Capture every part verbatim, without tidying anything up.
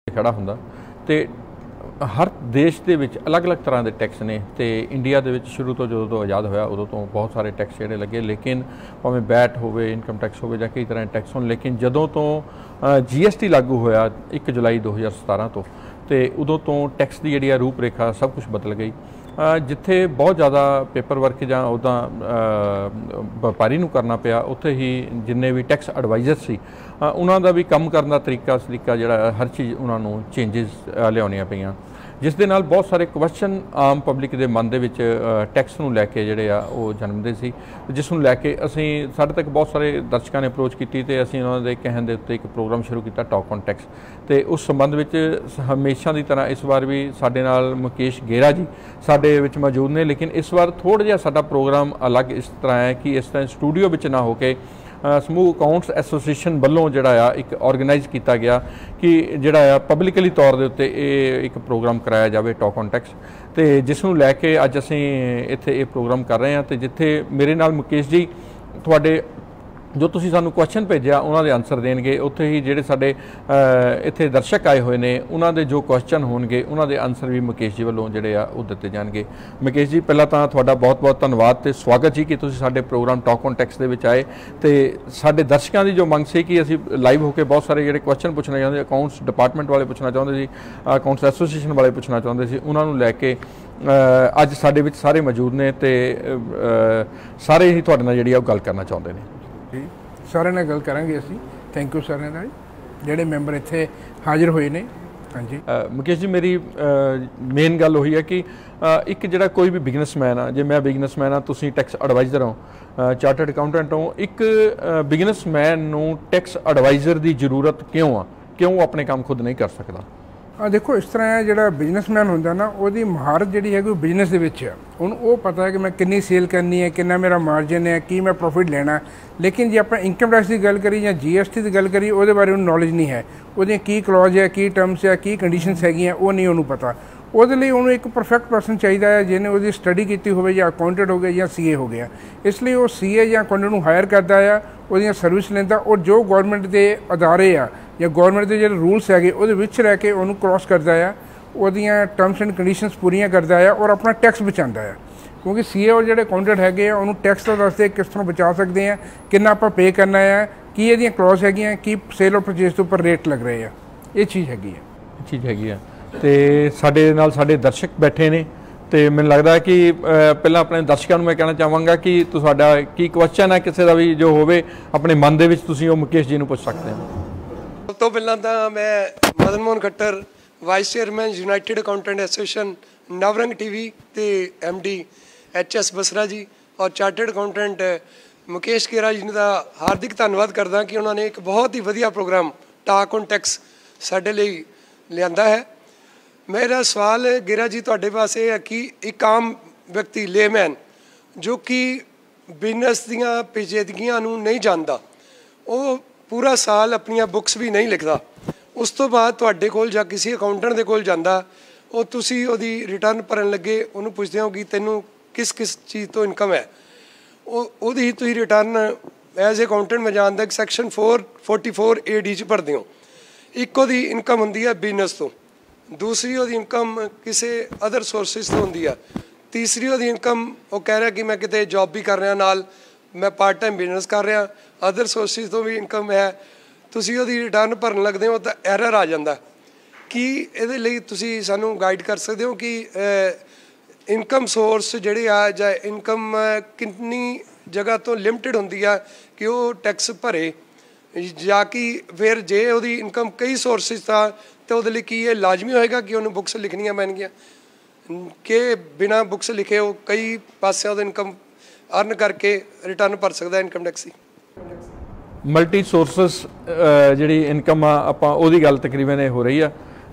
खड़ा हुंदा ते हर देश के अलग अलग तरह के टैक्स ने तो इंडिया के शुरू तो जो तो आज़ाद होया उदों तो बहुत सारे टैक्स जोड़े लगे, लेकिन भावें वैट हो इनकम टैक्स हो कई तरह के टैक्स हो, लेकिन जदों तो जी एस टी लागू होया एक जुलाई दो हज़ार सतारह तो तो उदों तो टैक्स की जी रूपरेखा सब कुछ बदल गई। जिथे बहुत ज़्यादा पेपर वर्क जां उदा व्यापारी नूं करना पिया, उत्थे ही जिन्ने भी टैक्स एडवाइजर सी उन्हां दा भी काम करने का तरीका सलीका जिहड़ा हर चीज़ उन्हां नूं चेंजिस लियाउणियां पईयां, जिस दे नाल बहुत सारे क्वेश्चन आम पब्लिक के मन दे विच टैक्स नूं लैके जिहड़े आ वो जन्मदे सी, जिस नूं लैके असीं साडे तक बहुत सारे दर्शकों ने अप्रोच की ते असीं उन्हां दे कहण दे उत्ते एक प्रोग्राम शुरू किया टॉक ऑन टैक्स। तो उस संबंध विच हमेशा की तरह इस बार भी साडे नाल मुकेश गेरा जी साडे विच मौजूद ने, लेकिन इस बार थोड़ा जिहा साडा प्रोग्राम अलग इस तरह है कि इस तरह स्टूडियो विच ना होके समूह अकाउंट्स एसोसीएशन वालों जिहड़ा आ एक ऑर्गेनाइज किया गया कि जिहड़ा आ पब्लिकली तौर के उत्ते एक प्रोग्राम कराया जाए टॉक ऑन टैक्स, तो जिसनूं लैके अज असीं इत्थे ये प्रोग्राम कर रहे हैं। तो जिथे मेरे नाल मुकेश जी तुहाडे जो तुसीं सानूं क्वेश्चन भेजिया उन्हां दे आंसर देणगे, उत्थे ही जिहड़े साडे इत्थे दर्शक आए हुए ने उन्हां दे जो क्वेश्चन होणगे उन्हां दे आंसर भी मुकेश जी वालों जिहड़े आ वो दित्ते जाणगे। मुकेश जी पहला तां तुहाडा बहुत बहुत धन्नवाद ते स्वागत जी कि तुसीं साडे प्रोग्राम टॉक ऑन टैक्स दे विच आए ते साडे दर्शकों की जो मंग सी कि असीं लाइव होकर बहुत सारे जिहड़े क्वेश्चन पुछना चाहुंदे, अकाउंट्स डिपार्टमेंट वाले पुछना चाहुंदे सी, अकाउंट्स एसोसीएशन वाले पुछना चाहुंदे सी, उन्हां नूं लैके अज साडे विच सारे मौजूद ने ते सारे ही तुहाडे नाल जिहड़ी आ गल करना चाहुंदे ने। जी सारे नाल गल करांगे असीं। थैंक यू सारे दा जिहड़े मैंबर इत्थे हाजिर होए ने। हाँ जी मुकेश जी मेरी मेन गल उही है कि एक जिहड़ा कोई भी बिजनेसमैन आ, जे मैं बिजनेसमैन आ तुसीं टैक्स एडवाइजर हो, चार्टर्ड अकाउंटेंट हो, एक बिजनेसमैन नूं टैक्स एडवाइजर की जरूरत क्यों आ, क्यों अपने काम खुद नहीं कर सकता? हाँ देखो इस तरह है जो बिजनेसमैन होंदा ना उसकी महारत जी है बिजनेस के विच है, उन्होंने वो पता है कि मैं कितनी सेल करनी है, कितना मेरा मार्जिन है, की मैं प्रॉफिट लेना। लेकिन जो आप इनकम टैक्स की गल करिए या जी एस टी की गल करिए वो बारे उन्हें नॉलेज नहीं है, वो की क्लॉज है, की टर्म्स है, की कंडीशनस है वो नहीं उन्होंने पता। वो उन्होंने एक परफेक्ट पर्सन चाहिए है जिन्हें वो स्टडी की हो या अकाउंटेंट हो गया या सी ए हो गया, इसलिए वो सी ए या अकाउंटेंट को हायर करता है, वो सर्विस लेंदा और जो गौरमेंट के अदारे आ या गौरमेंट के जो रूल्स है वो रह के उन्होंने क्रॉस करता है, वो टर्म्स एंड कंडीशनस पूरियां करता है और अपना टैक्स बचाता है। क्योंकि सी ए और जो अकाउंटेंट है उन्होंने टैक्स तो दसते किस तरह बचा सकते हैं, कितना आप पे करना है, की ये क्लॉज है, की सेल और परचेज के उपर रेट लग रहे हैं, ये चीज़ हैगी है चीज़ हैगी है। तो साडे नाल साडे दर्शक बैठे ने तो मैंने लगता है कि पहला अपने दर्शकों मैं कहना चाहांगा कि तुहाडा की क्वेश्चन है किसी का भी जो होवे अपने मन दे विच तुसीं ओह मुकेश जी नूं पुछ सकते हैं। सब तो पहला तो मैं Madan Mohan Khattar vice chairman United Accountant Association Navrang TV ते M D H S Basra ji और चार्टर्ड अकाउंटेंट मुकेश गेरा जी का हार्दिक धन्यवाद करदा कि उन्होंने एक बहुत ही वधिया प्रोग्राम टॉक ऑन टैक्स साडे लई लिआंदा है। मेरा सवाल गेरा जी तुहाडे पास ये है कि एक आम व्यक्ति लेमैन जो कि बिजनेस दीयां पेचीदगियां नूं नहीं जानदा, वो पूरा साल अपनी बुक्स भी नहीं लिखता, उस तो बाद तुहाडे कोल जां किसी अकाउंटेंट दे कोल जांदा, वो तुसीं ओहदी रिटर्न भरन लगे उन्होंने पुछदे हो कि तैनूं किस किस चीज़ तो इनकम है, ओहदी ही तुसीं रिटर्न एज ए अकाउंटेंट में जानदा कि section four forty four A D च भरदे हो। एक ओहदी इनकम हुंदी है बिजनेस तो, दूसरी ओहदी इनकम किसी अदर सोर्सिस तो होंदी है, तीसरी ओहदी इनकम वो कह रहा कि मैं किते जॉब भी कर रहा, नाल मैं पार्ट टाइम बिजनेस कर रहा, अदर सोर्सिस तो भी इनकम है। तुसीं ओहदी रिटर्न भरन लगदे हो तो एरर आ जाता कि इहदे लई तुसीं सानूं गाइड कर सकते हो कि इनकम सोर्स जिहड़े आ जां इनकम कितनी जगह तो लिमिटेड होंदी है कि वो टैक्स भरे, या कि फिर जे ओहदी इनकम कई सोर्सिस था तो वो कि ये लाजमी होएगा कि उन्होंने बुक्स लिखनियां पैणगियां कि बिना बुक्स लिखे वो कई पासों तो इनकम अर्न करके रिटर्न भर सकता इनकम टैक्स की। मल्टी सोर्सिस जिहड़ी इनकम आ आपां ओहदी गल तकरीबन हो रही है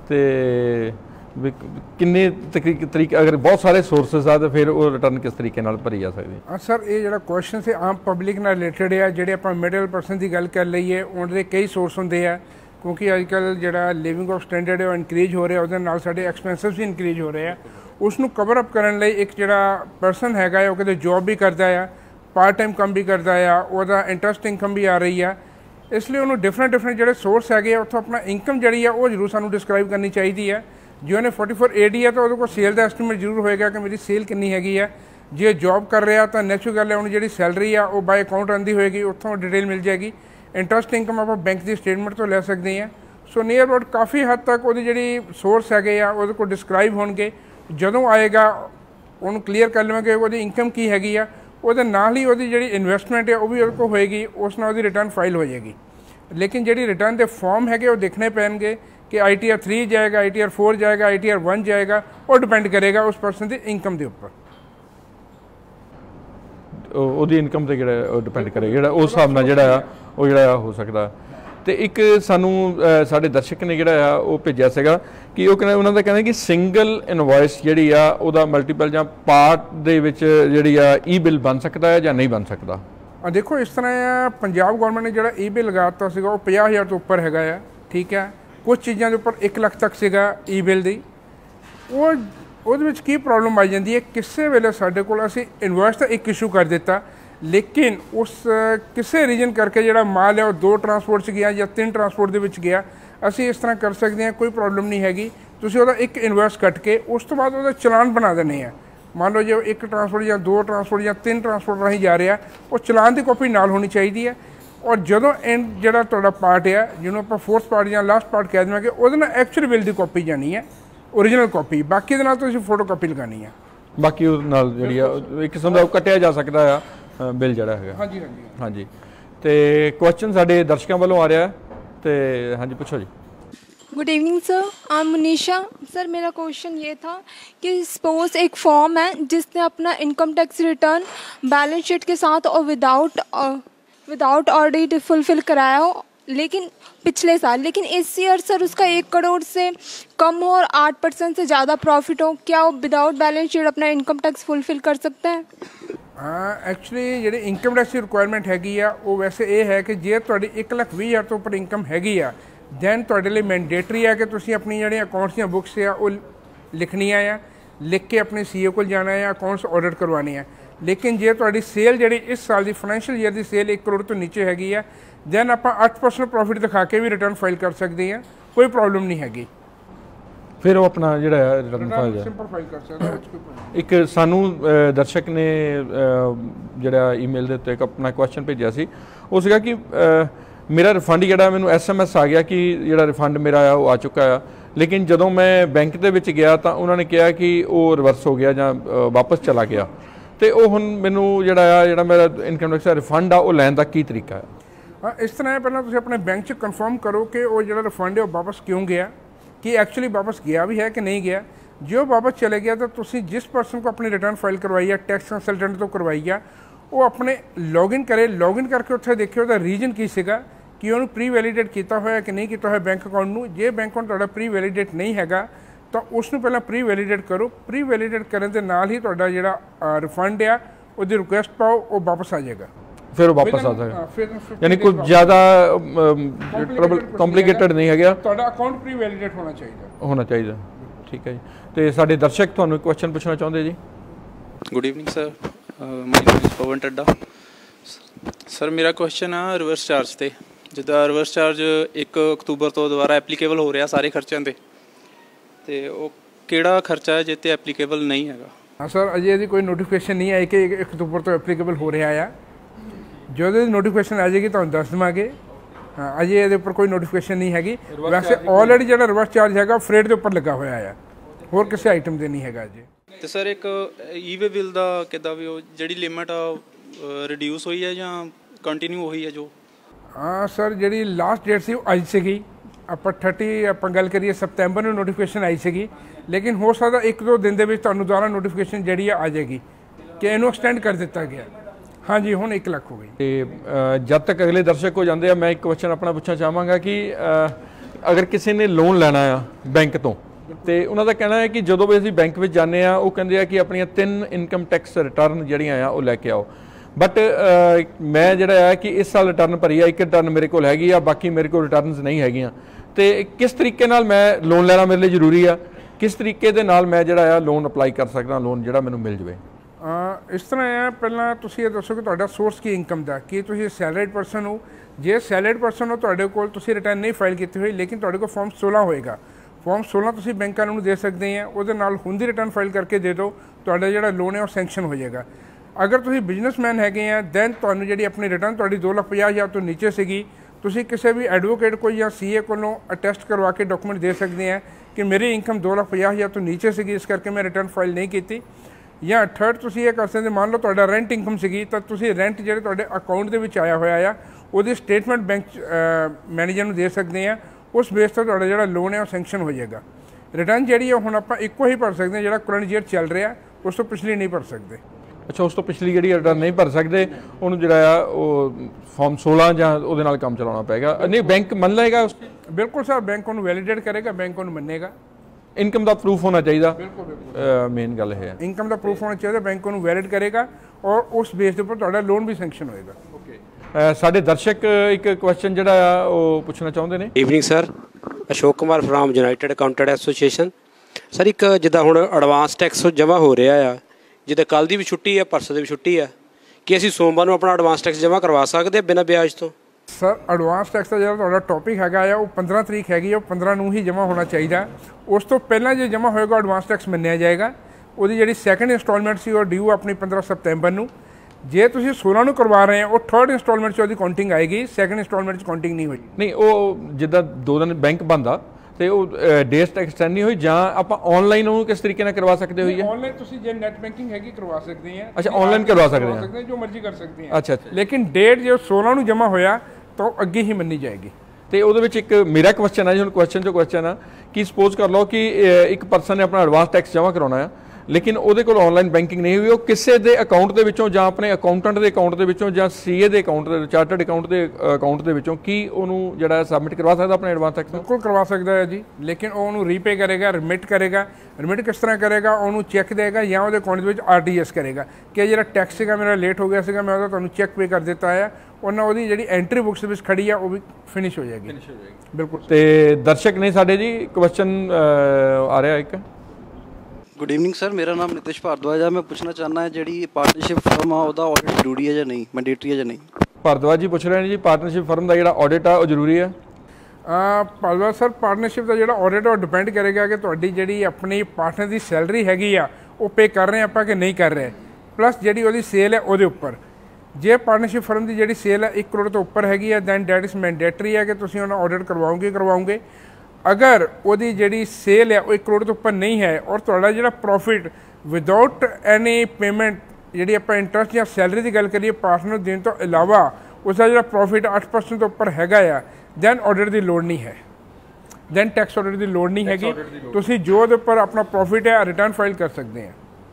तो किन्ने तरीके अगर बहुत सारे सोर्सिस आ तो फिर वो रिटर्न किस तरीके नाल भरी जा सकदी? हाँ सर ये जिहड़ा क्वेश्चन से आम पब्लिक नाल रिलेटेड है, जिहड़े आपां मिडल परसन की गल कर लईए उन्हां दे कई सोर्स हुंदे आ, क्योंकि अजकल जो लिविंग ऑफ स्टैंडर्ड है वो इनक्रीज हो रहा है, उहदे नाल साडे एक्सपेंसिव भी इनक्रीज हो रहे हैं। उसनूं कवर अप करन लई एक जिहड़ा परसन हैगा वो किते जॉब भी करता है, पार्ट टाइम काम भी करता है, उहदा इंटरस्ट इनकम भी आ रही है, इसलिए उन्होंने डिफरेंट डिफरेंट जो सोर्स है उतों अपना इनकम जी है वो जरूर सानू डिस्क्राइब करनी चाहिए है। जो उन्हें फोर्टी फोर ए डी है तो वो सेल का एस्टीमेट जरूर होएगा कि मेरी सेल कितनी हैगी है। जे जॉब कर रहा तो नैचुरल गल है उन्हें जी सैलरी है वो बाय अकाउंट आती होएगी, उतों डिटेल मिल जाएगी। इंटरस्ट इनकम आप बैंक की स्टेटमेंट तो लै सकते हैं। सो नियर अबाउट काफ़ी हद तक वो जी सोर्स है वो को डिस्क्राइब होंगे। जदों आएगा उन्होंने क्लीयर कर लवेंगे वो इनकम की हैगी है, वो नाल ही वो जी इन्वेस्टमेंट है वो भी वो होएगी, उस नाल रिटर्न फाइल हो जाएगी। लेकिन जी रिटर्न के फॉर्म है वो देखने पैणगे कि आई टी आर थ्री जाएगा, आई टी आर फोर जाएगा, आई टी आर वन जाएगा, वो डिपेंड करेगा उस परसन की इनकम के उपर। ਉਹਦੀ ਇਨਕਮ ਤੇ ਜਿਹੜਾ ਡਿਪੈਂਡ ਕਰੇ ਜਿਹੜਾ ਉਸ ਹਿਸਾਬ ਨਾਲ ਜਿਹੜਾ ਆ ਉਹ ਜਿਹੜਾ ਹੋ ਸਕਦਾ। ਤੇ ਇੱਕ ਸਾਨੂੰ ਸਾਡੇ ਦਰਸ਼ਕ ਨੇ ਜਿਹੜਾ ਆ ਉਹ ਭੇਜਿਆ ਸੀਗਾ ਕਿ ਉਹ ਕਹਿੰਦੇ ਉਹਨਾਂ ਦਾ ਕਹਿੰਦੇ ਕਿ ਸਿੰਗਲ ਇਨਵੋਇਸ ਜਿਹੜੀ ਆ ਉਹਦਾ ਮਲਟੀਪਲ ਜਾਂ ਪਾਰਟ ਦੇ ਵਿੱਚ ਜਿਹੜੀ ਆ ਈ ਬਿੱਲ ਬਣ ਸਕਦਾ ਹੈ ਜਾਂ ਨਹੀਂ ਬਣ ਸਕਦਾ। ਆ ਦੇਖੋ ਇਸ ਤਰ੍ਹਾਂ ਆ ਪੰਜਾਬ ਗੌਰਮੈਂਟ ਨੇ ਜਿਹੜਾ ਈ ਬਿੱਲ ਲਗਾ ਦਿੱਤਾ ਸੀਗਾ ਉਹ ਪੰਜਾਹ ਹਜ਼ਾਰ ਤੋਂ ਉੱਪਰ ਹੈਗਾ ਆ, ਠੀਕ ਹੈ। ਕੁਝ ਚੀਜ਼ਾਂ ਦੇ ਉੱਪਰ ਇੱਕ ਲੱਖ ਤੱਕ ਸੀਗਾ ਈ ਬਿੱਲ ਦੀ। ਉਹ ਉਹਦੇ ਵਿੱਚ ਕੀ ਪ੍ਰੋਬਲਮ ਆ ਜਾਂਦੀ ਹੈ, ਕਿਸੇ ਵੇਲੇ ਸਾਡੇ ਕੋਲ ਅਸੀਂ ਇਨਵੋਇਸ ਤਾਂ ਇੱਕ ਇਸ਼ੂ ਕਰ ਦਿੱਤਾ लेकिन उस किसी रीजन करके जो माल है वो दो ट्रांसपोर्ट गया या तीन ट्रांसपोर्ट के विच गया, असी इस तरह कर सकते हैं, कोई प्रॉब्लम नहीं हैगी। तुसीं उहदा एक इनवॉइस कट के उस तो बाद उहदा चलान बना देने हैं। मान लो जो एक ट्रांसपोर्ट या दो ट्रांसपोर्ट या तीन ट्रांसपोर्ट राही जा रहा वो चलान की कॉपी नाल होनी चाहिए है। और जदों एंड जिहड़ा तुहाडा पार्ट है जिन्होंने आप फोर्थ पार्ट या लास्ट पार्ट कह देंगे उहदे नाल एक्चुअल बिल की कॉपी जानी है, ओरिजिनल कॉपी, बाकी दे नाल तुसीं फोटो कॉपी लगानी है। बाकी उहदे नाल जिहड़ी आ एक किस्म दा कटिया जा सकदा है बिल जड़ा है। हाँ जी हाँ जी हाँ जी। तो क्वेश्चन साढ़े दर्शकों वालों आ रहा है तो हाँ जी पूछो जी। Good evening sir, I am Manisha. Sir मेरा क्वेश्चन ये था कि सपोज एक फॉर्म है जिसने अपना income tax return balance sheet के साथ और विदाउट विदाउट ऑडिट फुलफिल कराया हो, लेकिन पिछले साल, लेकिन इस ईयर सर उसका एक करोड़ से कम हो और आठ परसेंट से ज़्यादा प्रॉफिट हो, क्या वो विदाउट बैलेंस शीट अपना इनकम टैक्स फुलफिल कर सकते हैं? हाँ एक्चुअली जी इनकम टैक्स की रिक्वायरमेंट हैगी आ वो वैसे ये है कि जे तुहाडी एक लख भी हज़ार तो उपर इनकम हैगी आ दैन तुहाडे लई मैंडेटरी है कि तुसीं अपनी जिहड़ी अकाउंट्स दी बुक्स आ वो लिखनियां आ, लिख के अपने सी ए को जाना है, अकाउंट्स ऑडिट करवाने हैं। लेकिन जे तुहाडी सेल जिहड़ी इस साल की फाइनैशियल ईयर की सेल एक करोड़ तो नीचे हैगी आ दैन आपां अठ परसेंट प्रॉफिट दिखा के भी रिटर्न फाइल कर सकते हैं, कोई प्रॉब्लम नहीं हैगी। फिर वो अपना जो रिटर्न फाइल कर सकते। एक सानू दर्शक ने जोड़ा ईमेल के उत्ते एक अपना क्वेश्चन भेजा सी, वो सीगा कि मेरा रिफंड जोड़ा मैनू एस एम एस आ गया कि जोड़ा रिफंड मेरा आ वो आ चुका है, लेकिन जदों मैं बैंक के विच गया तो उन्होंने कहा कि वो रिवर्स हो गया या वापस चला गया। तो वो हुण मैनू जोड़ा जोड़ा मेरा इनकम टैक्स का रिफंड आ वो लैन का की तरीका है? हाँ इस तरह पहले तुसीं अपने बैंक च कन्फर्म करो कि वो जोड़ा रिफंड है वो वापस क्यों गया, कि एक्चुअली वापस गया भी है कि नहीं गया। जो वापस चले गया तो तुसी जिस पर्सन को अपनी रिटर्न फाइल करवाई है टैक्स कंसल्टेंट तो करवाई है वो अपने लॉगिन करे, लॉगिन करके उत्थे देखिए उसका रीजन की सीगा कि उन्होंने प्री वैलीडेट किया होया कि नहीं किया होया बैंक अकाउंट में। जे बैंक अकाउंट तुहाडा प्री वैलीडेट नहीं हैगा तो उसनूं पहला प्री वैलीडेट करो। प्री वैलीडेट करने के नाल ही तुहाडा जिहड़ा रिफंड आ उहदी रिक्वेस्ट पाओ वो वापस आ जाएगा, फिर वापस आ जाएगा। यानी कुछ ज़्यादा कॉम्प्लीकेटेड नहीं है, तुहाडा अकाउंट प्री वैलीडेट होना चाहिए होना चाहिए। ठीक है जी। तो साडे दर्शक तुहानूं क्वेश्चन पूछना चाहते जी। Good evening sir, my name is Pawan Tadda. Sir मेरा क्वेश्चन है रिवर्स चार्ज ते, जिद्दां रिवर्स चार्ज एक अक्तूबर तो दोबारा एप्लीकेबल हो रहा सारे खर्चों ते, ते वो किहड़ा खर्चा है जिते एप्लीकेबल नहीं हैगा? हाँ सर अजे इहदी कोई नोटिफिकेशन नहीं आई कि एक अक्तूबर तो एप्लीकेबल हो रहा है। जो नोटिफिकेशन आ जाएगी तो दस देवांगे। हाँ अजे ये उपर कोई नोटिफिकेशन नहीं हैगी। वैसे ऑलरेडी जो रिवर्स चार्ज है फ्रेट के उपर लगा होया है, होर किसी आइटम से नहीं है अजे। तो सर एक ई वे बिल का किद्दां भी जी लिमिट रिड्यूस हुई है या कंटिन्यू हुई है जो? हाँ सर जी लास्ट डेट सी अज सी आप थर्टी आप गल करिए सप्तैंबर में नोटिफिकेशन आई सी, लेकिन हो सकता एक दो दिन के दोबारा नोटिफिकेशन जी आ जाएगी कि इनू एक्सटेंड कर दिता गया। हाँ जी हुण एक लाख हो गई। तो जब तक अगले दर्शक हो जाते हैं मैं एक क्वेश्चन अपना पूछना चाहांगा कि अगर किसी ने लोन लेना आ बैंक तो तो उन्होंने कहना है कि जो भी असीं बैंक में जाने आ वो कहते हैं कि अपन तीन इनकम टैक्स रिटर्न जिहड़ियां आ वो लैके आओ, बट मैं जिहड़ा है कि इस साल रिटर्न भरी है, एक रिटर्न मेरे को हैगी आ, बाकी मेरे को रिटर्नस नहीं हैगियां। तो किस तरीके नाल मैं लोन लेना मेरे लिए जरूरी है, किस तरीके दे नाल मैं जिहड़ा है लोन अप्लाई कर सकदा, लोन जिहड़ा मैनूं मिल जाए? ਇਸ ਤਰ੍ਹਾਂ ਹੈ, ਪਹਿਲਾਂ ਤੁਸੀਂ ਇਹ ਦੱਸੋ ਕਿ ਤੁਹਾਡਾ ਸੋਰਸ ਕੀ ਇਨਕਮ ਦਾ, ਕੀ ਤੁਸੀਂ ਸੈਲਰੀਡ ਪਰਸਨ ਹੋ? ਜੇ ਸੈਲਰੀਡ ਪਰਸਨ ਹੋ ਤੁਹਾਡੇ ਕੋਲ ਤੁਸੀਂ ਰਿਟਰਨ ਨਹੀਂ ਫਾਈਲ ਕੀਤੀ ਹੋਈ, ਲੇਕਿਨ ਤੁਹਾਡੇ ਕੋਲ ਫਾਰਮ ਸੋਲਾਂ ਹੋਏਗਾ, ਫਾਰਮ ਸੋਲਾਂ ਤੁਸੀਂ ਬੈਂਕਾਂ ਨੂੰ ਦੇ ਸਕਦੇ ਆ, ਉਹਦੇ ਨਾਲ ਹੁੰਦੀ ਰਿਟਰਨ ਫਾਈਲ ਕਰਕੇ ਦੇ ਦਿਓ, ਤੁਹਾਡਾ ਜਿਹੜਾ ਲੋਨ ਹੈ ਉਹ ਸੈਂਕਸ਼ਨ ਹੋ ਜਾਏਗਾ। ਅਗਰ ਤੁਸੀਂ ਬਿਜ਼ਨਸਮੈਨ ਹੈਗੇ ਆ ਦੈਨ ਤੁਹਾਨੂੰ ਜਿਹੜੀ ਆਪਣੀ ਰਿਟਰਨ ਤੁਹਾਡੀ ਦੋ ਲੱਖ ਪੰਜਾਹ ਹਜ਼ਾਰ ਤੋਂ ਨੀਚੇ ਸੀਗੀ, ਤੁਸੀਂ ਕਿਸੇ ਵੀ ਐਡਵੋਕੇਟ ਕੋਲ ਜਾਂ ਸੀ ਏ ਕੋਲੋਂ ਅਟੈਸਟ ਕਰਵਾ ਕੇ ਡਾਕੂਮੈਂਟ ਦੇ ਸਕਦੇ ਆ ਕਿ ਮੇਰੀ ਇਨਕਮ ਦੋ ਲੱਖ ਪੰਜਾਹ ਹਜ਼ਾਰ ਤੋਂ ਨੀਚੇ ਸੀਗੀ, ਇਸ ਕਰਕੇ ਮੈਂ ਰਿਟਰਨ ਫਾਈਲ ਨਹੀਂ ਕੀਤੀ। ਜਾਂ ਥਰਡ ਤੁਸੀਂ ਇਹ ਕਰ ਸਕਦੇ, ਮੰਨ ਲਓ ਤੁਹਾਡਾ ਰੈਂਟ ਇਨਕਮ ਸੀਗੀ ਤਾਂ ਤੁਸੀਂ ਰੈਂਟ ਜਿਹੜੇ ਤੁਹਾਡੇ ਅਕਾਊਂਟ ਦੇ ਵਿੱਚ ਆਇਆ ਹੋਇਆ ਆ ਉਹਦੀ ਸਟੇਟਮੈਂਟ ਬੈਂਕ ਮੈਨੇਜਰ ਨੂੰ ਦੇ ਸਕਦੇ ਆ, ਉਸ ਬੇਸ 'ਤੇ ਤੁਹਾਡਾ ਜਿਹੜਾ ਲੋਨ ਹੈ ਉਹ ਸੈਂਕਸ਼ਨ ਹੋ ਜਾਏਗਾ। ਰਿਟਰਨ ਜਿਹੜੀ ਹੈ ਹੁਣ ਆਪਾਂ ਇੱਕੋ ਹੀ ਭਰ ਸਕਦੇ ਹਾਂ ਜਿਹੜਾ ਕਰੰਟ ਈਅਰ ਚੱਲ ਰਿਹਾ, ਉਸ ਤੋਂ ਪਿਛਲੀ ਨਹੀਂ ਭਰ ਸਕਦੇ। ਅੱਛਾ, ਉਸ ਤੋਂ ਪਿਛਲੀ ਜਿਹੜੀ ਰਿਟਰਨ ਨਹੀਂ ਭਰ ਸਕਦੇ, ਉਹਨੂੰ ਜਿਹੜਾ ਆ ਉਹ ਫਾਰਮ ਸੋਲਾਂ ਜਾਂ ਉਹਦੇ ਨਾਲ ਕੰਮ ਚਲਾਉਣਾ ਪਏਗਾ। ਨਹੀਂ, ਬੈਂਕ ਮੰਨ ਲਏਗਾ ਉਸ? ਬਿਲਕੁਲ ਸਰ, ਬੈਂਕ ਉਹਨੂੰ ਵੈਲੀਡੇਟ ਕਰੇਗਾ, ਬੈਂਕ ਉਹਨੂੰ ਮੰਨੇਗਾ। ਇਨਕਮ ਦਾ ਪ੍ਰੂਫ ਹੋਣਾ ਚਾਹੀਦਾ, ਮੇਨ ਗੱਲ ਇਹ ਹੈ। ਇਨਕਮ ਦਾ ਪ੍ਰੂਫ ਹੋਣਾ ਚਾਹੀਦਾ, ਬੈਂਕ ਉਹਨੂੰ ਵੈਲਿਡ ਕਰੇਗਾ ਔਰ ਉਸ ਬੇਸ ਦੇ ਉੱਪਰ ਤੁਹਾਡਾ ਲੋਨ ਵੀ ਸੈਂਕਸ਼ਨ ਹੋਏਗਾ। ਓਕੇ, ਸਾਡੇ ਦਰਸ਼ਕ ਇੱਕ ਕੁਐਸਚਨ ਜਿਹੜਾ ਆ ਉਹ ਪੁੱਛਣਾ ਚਾਹੁੰਦੇ ਨੇ। Evening sir, Ashok Kumar from United Accountant Association. Sir, ਇੱਕ ਜਿੱਦਾਂ ਹੁਣ ਐਡਵਾਂਸ ਟੈਕਸ ਜਮ੍ਹਾਂ ਹੋ ਰਿਹਾ ਆ, ਜਿੱਦਾਂ ਕੱਲ੍ਹ ਦੀ ਵੀ ਛੁੱਟੀ ਆ, ਪਰਸੋਂ ਦੀ ਵੀ ਛੁੱਟੀ ਆ, ਕਿ ਅਸੀਂ ਸੋਮਵਾਰ ਨੂੰ ਆਪਣਾ ਐਡਵਾਂਸ ਟੈਕਸ ਜਮ੍ਹਾਂ ਕਰਵਾ ਸਕਦੇ ਹਾਂ ਬਿਨਾਂ ਵਿਆਜ ਤੋਂ? ਸਰ, ਐਡਵਾਂਸ ਟੈਕਸ ਦਾ ਜਿਹੜਾ ਤੁਹਾਡਾ ਟੌਪਿਕ ਹੈਗਾ ਆ ਉਹ ਪੰਦਰਾਂ ਤਰੀਕ ਹੈਗੀ ਆ, ਉਹ ਪੰਦਰਾਂ ਨੂੰ ਹੀ ਜਮ੍ਹਾਂ ਹੋਣਾ ਚਾਹੀਦਾ। ਉਸ ਤੋਂ ਪਹਿਲਾਂ ਜੇ ਜਮ੍ਹਾਂ ਹੋਏਗਾ ਐਡਵਾਂਸ ਟੈਕਸ ਮੰਨਿਆ ਜਾਏਗਾ। ਉਹਦੀ ਜਿਹੜੀ ਸੈਕਿੰਡ ਇੰਸਟਾਲਮੈਂਟ ਸੀ ਉਹ ਡਿਊ ਆਪਣੀ ਪੰਦਰਾਂ ਸਤੰਬਰ ਨੂੰ। ਜੇ ਤੁਸੀਂ ਸੋਲਾਂ ਨੂੰ ਕਰਵਾ ਰਹੇ ਹੋ ਉਹ ਥਰਡ ਇੰਸਟਾਲਮੈਂਟ 'ਚ ਉਹਦੀ ਕਾਊਂਟਿੰਗ ਆਏਗੀ, ਸੈਕਿੰਡ ਇੰਸਟਾਲਮੈਂਟ 'ਚ ਕਾਊਂਟਿੰਗ ਨਹੀਂ ਹੋਈ। ਨਹੀਂ, ਉਹ ਜਿੱਦਾਂ ਦੋ ਦਿਨ ਬੈਂਕ ਬੰਦ ਆ ਤੇ ਉਹ ਡੇਟ ਐਕਸਟੈਂਡ ਨਹੀਂ ਹੋਈ, ਜਾਂ ਆਪਾਂ ਆਨਲਾਈਨ ਉਹਨੂੰ ਕਿਸ ਤਰੀਕੇ ਨਾਲ ਕਰਵਾ ਸਕਦੇ ਹੋਈਏ? ਆਨਲਾਈਨ ਤੁਸੀਂ ਜੇ ਨੈਟ ਬੈਂਕਿੰਗ ਹੈਗੀ ਕਰਵਾ ਸਕਦੇ ਆ। ਅੱਛਾ, ਆਨਲਾਈਨ ਕਰਵਾ ਸਕਦੇ ਆ, ਜੋ ਮਰਜ਼ੀ ਕਰ ਸਕਦੇ ਆ। ਅੱਛਾ ਅੱਛਾ, ਲੇਕਿਨ ਡੇਟ ਜੇ ਸੋਲਾਂ ਨੂੰ ਜਮ੍ਹਾਂ ਹੋਇਆ ਤਾਂ ਅੱਗੇ ਹੀ ਮੰਨੀ ਜਾਏਗੀ। ਤੇ ਉਹਦੇ ਵਿੱਚ ਇੱਕ ਮੇਰਾ ਕੁਐਸਚਨ ਹੈ ਜੀ, ਹੁਣ ਕੁਐਸਚਨ ਜੋ ਕੁਐਸਚਨ ਆ ਕਿ ਸਪੋਜ਼ ਕਰ ਲਓ ਕਿ ਇੱਕ ਪਰਸਨ ਨੇ ਆਪਣਾ ਐਡਵਾਂਸ ਟੈਕਸ ਜਮ੍ਹਾਂ ਕਰਾਉਣਾ ਆ, ਲੇਕਿਨ ਉਹਦੇ ਕੋਲ ਆਨਲਾਈਨ ਬੈਂਕਿੰਗ ਨਹੀਂ ਹੋਈ, ਉਹ ਕਿਸੇ ਦੇ ਅਕਾਊਂਟ ਦੇ ਵਿੱਚੋਂ ਜਾਂ ਆਪਣੇ ਅਕਾਊਂਟੈਂਟ ਦੇ ਅਕਾਊਂਟ ਦੇ ਵਿੱਚੋਂ ਜਾਂ ਸੀਏ ਦੇ ਅਕਾਊਂਟ ਦੇ ਚਾਰਟਰਡ ਅਕਾਊਂਟ ਦੇ ਅਕਾਊਂਟ ਦੇ ਵਿੱਚੋਂ ਕੀ ਉਹਨੂੰ ਜਿਹੜਾ ਸਬਮਿਟ ਕਰਵਾ ਸਕਦਾ ਆਪਣੇ ਐਡਵਾਂਸ ਟੈਕਸ? ਬਿਲਕੁਲ ਕਰਵਾ ਸਕਦਾ ਹੈ ਜੀ, ਲੇਕਿਨ ਉਹ ਉਹਨੂੰ ਰੀਪੇ ਕਰੇਗਾ, ਰਿਮਿਟ ਕਰੇਗਾ। ਰਿਮਿਟ ਕਿਸ ਤਰ੍ਹਾਂ ਕਰੇਗਾ? ਉਹਨੂੰ ਚੈੱਕ ਦੇਗਾ ਜਾਂ ਉਹਦੇ ਅਕਾਊਂਟ ਦੇ ਵਿੱਚ ਆਰ ਟੀ ਐਸ ਕਰੇਗਾ ਕਿ ਜਿਹੜਾ ਟੈਕਸ ਸੀਗਾ ਮੇਰਾ ਲੇਟ ਹੋ ਗਿਆ ਸੀਗਾ, ਮੈਂ ਉਹਦਾ ਤੁਹਾਨੂੰ ਚੈੱਕ ਪੇ ਕਰ ਦਿੱਤਾ ਹੈ। ਉਹਨਾਂ ਉਹਦੀ ਜਿਹੜੀ ਐਂਟਰੀ ਬੁੱਕਸ ਦੇ ਵਿੱਚ ਖੜੀ ਆ ਉਹ ਵੀ ਫਿਨਿਸ਼ ਹੋ ਜਾਏਗੀ। ਬਿਲਕੁਲ। ਤੇ ਦਰਸ਼ਕ ਨੇ ਸਾਡੇ ਜੀ ਕੁਐਸਚਨ ਆ ਰਿਹਾ ਇੱਕ। ਗੁੱਡ ਈਵਨਿੰਗ ਸਰ, ਮੇਰਾ ਨਾਮ ਨਿਤਿਸ਼ ਭਾਰਦਵਾਜ ਹੈ। ਮੈਂ ਪੁੱਛਣਾ ਚਾਹੁੰਦਾ ਹਾਂ ਜਿਹੜੀ ਪਾਰਟਨਰਸ਼ਿਪ ਫਰਮ ਆ ਉਹਦਾ ਆਡਿਟ ਜ਼ਰੂਰੀ ਹੈ ਜਾਂ ਨਹੀਂ, ਮੈਂਡੇਟਰੀ ਹੈ ਜਾਂ ਨਹੀਂ? ਭਾਰਦਵਾਜ ਜੀ ਪੁੱਛ ਰਹੇ ਨੇ ਜੀ, ਪਾਰਟਨਰਸ਼ਿਪ ਫਰਮ ਦਾ ਜਿਹੜਾ ਆਡਿਟ ਆ ਉਹ ਜ਼ਰੂਰੀ ਹੈ? ਭਾਰਦਵਾਜ ਸਰ, ਪਾਰਟਨਰਸ਼ਿਪ ਦਾ ਜਿਹੜਾ ਆਡਿਟ ਉਹ ਡਿਪੈਂਡ ਕਰੇਗਾ ਕਿ ਤੁਹਾਡੀ ਜਿਹੜੀ ਆਪਣੀ ਪਾਰਟਨਰ ਦੀ ਸੈਲਰੀ ਹੈਗੀ ਆ ਉਹ ਪੇ ਕਰ ਰਹੇ ਆਪਾਂ ਕਿ ਨਹੀਂ ਕਰ ਰਹੇ, ਪਲੱਸ ਜਿਹੜੀ ਉਹਦੀ ਸੇਲ ਹੈ ਉਹਦੇ ਉੱਪਰ। ਜੇ ਪਾਰਟਨਰਸ਼ਿਪ ਫਰਮ ਦੀ ਜਿਹੜੀ ਸੇਲ ਹੈ ਇੱਕ ਕਰੋੜ ਤੋਂ ਉੱਪਰ ਹੈਗੀ ਹੈ ਦੈਨ ਡੈਟ ਇਜ਼ ਮੈਂਡੇਟਰੀ ਹੈ ਕਿ ਤੁਸੀਂ ਉਹਨਾਂ ਆਡਿਟ ਕਰਵਾਓਗੇ ਕਰਵਾਓਗੇ ਅਗਰ ਉਹਦੀ ਜਿਹੜੀ ਸੇਲ ਹੈ ਉਹ ਇੱਕ ਕਰੋੜ ਤੋਂ ਉੱਪਰ ਨਹੀਂ ਹੈ ਔਰ ਤੁਹਾਡਾ ਜਿਹੜਾ ਪ੍ਰੋਫਿਟ ਵਿਦਆਊਟ ਐਨੀ ਪੇਮੈਂਟ, ਜਿਹੜੀ ਆਪਾਂ ਇੰਟਰਸਟ ਜਾਂ ਸੈਲਰੀ ਦੀ ਗੱਲ ਕਰੀਏ ਪਾਰਟਨਰ ਦੇਣ ਤੋਂ ਇਲਾਵਾ, ਉਸਦਾ ਜਿਹੜਾ ਪ੍ਰੋਫਿਟ ਅੱਠ ਪਰਸੈਂਟ ਤੋਂ ਉੱਪਰ ਹੈਗਾ ਆ, ਦੈਨ ਆਡਿਟ ਦੀ ਲੋੜ ਨਹੀਂ ਹੈ, ਦੈਨ ਟੈਕਸ ਆਡਿਟ ਦੀ ਲੋੜ ਨਹੀਂ ਹੈਗੀ। ਤੁਸੀਂ ਜੋ ਉਹਦੇ ਉੱਪਰ ਆਪਣਾ ਪ੍ਰੋਫਿਟ ਹੈ ਰਿਟਰਨ ਫਾਈਲ ਕਰ ਸਕਦੇ ਆ,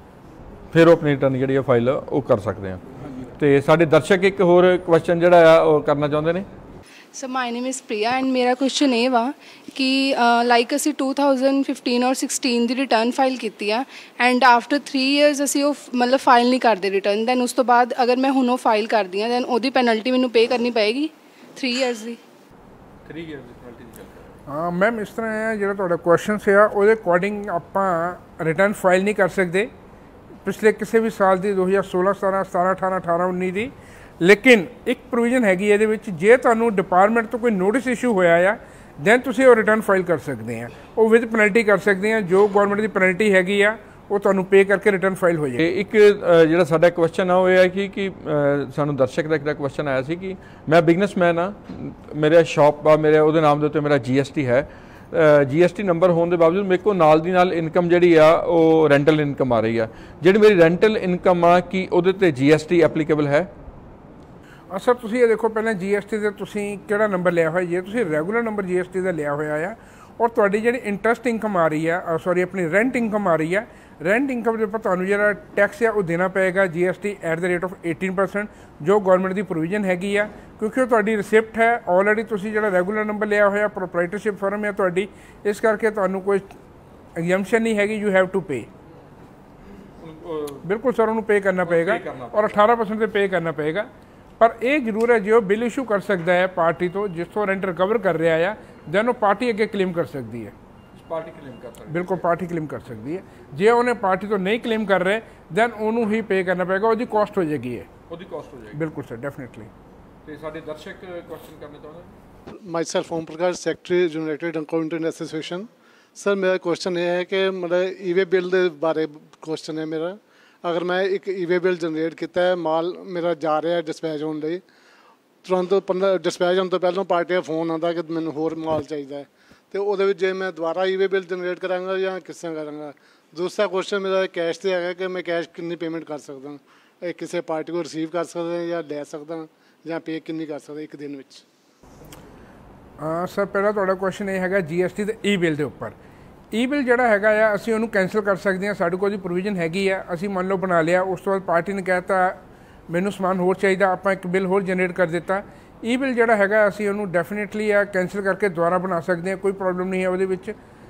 ਫਿਰ ਉਹ ਆਪਣੀ ਰਿਟਰਨ ਜਿਹੜੀ ਫਾਈਲ ਉਹ ਕਰ ਸਕਦੇ ਆ। ਤੇ ਸਾਡੇ ਦਰਸ਼ਕ ਇੱਕ ਹੋਰ ਕੁਐਸਚਨ ਜਿਹੜਾ ਆ ਉਹ ਕਰਨਾ ਚਾਹੁੰਦੇ ਨੇ। Sir, my name is Priya and ਮੇਰਾ ਕੁਐਸਚਨ ਇਹ ਵਾ ਕਿ ਲਾਈਕ ਅਸੀਂ ਟੂ ਥਾਊਜ਼ੈਂਡ ਫਿਫਟੀਨ ਔਰ ਸਿਕਸਟੀਨ ਦੀ ਰਿਟਰਨ ਫਾਈਲ ਕੀਤੀ ਆ ਐਂਡ ਆਫਟਰ ਥ੍ਰੀ ਈਅਰਸ ਅਸੀਂ ਉਹ ਮਤਲਬ ਫਾਈਲ ਨਹੀਂ ਕਰਦੇ ਰਿਟਰਨ, ਦੈਨ ਉਸ ਤੋਂ ਬਾਅਦ ਅਗਰ ਮੈਂ ਹੁਣ ਉਹ ਫਾਈਲ ਕਰਦੀ ਹਾਂ ਦੈਨ ਉਹਦੀ ਪੈਨਲਟੀ ਮੈਨੂੰ ਪੇ ਕਰਨੀ ਪਏਗੀ ਥ੍ਰੀ ਈਅਰਸ ਦੀ? ਥ੍ਰੀ ਈਅਰਸ ਦੀ ਪੈਨਲਟੀ ਦੀ ਗੱਲ। ਹਾਂ ਮੈਮ, ਇਸ ਤਰ੍ਹਾਂ ਹੈ ਜਿਹੜਾ ਤੁਹਾਡਾ ਕੁਐਸਚਨ ਸੀਗਾ ਉਹਦੇ ਅਕੋਰਡਿੰਗ ਆਪਾਂ ਰਿਟਰਨ ਫਾਈਲ ਨਹੀਂ ਕਰ ਸਕਦੇ ਪਿਛਲੇ ਕਿਸੇ ਵੀ ਸਾਲ ਦੀ, ਦੋ ਹਜ਼ਾਰ ਸੋਲਾਂ ਸਤਾਰਾਂ ਸਤਾਰਾਂ ਅਠਾਰਾਂ ਅਠਾਰਾਂ ਉੱਨੀ ਦੀ। ਲੇਕਿਨ ਇੱਕ ਪ੍ਰੋਵੀਜ਼ਨ ਹੈਗੀ ਇਹਦੇ ਵਿੱਚ, ਜੇ ਤੁਹਾਨੂੰ ਡਿਪਾਰਟਮੈਂਟ ਤੋਂ ਕੋਈ ਨੋਟਿਸ ਇਸ਼ੂ ਹੋਇਆ ਆ ਦੈਨ ਤੁਸੀਂ ਉਹ ਰਿਟਰਨ ਫਾਈਲ ਕਰ ਸਕਦੇ ਆ, ਉਹ ਵਿਦ ਪੈਨਲਟੀ ਕਰ ਸਕਦੇ ਆ। ਜੋ ਗਵਰਨਮੈਂਟ ਦੀ ਪੈਨਲਟੀ ਹੈਗੀ ਆ ਉਹ ਤੁਹਾਨੂੰ ਪੇ ਕਰਕੇ ਰਿਟਰਨ ਫਾਈਲ ਹੋ ਜਾਏ। ਇੱਕ ਜਿਹੜਾ ਸਾਡਾ ਕੁਐਸਚਨ ਆ ਉਹ ਇਹ ਹੈ ਕਿ ਕਿ ਸਾਨੂੰ ਦਰਸ਼ਕ ਦਾ ਇੱਕ ਦਾ ਕੁਐਸਚਨ ਆਇਆ ਸੀ ਕਿ ਮੈਂ ਬਿਜ਼ਨਸਮੈਨ ਆ, ਮੇਰਾ ਸ਼ਾਪ ਆ, ਮੇਰੇ ਉਹਦੇ ਨਾਮ ਦੇ ਉੱਤੇ ਮੇਰਾ ਜੀ ਐਸ ਟੀ ਹੈ, ਜੀ ਐਸ ਟੀ ਨੰਬਰ ਹੋਣ ਦੇ ਬਾਵਜੂਦ ਮੇਰੇ ਕੋਲ ਨਾਲ ਦੀ ਨਾਲ ਇਨਕਮ ਜਿਹੜੀ ਆ ਉਹ ਰੈਂਟਲ ਇਨਕਮ ਆ ਰਹੀ ਆ, ਜਿਹੜੀ ਮੇਰੀ ਰੈਂਟਲ ਇਨਕਮ ਆ ਕੀ ਉਹਦੇ 'ਤੇ ਜੀ ਐਸ ਟੀ ਐਪਲੀਕੇਬਲ ਹੈ? ਸਰ, ਤੁਸੀਂ ਇਹ ਦੇਖੋ ਪਹਿਲਾਂ ਜੀ ਐਸ ਟੀ ਦਾ ਤੁਸੀਂ ਕਿਹੜਾ ਨੰਬਰ ਲਿਆ ਹੋਇਆ। ਜੇ ਤੁਸੀਂ regular number G S T ਦਾ ਲਿਆ ਹੋਇਆ ਆ ਔਰ ਤੁਹਾਡੀ ਜਿਹੜੀ ਇੰਟਰਸਟ ਇਨਕਮ ਆ ਰਹੀ ਆ, ਸੌਰੀ ਆਪਣੀ ਰੈਂਟ ਇਨਕਮ ਆ ਰਹੀ ਆ, ਰੈਂਟ ਇਨਕਮ ਦੇ ਉੱਪਰ ਤੁਹਾਨੂੰ ਜਿਹੜਾ ਟੈਕਸ ਆ ਉਹ ਦੇਣਾ ਪਏਗਾ G S T at the rate of eighteen percent, ਜੋ ਗਵਰਨਮੈਂਟ ਦੀ ਪ੍ਰੋਵੀਜ਼ਨ ਹੈਗੀ ਆ, ਕਿਉਂਕਿ ਉਹ ਤੁਹਾਡੀ ਰਿਸਿਪਟ ਹੈ ਆਲਰੇਡੀ। ਤੁਸੀਂ ਜਿਹੜਾ ਰੈਗੂਲਰ ਨੰਬਰ ਲਿਆ ਹੋਇਆ ਪ੍ਰੋਪਰਾਈਟਰਸ਼ਿਪ ਫਰਮ ਹੈ ਤੁਹਾਡੀ, ਇਸ ਕਰਕੇ ਤੁਹਾਨੂੰ ਕੋਈ ਐਗਜ਼ੈਂਪਸ਼ਨ ਨਹੀਂ ਹੈਗੀ, ਯੂ ਹੈਵ ਟੂ ਪੇ। ਬਿਲਕੁਲ ਸਰ, ਉਹਨੂੰ ਪੇ ਕਰਨਾ ਪਏਗਾ ਔਰ ਅਠਾਰਾਂ ਪਰਸੈਂਟ 'ਤੇ ਪੇ ਕਰਨਾ ਪਏਗਾ। ਪਰ ਇਹ ਜ਼ਰੂਰ ਹੈ ਜੇ ਉਹ ਬਿੱਲ ਇਸ਼ੂ ਕਰ ਸਕਦਾ ਹੈ ਪਾਰਟੀ ਤੋਂ ਜਿਸ ਤੋਂ ਰੈਂਟ ਰਿਕਵਰ ਕਰ ਰਿਹਾ ਆ, ਦੈਨ ਉਹ ਪਾਰਟੀ ਅੱਗੇ ਕਲੇਮ ਕਰ ਸਕਦੀ ਹੈ। ਪਾਰਟੀ ਕਲੇਮ ਕਰ ਸਕਦੀ ਬਿਲਕੁਲ ਪਾਰਟੀ ਕਲੇਮ ਕਰ ਸਕਦੀ ਹੈ। ਜੇ ਉਹਨੇ ਪਾਰਟੀ ਤੋਂ ਨਹੀਂ ਕਲੇਮ ਕਰ ਰਹੇ ਦੈਨ ਉਹਨੂੰ ਹੀ ਪੇ ਕਰਨਾ ਪਏਗਾ, ਉਹਦੀ ਕਾਸਟ ਹੋ ਜਾਏਗੀ ਹੈ, ਉਹਦੀ ਕਾਸਟ ਹੋ ਜਾਏਗੀ। ਬਿਲਕੁਲ ਸਰ, ਡੈਫੀਨਿਟਲੀ। ਤੇ ਸਾਡੇ ਦਰਸ਼ਕ ਕੁਐਸਚਨ ਕਰਨੇ ਚਾਹੁੰਦੇ। Myself Om Prakash, secretary United Accountant Association. Sir ਮੇਰਾ ਕੁਐਸਚਨ ਇਹ ਹੈ ਕਿ ਮਤਲਬ ਈਵੇ ਬਿੱਲ ਦੇ ਬਾਰੇ ਕੁਐਸਚਨ ਹੈ ਮੇਰਾ। ਅਗਰ ਮੈਂ ਇੱਕ ਈਵੇ ਬਿੱਲ ਜਨਰੇਟ ਕੀਤਾ ਹੈ, ਮਾਲ ਮੇਰਾ ਜਾ ਰਿਹਾ ਡਿਸਪੈਚ ਹੋਣ ਲਈ, ਤੁਰੰਤ ਪੰਦਰਾਂ ਡਿਸਪੈਚ ਹੋਣ ਤੋਂ ਪਹਿਲਾਂ ਪਾਰਟੀ ਦਾ ਫੋਨ ਆਉਂਦਾ ਕਿ ਮੈਨੂੰ ਹੋਰ ਮਾਲ ਚਾਹੀਦਾ ਹੈ, ਅਤੇ ਉਹਦੇ ਵਿੱਚ ਜੇ ਮੈਂ ਦੁਬਾਰਾ ਈਵੇ ਬਿੱਲ ਜਨਰੇਟ ਕਰਾਂਗਾ ਜਾਂ ਕਿਸ ਤਰ੍ਹਾਂ ਕਰਾਂਗਾ। ਦੂਸਰਾ ਕੁਐਸਚਨ ਮੇਰਾ ਕੈਸ਼ 'ਤੇ ਹੈਗਾ ਕਿ ਮੈਂ ਕੈਸ਼ ਕਿੰਨੀ ਪੇਮੈਂਟ ਕਰ ਸਕਦਾ, ਇਹ ਕਿਸੇ ਪਾਰਟੀ ਕੋਲ ਰਿਸੀਵ ਕਰ ਸਕਦਾ ਜਾਂ ਲੈ ਸਕਦਾ, ਜਾਂ ਪੇ ਕਿੰਨੀ ਕਰ ਸਕਦਾ ਇੱਕ ਦਿਨ ਵਿੱਚ। ਸਰ ਪਹਿਲਾਂ ਤੁਹਾਡਾ ਕੁਐਸਚਨ ਇਹ ਹੈਗਾ ਜੀ ਐਸ ਟੀ ਦੇ ਈ ਬਿੱਲ ਦੇ ਉੱਪਰ। ਈ ਬਿੱਲ ਜਿਹੜਾ ਹੈਗਾ ਆ ਅਸੀਂ ਉਹਨੂੰ ਕੈਂਸਲ ਕਰ ਸਕਦੇ ਹਾਂ, ਸਾਡੇ ਕੋਲ ਉਹਦੀ ਪ੍ਰੋਵੀਜ਼ਨ ਹੈਗੀ ਆ। ਅਸੀਂ ਮੰਨ ਲਓ ਬਣਾ ਲਿਆ, ਉਸ ਤੋਂ ਬਾਅਦ ਪਾਰਟੀ ਨੇ ਕਹਿ ਤਾ ਮੈਨੂੰ ਸਮਾਨ ਹੋਰ ਚਾਹੀਦਾ, ਆਪਾਂ ਇੱਕ ਬਿੱਲ ਹੋਰ ਜਨਰੇਟ ਕਰ ਦਿੱਤਾ। ਈ ਬਿੱਲ ਜਿਹੜਾ ਹੈਗਾ ਅਸੀਂ ਉਹਨੂੰ ਡੈਫੀਨੇਟਲੀ ਆ ਕੈਂਸਲ ਕਰਕੇ ਦੁਬਾਰਾ ਬਣਾ ਸਕਦੇ ਹਾਂ, ਕੋਈ ਪ੍ਰੋਬਲਮ ਨਹੀਂ ਹੈ ਉਹਦੇ ਵਿੱਚ।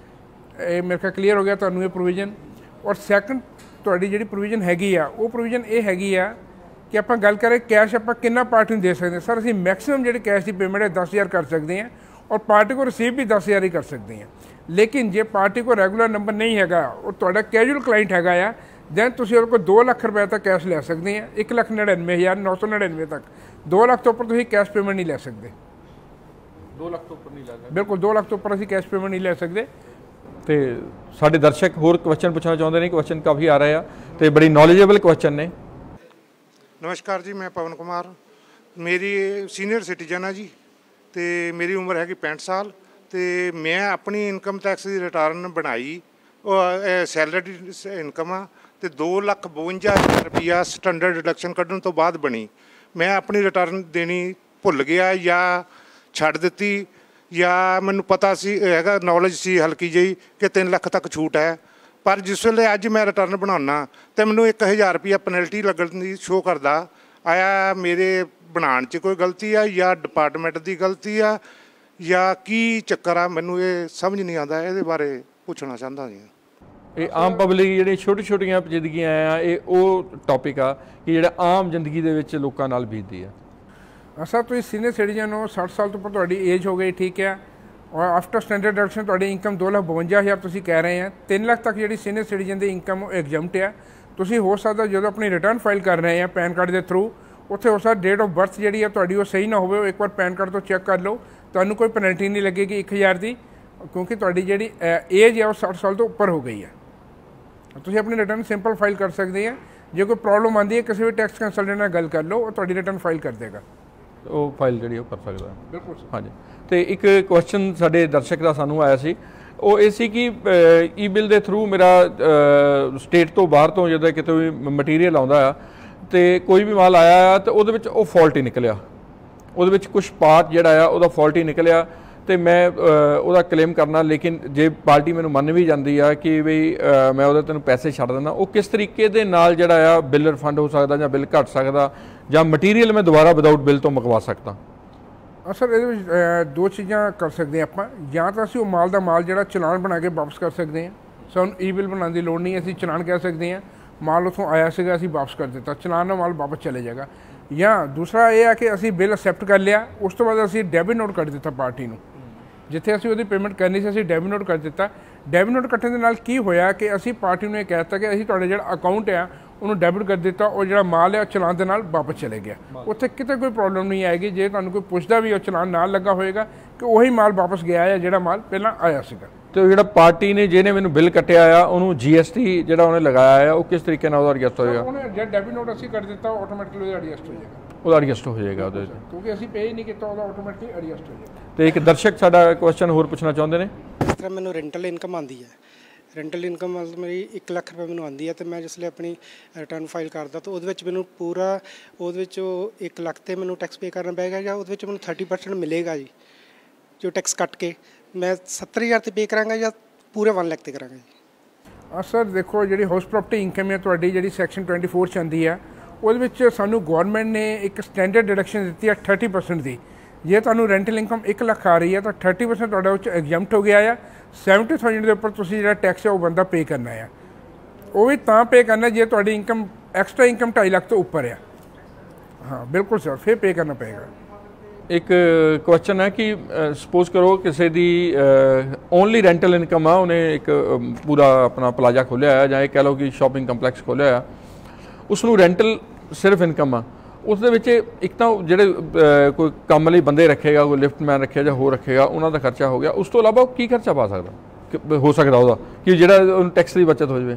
ਇਹ ਮੇਰੇ ਖਿਆਲ ਕਲੀਅਰ ਹੋ ਗਿਆ ਤੁਹਾਨੂੰ ਇਹ ਪ੍ਰੋਵੀਜ਼ਨ। ਔਰ ਸੈਕੰਡ ਤੁਹਾਡੀ ਜਿਹੜੀ ਪ੍ਰੋਵੀਜ਼ਨ ਹੈਗੀ ਆ ਉਹ ਪ੍ਰੋਵੀਜ਼ਨ ਇਹ ਹੈਗੀ ਆ ਕਿ ਆਪਾਂ ਗੱਲ ਕਰੇ ਕੈਸ਼ ਆਪਾਂ ਕਿੰਨਾ ਪਾਰਟੀ ਨੂੰ ਦੇ ਸਕਦੇ ਹਾਂ। ਸਰ ਅਸੀਂ ਮੈਕਸਿਮਮ ਜਿਹੜੀ ਕੈਸ਼ ਦੀ ਪੇਮੈਂਟ ਹੈ ਦਸ ਹਜ਼ਾਰ ਕਰ ਸਕਦੇ ਹਾਂ, ਔਰ ਪਾਰਟੀ को रिसीव भी दस हज़ार ही कर सकते हैं। लेकिन जे पार्टी को रेगुलर नंबर नहीं हैगा और तुहाडा कैजुअल क्लाइंट हैगा आ, दैन तुसीं उहदे कोल दो लख रुपए तक कैश ले सकते हैं, एक लख नड़िनवे हज़ार नौ सौ नड़िनवे तक। दो लख तो उपर तुसीं कैश पेमेंट नहीं ले सकते, दो लख तो उपर नहीं ले सकते, बिल्कुल दो लख तो उपर असीं कैश पेमेंट नहीं ले सकते। तो साडे दर्शक होर क्वेश्चन पूछना चाहते हैं, क्वेश्चन काफ़ी आ रहे हैं तो बड़ी नॉलेजेबल क्वेश्चन ने। नमस्कार जी, मैं पवन कुमार, मेरी सीनियर सिटीजन है जी, तो मेरी उम्र हैगी पैंठ साल। तो मैं अपनी इनकम टैक्स की रिटर्न बनाई, सैलरी इनकम आ, तो दो लख बवंजा हज़ार रुपया स्टैंडर्ड डिडक्शन कढ़न तो बाद बनी। मैं अपनी रिटर्न देनी भुल गया या छड्ड दित्ती, या मैनूं पता सी हैगा नॉलेज सी हल्की जी कि तीन लख तक छूट है, पर जिस वेले अज मैं रिटर्न बनाना तो मैनूं एक हज़ार रुपया पेनल्टी लगन दी शो करदा। आया मेरे बनाने च कोई गलती है या डिपार्टमेंट की गलती है या की चक्कर आ, मैनूं ये समझ नहीं आता, ये बारे पूछना चाहता जी। ये आम पब्लिक जी छोटी छोटिया जिंदगियां आ, ये वो टॉपिक आ कि जो आम जिंदगी दे विच लोकां नाल बीतदी है। सर तुसीं सीनियर सिटीजन हो, साठ साल तो उपर तुहाडी एज हो गई, ठीक है, और आफ्टर स्टैंडर्ड डिडक्शन तुहाडी इनकम दो लख बवंजा हज़ार तुसीं कह रहे हैं, तीन लख तक जिहड़ी सीनियर सिटीजन की इनकम एग्जम्प्ट है। तुसीं हो सकदा जो अपनी रिटर्न फाइल कर रहे हैं पैन कार्ड के थ्रू, उत्थे हो सकदा डेट ऑफ बर्थ जी है तुहाडी वो सही ना हो, एक बार पैन कार्ड तो चैक कर लो, तुहानूं कोई पेनल्टी नहीं लगेगी एक हज़ार की, क्योंकि तुहाडी जिहड़ी एज है वो साठ साल तो उपर हो गई है। तुसीं अपनी रिटर्न सिंपल फाइल कर सकते हैं। जो कोई प्रॉब्लम आती है किसी भी टैक्स कंसल्टेंट नाल गल कर लो, वो तुहाडी रिटर्न फाइल कर देगा, वो फाइल जिहड़ी वो कर सकदा है। बिल्कुल हाँ जी। तो एक क्वेश्चन साडे दर्शक का सानूं आया सी, ਉਹ ਇਹ ਸੀ ਕਿ ਈ ਬਿੱਲ ਦੇ ਥਰੂ ਮੇਰਾ ਸਟੇਟ ਤੋਂ ਬਾਹਰ ਤੋਂ ਜਦੋਂ ਕਿਤੇ ਵੀ ਮਟੀਰੀਅਲ ਆਉਂਦਾ ਆ ਤੇ ਕੋਈ ਵੀ ਮਾਲ ਆਇਆ ਆ ਤੇ ਉਹਦੇ ਵਿੱਚ ਉਹ ਫਾਲਟ ਹੀ ਨਿਕਲਿਆ, ਉਹਦੇ ਵਿੱਚ ਕੁਝ ਪਾਰਟ ਜਿਹੜਾ ਆ ਉਹਦਾ ਫਾਲਟ ਹੀ ਨਿਕਲਿਆ ਤੇ ਮੈਂ ਉਹਦਾ ਕਲੇਮ ਕਰਨਾ। ਲੇਕਿਨ ਜੇ ਪਾਰਟੀ ਮੈਨੂੰ ਮੰਨ ਵੀ ਜਾਂਦੀ ਆ ਕਿ ਵੀ ਮੈਂ ਉਹਦੇ ਤੈਨੂੰ ਪੈਸੇ ਛੱਡ ਦਿੰਦਾ, ਉਹ ਕਿਸ ਤਰੀਕੇ ਦੇ ਨਾਲ ਜਿਹੜਾ ਆ ਬਿੱਲ ਰਿਫੰਡ ਹੋ ਸਕਦਾ ਜਾਂ ਬਿੱਲ ਘੱਟ ਸਕਦਾ ਜਾਂ ਮਟੀਰੀਅਲ ਮੈਂ ਦੁਬਾਰਾ ਵਿਦਆਊਟ ਬਿੱਲ ਤੋਂ ਮੰਗਵਾ ਸਕਦਾ? सर ये दो चीज़ा कर सकते हैं आप, या तो असं माल का माल जो चलान बना के वापस कर सकते हैं, सानू ई बिल बनाने की लोड़ नहीं, असी चलान कह सकते हैं माल उतों आया सीगा असी वापस कर दिता, चलान का माल वापस चले जाएगा। या दूसरा यह है कि असी बिल एक्सैप्ट कर लिया, उस तो बाद असी डेबिट नोट कर दिता पार्टी को, जिथे असी वो पेमेंट करनी सी असी डेबिट नोट कर दिता। डेबिट नोट कट्टण दे नाल की होया कि असी पार्टी को यह कहता कि असी तुहाडा जिहड़ा अकाउंट है उन्होंने डेबिट कर दिता, और जो माल है चलान के नाल वापस चले गया, उत्थे किते कोई प्रॉब्लम नहीं आएगी। जे तुहानूं कोई पुछदा भी चलान नाल लगा होएगा कि वही माल वापस गया है जिहड़ा माल पहला आया सीगा। तो जिहड़ा पार्टी ने जिहने मैनूं बिल कट्टिया आ उहनूं जी एस टी जिहड़ा उहने लगाया है वो किस तरीके नाल एडजस्ट होएगा? उहने जे डेबिट नोट असीं कर दिता ऑटोमैटिकली उहदा एडजस्ट हो जाएगा, ਉਹਦਾ ਐਡਜਸਟ ਹੋ ਜਾਏਗਾ ਉਹਦੇ ਵਿੱਚ, क्योंकि असीं पे ही नहीं किया ਉਹਦਾ ऑटोमैटिकली एडजस्ट हो जाएगा। ਤੇ ਇੱਕ ਦਰਸ਼ਕ ਸਾਡਾ ਕੁਐਸਚਨ ਹੋਰ ਪੁੱਛਣਾ ਚਾਹੁੰਦੇ ਨੇ। ਜਿਸ ਤਰ੍ਹਾਂ ਮੈਨੂੰ ਰੈਂਟਲ ਇਨਕਮ ਆਉਂਦੀ ਹੈ, ਰੈਂਟਲ ਇਨਕਮ ਮਤਲਬ ਮੇਰੀ ਇੱਕ ਲੱਖ ਰੁਪਏ ਮੈਨੂੰ ਆਉਂਦੀ ਹੈ, ਤੇ ਮੈਂ ਜਿਸਲੇ ਆਪਣੀ ਰਿਟਰਨ ਫਾਈਲ ਕਰਦਾ ਤਾਂ ਉਹਦੇ ਵਿੱਚ ਮੈਨੂੰ ਪੂਰਾ ਉਹਦੇ ਵਿੱਚੋਂ ਇੱਕ ਲੱਖ 'ਤੇ ਮੈਨੂੰ ਟੈਕਸ ਪੇ ਕਰਨਾ ਪਏਗਾ, ਜਾਂ ਉਹਦੇ ਵਿੱਚ ਮੈਨੂੰ ਥਰਟੀ ਪਰਸੈਂਟ ਮਿਲੇਗਾ ਜੀ ਜੋ ਟੈਕਸ ਕੱਟ ਕੇ ਮੈਂ ਸੱਤਰ ਹਜ਼ਾਰ 'ਤੇ ਪੇ ਕਰਾਂਗਾ ਜਾਂ ਪੂਰੇ वन ਲੱਖ 'ਤੇ ਕਰਾਂਗਾ ਜੀ? ਆ ਸਰ ਦੇਖੋ ਜਿਹੜੀ ਹਾਊਸ ਪ੍ਰੋਪਰਟੀ ਇਨਕਮ ਹੈ ਤੁਹਾਡੀ ਜਿਹੜੀ ਸੈਕਸ਼ਨ ਟਵੈਂਟੀ ਫੋਰ 'ਚ ਆਉਂਦੀ ਆ, ਉਹਦੇ ਵਿੱਚ ਸਾਨੂੰ ਗੌਰਮੈਂਟ ਨੇ ਇੱਕ ਸਟੈਂਡਰਡ ਡਿਡਕਸ਼ਨ ਦਿੱਤੀ ਹੈ ਥਰਟੀ ਪਰਸੈਂਟ ਦੀ। ਜੇ ਤੁਹਾਨੂੰ ਰੈਂਟਲ ਇਨਕਮ ਇੱਕ ਲੱਖ ਆ ਰਹੀ ਹੈ ਤਾਂ ਥਰਟੀ ਪਰਸੈਂਟ ਤੁਹਾਡਾ ਉਹ 'ਚ ਐਗਜ਼ੈਂਪਟ ਹੋ ਗਿਆ ਆ। ਸੈਵਨਟੀ थाउजेंड ਦੇ ਉੱਪਰ ਤੁਸੀਂ ਜਿਹੜਾ ਟੈਕਸ ਹੈ ਉਹ ਬੰਦਾ ਪੇ ਕਰਨਾ ਆ, ਉਹ ਵੀ ਤਾਂ ਪੇ ਕਰਨਾ ਜੇ ਤੁਹਾਡੀ ਇਨਕਮ ਐਕਸਟਰਾ ਇਨਕਮ ਢਾਈ ਲੱਖ ਤੋਂ ਉੱਪਰ ਆ। ਹਾਂ ਬਿਲਕੁਲ ਸਰ, ਫਿਰ ਪੇ ਕਰਨਾ ਪਏਗਾ। एक क्वेश्चन है कि सपोज करो किसी दी ओनली रेंटल इनकम आ, उन्हें एक पूरा अपना प्लाजा खोलिया है, ਜਾਂ कह लो कि शॉपिंग कंपलैक्स खोलिया है, उसनों रेंटल सिर्फ इनकम आ, उसदे विच एक तो ਜਿਹੜੇ कोई ਕੰਮ ਲਈ ਬੰਦੇ ਰੱਖੇਗਾ, कोई लिफ्टमैन रखेगा ਜਾਂ ਹੋਰ ਰੱਖੇਗਾ, ਉਹਨਾਂ ਦਾ ਖਰਚਾ ਹੋ ਗਿਆ। ਉਸ ਤੋਂ ਇਲਾਵਾ ਉਹ ਕੀ ਖਰਚਾ ਪਾ ਸਕਦਾ ਹੋ ਸਕਦਾ ਉਹਦਾ ਕਿ ਜਿਹੜਾ ਉਹਨੂੰ ਟੈਕਸ ਦੀ ਬਚਤ ਹੋ ਜਾਵੇ?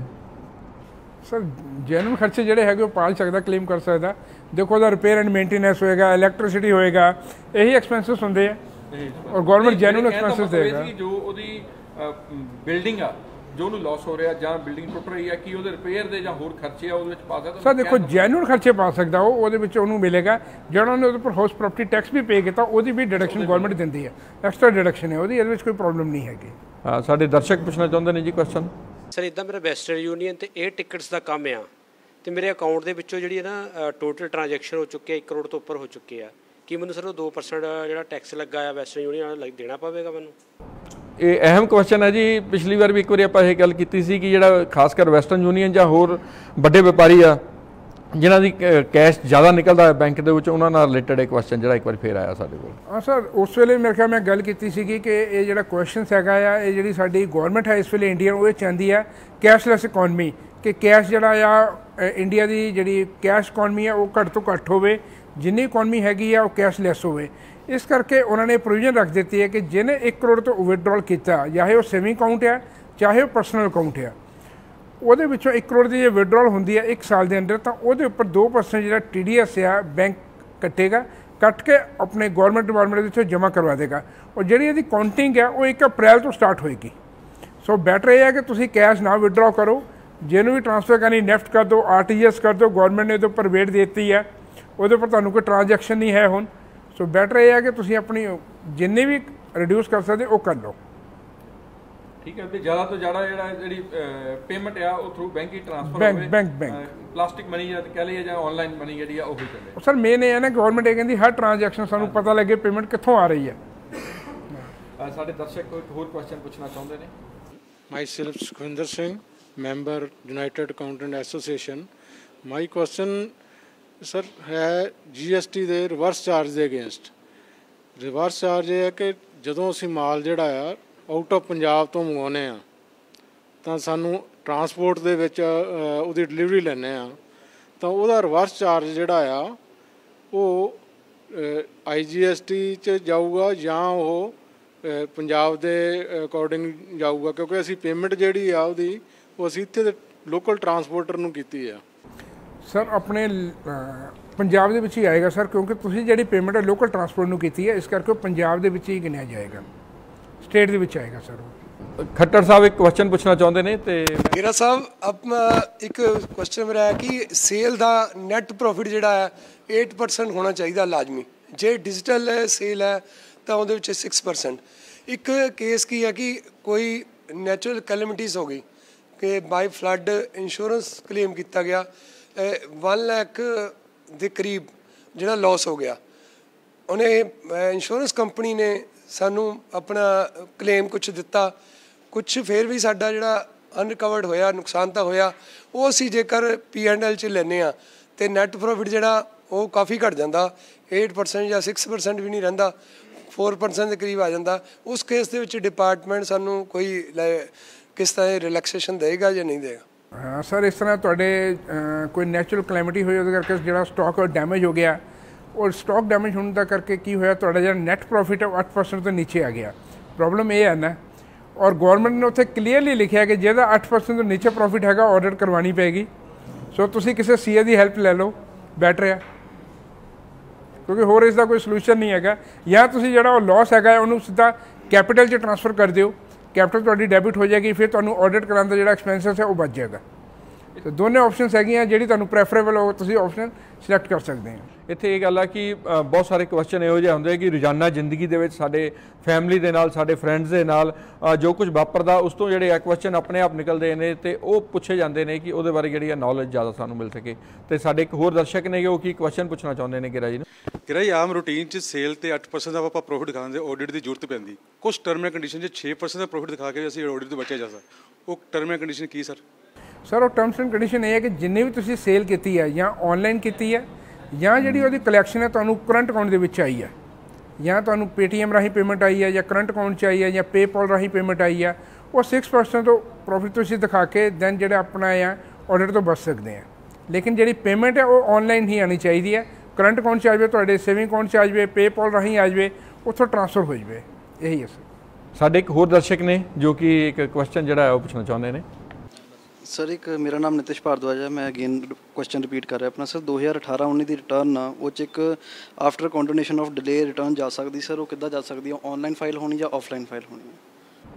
ਸਰ ਜੈਨੂਨ ਖਰਚੇ ਜਿਹੜੇ ਹੈਗੇ ਉਹ ਪਾਲ ਸਕਦਾ, ਕਲੇਮ ਕਰ ਸਕਦਾ। ਦੇਖੋ ਉਹਦਾ ਰਿਪੇਅਰ ਐਂਡ ਮੇਨਟੇਨੈਂਸ ਹੋਏਗਾ, ਇਲੈਕਟ੍ਰਿਸਿਟੀ ਹੋਏਗਾ, ਇਹੀ ਐਕਸਪੈਂਸਿਸ ਹੁੰਦੇ ਆ ਔਰ ਗਵਰਨਮੈਂਟ ਜੈਨੂਨ ਐਕਸਪੈਂਸਿਸ ਦੇਗਾ। ਜੋ ਉਹਦੀ ਬਿਲਡਿੰਗ ਆ ਜੋ ਉਹਨੂੰ ਲਾਸ ਹੋ ਰਿਹਾ ਜਾਂ ਬਿਲਡਿੰਗ ਟੁੱਟ ਰਹੀ ਆ, ਕੀ ਉਹਦੇ ਰਿਪੇਅਰ ਦੇ ਜਾਂ ਹੋਰ ਖਰਚੇ ਆ ਉਹਦੇ ਵਿੱਚ ਪਾ ਸਕਦਾ? ਸਰ ਦੇਖੋ ਜੈਨੂਨ ਖਰਚੇ ਪਾ ਸਕਦਾ ਉਹ, ਉਹਦੇ ਵਿੱਚ ਉਹਨੂੰ ਮਿਲੇਗਾ। ਜਿਹੜਾ ਉਹਨੇ ਉਹਦੇ ਉੱਪਰ ਹਾਊਸ ਪ੍ਰਾਪਰਟੀ ਟੈਕਸ ਵੀ ਪੇ ਕੀਤਾ ਉਹਦੀ ਵੀ ਡਿਡਕਸ਼ਨ ਗਵਰਨਮੈਂਟ ਦਿੰਦੀ ਹੈ, ਐਕਸਟਰਾ ਡਿਡਕਸ਼ਨ ਹੈ ਉਹਦੀ, ਇਹਦੇ ਵਿੱਚ ਕੋਈ ਪ੍ਰੋਬਲਮ ਨਹੀਂ ਹੈਗੀ। ਹਾਂ, ਸਾਡੇ ਦਰਸ਼ਕ ਪੁੱਛਣਾ ਚਾਹੁੰਦੇ ਨੇ ਜੀ ਕੁਐਸਚਨ। ਸਰ ਇੱਦਾਂ ਮੇਰਾ ਵੈਸਟਰਨ ਯੂਨੀਅਨ ਤੇ 에ਅਰ ਟਿਕਟਸ ਦਾ ਕੰਮ ਆ, ਤੇ ਮੇਰੇ ਅਕਾਊਂਟ ਦੇ ਵਿੱਚੋਂ ਜਿਹੜੀ ਹੈ ਨਾ ਟੋਟਲ ਟ੍ਰਾਂਜੈਕਸ਼ਨ ਹੋ ਚੁੱਕੇ ਆ ਇੱਕ ਕਰੋੜ ਤੋਂ ਉੱਪਰ ਹੋ ਚੁੱਕੇ ਆ, ਕੀ ਮੈਨੂੰ ਸਰ ਉਹ ਦੋ ਪਰਸੈਂਟ ਜਿਹੜਾ ਟੈਕਸ ਲੱਗਾ ਆ ਵੈਸਟਰਨ ਯੂਨੀਅਨ ਨਾਲ ਦੇਣਾ ਪਵੇਗਾ ਮੈਨੂੰ? ਇਹ ਅਹਿਮ ਕੁਐਸਚਨ ਹੈ ਜੀ। ਪਿਛਲੀ ਵਾਰ ਵੀ ਇੱਕ ਵਾਰੀ ਆਪਾਂ ਇਹ ਗੱਲ ਕੀਤੀ ਸੀ ਕਿ ਜਿਹੜਾ ਖਾਸ ਕਰ ਵੈਸਟਰਨ ਯੂਨੀਅਨ ਜਾਂ ਹੋਰ ਵੱਡੇ ਵਪਾਰੀ ਆ ਜਿਨ੍ਹਾਂ ਦੀ ਕੈਸ਼ ਜ਼ਿਆਦਾ ਨਿਕਲਦਾ ਹੈ ਬੈਂਕ ਦੇ ਵਿੱਚ, ਉਹਨਾਂ ਨਾਲ ਰਿਲੇਟਡ ਇਹ ਕੁਐਸਚਨ ਜਿਹੜਾ ਇੱਕ ਵਾਰ ਫੇਰ ਆਇਆ ਸਾਡੇ ਕੋਲ। ਹਾਂ ਸਰ, ਉਸ ਵੇਲੇ ਮੇਰੇ ਖਿਆਲ ਮੈਂ ਗੱਲ ਕੀਤੀ ਸੀਗੀ ਕਿ ਇਹ ਜਿਹੜਾ ਕੁਐਸਚਨਸ ਹੈਗਾ ਆ, ਇਹ ਜਿਹੜੀ ਸਾਡੀ ਗੌਰਮੈਂਟ ਹੈ ਇਸ ਵੇਲੇ ਇੰਡੀਆ, ਉਹ ਇਹ ਚਾਹੁੰਦੀ ਹੈ ਕੈਸ਼ਲੈਸ ਇਕੋਨਮੀ, ਕਿ ਕੈਸ਼ ਜਿਹੜਾ ਆ ਇੰਡੀਆ ਦੀ ਜਿਹੜੀ ਕੈਸ਼ ਇਕੋਨਮੀ ਆ ਉਹ ਘੱਟ ਤੋਂ ਘੱਟ ਹੋਵੇ, ਜਿੰਨੀ ਇਕੋਨਮੀ ਹੈਗੀ ਆ ਉਹ ਕੈਸ਼ਲੈਸ ਹੋਵੇ। ਇਸ ਕਰਕੇ ਉਹਨਾਂ ਨੇ ਪ੍ਰੋਵੀਜ਼ਨ ਰੱਖ ਦਿੱਤੀ ਹੈ ਕਿ ਜਿਹਨੇ ਇੱਕ ਕਰੋੜ ਤੋਂ ਵਿਦਡਰਾਅਲ ਕੀਤਾ, ਚਾਹੇ ਉਹ ਸੇਵਿੰਗ ਅਕਾਊਂਟ ਆ ਚਾਹੇ ਉਹ ਪਰਸਨਲ ਅਕਾਊਂਟ ਆ, ਉਹਦੇ ਵਿੱਚੋਂ ਇੱਕ ਕਰੋੜ ਦੀ ਜੇ ਵਿਦਡਰਾਅਲ ਹੁੰਦੀ ਹੈ ਇੱਕ ਸਾਲ ਦੇ ਅੰਦਰ, ਤਾਂ ਉਹਦੇ ਉੱਪਰ ਦੋ ਪਰਸੈਂਟ ਜਿਹੜਾ ਟੀ ਡੀ ਐਸ ਆ ਬੈਂਕ ਕੱਟੇਗਾ, ਕੱਟ ਕੇ ਆਪਣੇ ਗੌਰਮੈਂਟ ਡਿਪਾਰਟਮੈਂਟ ਦੇ ਵਿੱਚੋਂ ਜਮ੍ਹਾਂ ਕਰਵਾ ਦੇਗਾ। ਔਰ ਜਿਹੜੀ ਇਹਦੀ ਕਾਊਂਟਿੰਗ ਆ ਉਹ ਇੱਕ ਅਪ੍ਰੈਲ ਤੋਂ ਸਟਾਰਟ ਹੋਏਗੀ। ਸੋ ਬੈਟਰ ਇਹ ਹੈ ਕਿ ਤੁਸੀਂ ਕੈਸ਼ ਨਾ ਵਿਦਡਰਾਅ ਕਰੋ, ਜਿਹਨੂੰ ਵੀ ਟ੍ਰਾਂਸਫਰ ਕਰਨੀ ਨੈਫਟ ਕਰ ਦਿਓ, ਆਰ ਟੀ ਜੀ ਐਸ ਕਰ ਦਿਓ, ਗੌਰਮੈਂਟ ਨੇ ਇਹਦੇ ਉੱਪਰ ਵੇਟ ਦੇ ਦਿੱਤੀ ਹੈ, ਉਹਦੇ ਉੱਪਰ ਤੁਹਾਨੂੰ ਕੋਈ ਟ੍ਰਾਂਜੈਕਸ਼ਨ ਨਹੀਂ ਹੈ ਹੁਣ। ਸੋ ਬੈਟਰ ਇਹ ਹੈ ਕਿ ਤੁਸੀਂ ਆਪਣੀ ਜਿੰਨੇ ਵੀ ਰਿਡਿਊਸ ਕਰ ਸਕਦੇ ਉਹ ਕਰ ਲਓ। ਠੀਕ ਹੈ, ਤੇ ਜ਼ਿਆਦਾ ਤੋਂ ਜ਼ਿਆਦਾ ਜਿਹੜਾ ਜਿਹੜੀ ਪੇਮੈਂਟ ਆ ਉਹ ਥਰੂ ਬੈਂਕ ਹੀ ਟ੍ਰਾਂਸਫਰ ਬੈਂਕ ਹੋਵੇ, ਬੈਂਕ ਬੈਂਕ ਪਲਾਸਟਿਕ ਮਨੀ ਜਾਂ ਕਹਿ ਲਈਏ ਜਾਂ ਆਨਲਾਈਨ ਮਨੀ ਜਿਹੜੀ ਆ ਉਹ ਹੀ ਚੱਲੇ। ਸਰ ਮੇਨ ਇਹ ਹੈ ਨਾ ਗਵਰਨਮੈਂਟ ਇਹ ਕਹਿੰਦੀ ਹਰ ਟ੍ਰਾਂਜੈਕਸ਼ਨ ਸਾਨੂੰ ਪਤਾ ਲੱਗੇ ਪੇਮੈਂਟ ਕਿੱਥੋਂ ਆ ਰਹੀ ਹੈ। ਸਾਡੇ ਦਰਸ਼ਕ ਕੋਈ ਹੋਰ ਕੁਐਸਚਨ ਪੁੱਛਣਾ ਚਾਹੁੰਦੇ ਨੇ? Myself Sukhwinder Singh, member United Accountant Association. My question sir ਹੈ ਜੀ ਐਸ ਟੀ ਦੇ ਰਿਵਰਸ ਚਾਰਜ ਦੇ ਅਗੇਂਸਟ। ਰਿਵਰਸ ਚਾਰਜ ਇਹ ਹੈ ਕਿ ਜਦੋਂ ਅਸੀਂ ਮਾਲ ਜਿਹੜਾ ਆ ਆਊਟ ਆਫ ਪੰਜਾਬ ਤੋਂ ਮੰਗਵਾਉਂਦੇ ਹਾਂ ਤਾਂ ਸਾਨੂੰ ਟਰਾਂਸਪੋਰਟ ਦੇ ਵਿੱਚ ਉਹਦੀ ਡਿਲੀਵਰੀ ਲੈਂਦੇ ਹਾਂ ਤਾਂ ਉਹਦਾ ਰਿਵਰਸ ਚਾਰਜ ਜਿਹੜਾ ਆ ਉਹ ਆਈ ਜੀ ਐਸ ਟੀ 'ਚ ਜਾਊਗਾ ਜਾਂ ਉਹ ਪੰਜਾਬ ਦੇ ਅਕੋਰਡਿੰਗ ਜਾਊਗਾ, ਕਿਉਂਕਿ ਅਸੀਂ ਪੇਮੈਂਟ ਜਿਹੜੀ ਆ ਉਹਦੀ ਉਹ ਅਸੀਂ ਇੱਥੇ ਦੇ ਲੋਕਲ ਟਰਾਂਸਪੋਰਟਰ ਨੂੰ ਕੀਤੀ ਆ। ਸਰ ਆਪਣੇ ਪੰਜਾਬ ਦੇ ਵਿੱਚ ਹੀ ਆਏਗਾ ਸਰ, ਕਿਉਂਕਿ ਤੁਸੀਂ ਜਿਹੜੀ ਪੇਮੈਂਟ ਹੈ ਲੋਕਲ ਟਰਾਂਸਪੋਰਟ ਨੂੰ ਕੀਤੀ ਹੈ, ਇਸ ਕਰਕੇ ਉਹ ਪੰਜਾਬ ਦੇ ਵਿੱਚ ਹੀ ਗਿਣਿਆ ਜਾਏਗਾ, ਸਟੇਟ ਦੇ ਵਿੱਚ ਆਏਗਾ ਸਰ। ਖੱਟਰ ਸਾਹਿਬ ਇੱਕ ਕੁਐਸਚਨ ਪੁੱਛਣਾ ਚਾਹੁੰਦੇ ਨੇ। ਤੇ ਗੇਰਾ ਸਾਹਿਬ ਆਪਣਾ ਇੱਕ ਕੁਐਸਚਨ ਮੇਰਾ ਹੈ ਕਿ ਸੇਲ ਦਾ ਨੈਟ ਪ੍ਰੋਫਿਟ ਜਿਹੜਾ ਹੈ ਅੱਠ ਪਰਸੈਂਟ ਹੋਣਾ ਚਾਹੀਦਾ ਲਾਜ਼ਮੀ, ਜੇ ਡਿਜੀਟਲ ਸੇਲ ਹੈ ਤਾਂ ਉਹਦੇ ਵਿੱਚ ਛੇ ਪਰਸੈਂਟ। ਇੱਕ ਕੇਸ ਕੀ ਹੈ ਕਿ ਕੋਈ ਨੈਚੁਰਲ ਕੈਲੈਮਿਟੀਜ਼ ਹੋ ਗਈ ਕਿ ਬਾਈ ਫਲੱਡ ਇੰਸ਼ੋਰੈਂਸ ਕਲੇਮ ਕੀਤਾ ਗਿਆ, वन ਲੱਖ ਦੇ ਕਰੀਬ ਜਿਹੜਾ ਲਾਸ ਹੋ ਗਿਆ, ਉਹਨੇ ਇੰਸ਼ੋਰੈਂਸ ਕੰਪਨੀ ਨੇ ਸਾਨੂੰ ਆਪਣਾ ਕਲੇਮ ਕੁਛ ਦਿੱਤਾ, ਕੁਛ ਫਿਰ ਵੀ ਸਾਡਾ ਜਿਹੜਾ ਅਨਰਿਕਵਰਡ ਹੋਇਆ ਨੁਕਸਾਨ ਤਾਂ ਹੋਇਆ, ਉਹ ਅਸੀਂ ਜੇਕਰ ਪੀ ਐਂਡ ਐਲ 'ਚ ਲੈਂਦੇ ਹਾਂ ਅਤੇ ਨੈੱਟ ਪ੍ਰੋਫਿਟ ਜਿਹੜਾ ਉਹ ਕਾਫੀ ਘੱਟ ਜਾਂਦਾ, ਏਟ ਪਰਸੈਂਟ ਜਾਂ ਸਿਕਸ ਪਰਸੈਂਟ ਵੀ ਨਹੀਂ ਰਹਿੰਦਾ, ਫੋਰ ਪਰਸੈਂਟ ਦੇ ਕਰੀਬ ਆ ਜਾਂਦਾ। ਉਸ ਕੇਸ ਦੇ ਵਿੱਚ ਡਿਪਾਰਟਮੈਂਟ ਸਾਨੂੰ ਕੋਈ ਕਿਸ ਤਰ੍ਹਾਂ ਰਿਲੈਕਸੇਸ਼ਨ ਦੇਗਾ ਜਾਂ ਨਹੀਂ ਦੇਗਾ? ਹਾਂ ਸਰ, ਇਸ ਤਰ੍ਹਾਂ ਤੁਹਾਡੇ ਕੋਈ ਨੈਚੁਰਲ ਕਲੈਮਿਟੀ ਹੋਈ ਉਹਦੇ ਕਰਕੇ ਜਿਹੜਾ ਸਟਾਕ ਡੈਮੇਜ ਹੋ ਗਿਆ, ਔਰ ਸਟਾਕ ਡੈਮੇਜ ਹੋਣ ਦਾ ਕਰਕੇ ਕੀ ਹੋਇਆ ਤੁਹਾਡਾ ਜਿਹੜਾ ਨੈੱਟ ਪ੍ਰੋਫਿਟ ਹੈ ਉਹ ਅੱਠ ਪਰਸੈਂਟ ਤੋਂ ਨੀਚੇ ਆ ਗਿਆ। ਪ੍ਰੋਬਲਮ ਇਹ ਹੈ ਨਾ, ਔਰ ਗੌਰਮੈਂਟ ਨੇ ਉੱਥੇ ਕਲੀਅਰਲੀ ਲਿਖਿਆ ਕਿ ਜਿਹਦਾ ਅੱਠ ਪਰਸੈਂਟ ਤੋਂ ਨੀਚੇ ਪ੍ਰੋਫਿਟ ਹੈਗਾ ਆਡਿਟ ਕਰਵਾਉਣੀ ਪਏਗੀ। ਸੋ ਤੁਸੀਂ ਕਿਸੇ ਸੀ ਏ ਦੀ ਹੈਲਪ ਲੈ ਲਓ, ਬੈਟਰ ਆ, ਕਿਉਂਕਿ ਹੋਰ ਇਸ ਦਾ ਕੋਈ ਸੋਲੂਸ਼ਨ ਨਹੀਂ ਹੈਗਾ। ਜਾਂ ਤੁਸੀਂ ਜਿਹੜਾ ਉਹ ਲਾਸ ਹੈਗਾ ਉਹਨੂੰ ਸਿੱਧਾ ਕੈਪੀਟਲ 'ਚ ਟ੍ਰਾਂਸਫਰ ਕਰ ਦਿਓ, ਕੈਪੀਟਲ ਤੁਹਾਡੀ ਡੈਬਿਟ ਹੋ ਜਾਏਗੀ, ਫਿਰ ਤੁਹਾਨੂੰ ਆਡਿਟ ਕਰਾਉਣ ਦਾ ਜਿਹੜਾ ਐਕਸਪੈਂਸਿਸ ਹੈ ਉਹ ਬਚ ਜਾਏਗਾ। ਤੇ ਦੋਨੇ ਆਪਸ਼ਨਸ ਹੈਗੀਆਂ, ਜਿਹੜੀ ਤੁਹਾਨੂੰ ਪ੍ਰੈਫਰੇਬਲ ਹੋ ਤੁਸੀਂ ਆਪਸ਼ਨ ਸਿਲੈਕਟ ਕਰ ਸਕਦੇ ਹੋ। ਇੱਥੇ ਇਹ ਗੱਲ ਆ ਕਿ ਬਹੁਤ ਸਾਰੇ ਕੁਐਸਚਨ ਇਹੋ ਜਿਹੇ ਹੁੰਦੇ ਕਿ ਰੋਜ਼ਾਨਾ ਜ਼ਿੰਦਗੀ ਦੇ ਵਿੱਚ ਸਾਡੇ ਫੈਮਿਲੀ ਦੇ ਨਾਲ, ਸਾਡੇ ਫਰੈਂਡਸ ਦੇ ਨਾਲ ਜੋ ਕੁਝ ਵਾਪਰਦਾ ਉਸ ਤੋਂ ਜਿਹੜੇ ਆ ਕੁਐਸਚਨ ਆਪਣੇ ਆਪ ਨਿਕਲਦੇ ਨੇ ਅਤੇ ਉਹ ਪੁੱਛੇ ਜਾਂਦੇ ਨੇ ਕਿ ਉਹਦੇ ਬਾਰੇ ਜਿਹੜੀ ਆ ਨੌਲੇਜ ਜ਼ਿਆਦਾ ਸਾਨੂੰ ਮਿਲ ਸਕੇ। ਅਤੇ ਸਾਡੇ ਇੱਕ ਹੋਰ ਦਰਸ਼ਕ ਨੇ ਉਹ ਕੀ ਕੁਐਸਚਨ ਪੁੱਛਣਾ ਚਾਹੁੰਦੇ ਨੇ ਗਿਰਾ ਜੀ ਨੂੰ। ਗਿਰਾ ਜੀ, ਆਮ ਰੂਟੀਨ 'ਚ ਸੇਲ 'ਤੇ ਅੱਠ ਪਰਸੈਂਟ ਦਾ ਆਪਾਂ ਪ੍ਰੋਫਿਟ ਦਿਖਾਉਂਦੇ, ਆਡਿਟ ਦੀ ਜ਼ਰੂਰਤ ਪੈਂਦੀ, ਕੁਛ ਟਰਮ ਐਂਡ ਕੰਡੀਸ਼ਨ 'ਚ ਛੇ ਪਰਸੈਂਟ ਦਾ ਪ੍ਰੋਫਿਟ ਦਿਖਾ ਕੇ ਅਸੀਂ ਆਡਿਟ ਤੋਂ ਬਚਿਆ ਜਾ ਸਕਦਾ, ਉਹ ਟਰਮ ਐਂਡ ਕੰਡੀਸ਼ਨ ਕੀ ਸਰ? ਸਰ ਉਹ ਟਰਮਸ ਐਂਡ ਕੰਡੀਸ਼ਨ ਇਹ ਹੈ ਕਿ ਜਿੰਨੇ ਵੀ ਤੁਸੀਂ ਸੇਲ ਕੀਤੀ ਹੈ ਜਾਂ ਆਨਲਾਈਨ ਕੀਤੀ ਹੈ ਜਾਂ ਜਿਹੜੀ ਉਹਦੀ ਕਲੈਕਸ਼ਨ ਹੈ ਤੁਹਾਨੂੰ ਕਰੰਟ ਅਕਾਊਂਟ ਦੇ ਵਿੱਚ ਆਈ ਹੈ, ਜਾਂ ਤੁਹਾਨੂੰ ਪੇਟੀਐਮ ਰਾਹੀਂ ਪੇਮੈਂਟ ਆਈ ਹੈ ਜਾਂ ਕਰੰਟ ਅਕਾਊਂਟ 'ਚ ਆਈ ਹੈ ਜਾਂ ਪੇਪਾਲ ਰਾਹੀਂ ਪੇਮੈਂਟ ਆਈ ਆ, ਉਹ ਸਿਕਸ ਪਰਸੈਂਟ ਤੋਂ ਪ੍ਰੋਫਿਟ ਤੁਸੀਂ ਦਿਖਾ ਕੇ ਦੈਨ ਜਿਹੜਾ ਆਪਣਾ ਆ ਆਡਿਟ ਤੋਂ ਬਚ ਸਕਦੇ ਆ। ਲੇਕਿਨ ਜਿਹੜੀ ਪੇਮੈਂਟ ਹੈ ਉਹ ਆਨਲਾਈਨ ਹੀ ਆਉਣੀ ਚਾਹੀਦੀ ਹੈ। ਕਰੰਟ ਅਕਾਊਂਟ 'ਚ ਆ ਜਾਵੇ, ਤੁਹਾਡੇ ਸੇਵਿੰਗ ਅਕਾਊਂਟ 'ਚ ਆ ਜਾਵੇ, ਪੇਪਾਲ ਰਾਹੀਂ ਆ ਜਾਵੇ, ਉੱਥੋਂ ਟ੍ਰਾਂਸਫਰ ਹੋ ਜਾਵੇ। ਇਹੀ ਹੈ ਸਰ। ਸਾਡੇ ਇੱਕ ਹੋਰ ਦਰਸ਼ਕ ਨੇ ਜੋ ਕਿ ਇੱਕ ਕੁਐਸਚਨ ਜਿਹੜਾ ਹੈ ਉਹ ਪੁੱਛਣਾ ਚਾਹੁੰਦੇ ਨੇ। ਸਰ ਇੱਕ ਮੇਰਾ ਨਾਮ ਨਿਤਿਸ਼ ਭਾਰਦਵਾਜ ਹੈ, ਮੈਂ ਅਗੇਨ ਕੁਐਸਚਨ ਰਿਪੀਟ ਕਰ ਰਿਹਾ ਆਪਣਾ। ਸਰ ਦੋ ਹਜ਼ਾਰ ਅਠਾਰਾਂ ਉੱਨੀ ਦੀ ਰਿਟਰਨ ਆ, ਉਹ 'ਚ ਇੱਕ after continuation of delay return ਜਾ ਸਕਦੀ, ਸਰ ਉਹ ਕਿੱਦਾਂ ਜਾ ਸਕਦੀ ਹੈ? ਆਨਲਾਈਨ ਫਾਈਲ ਹੋਣੀ ਜਾਂ ਆਫਲਾਈਨ ਫਾਈਲ ਹੋਣੀ ਹੈ?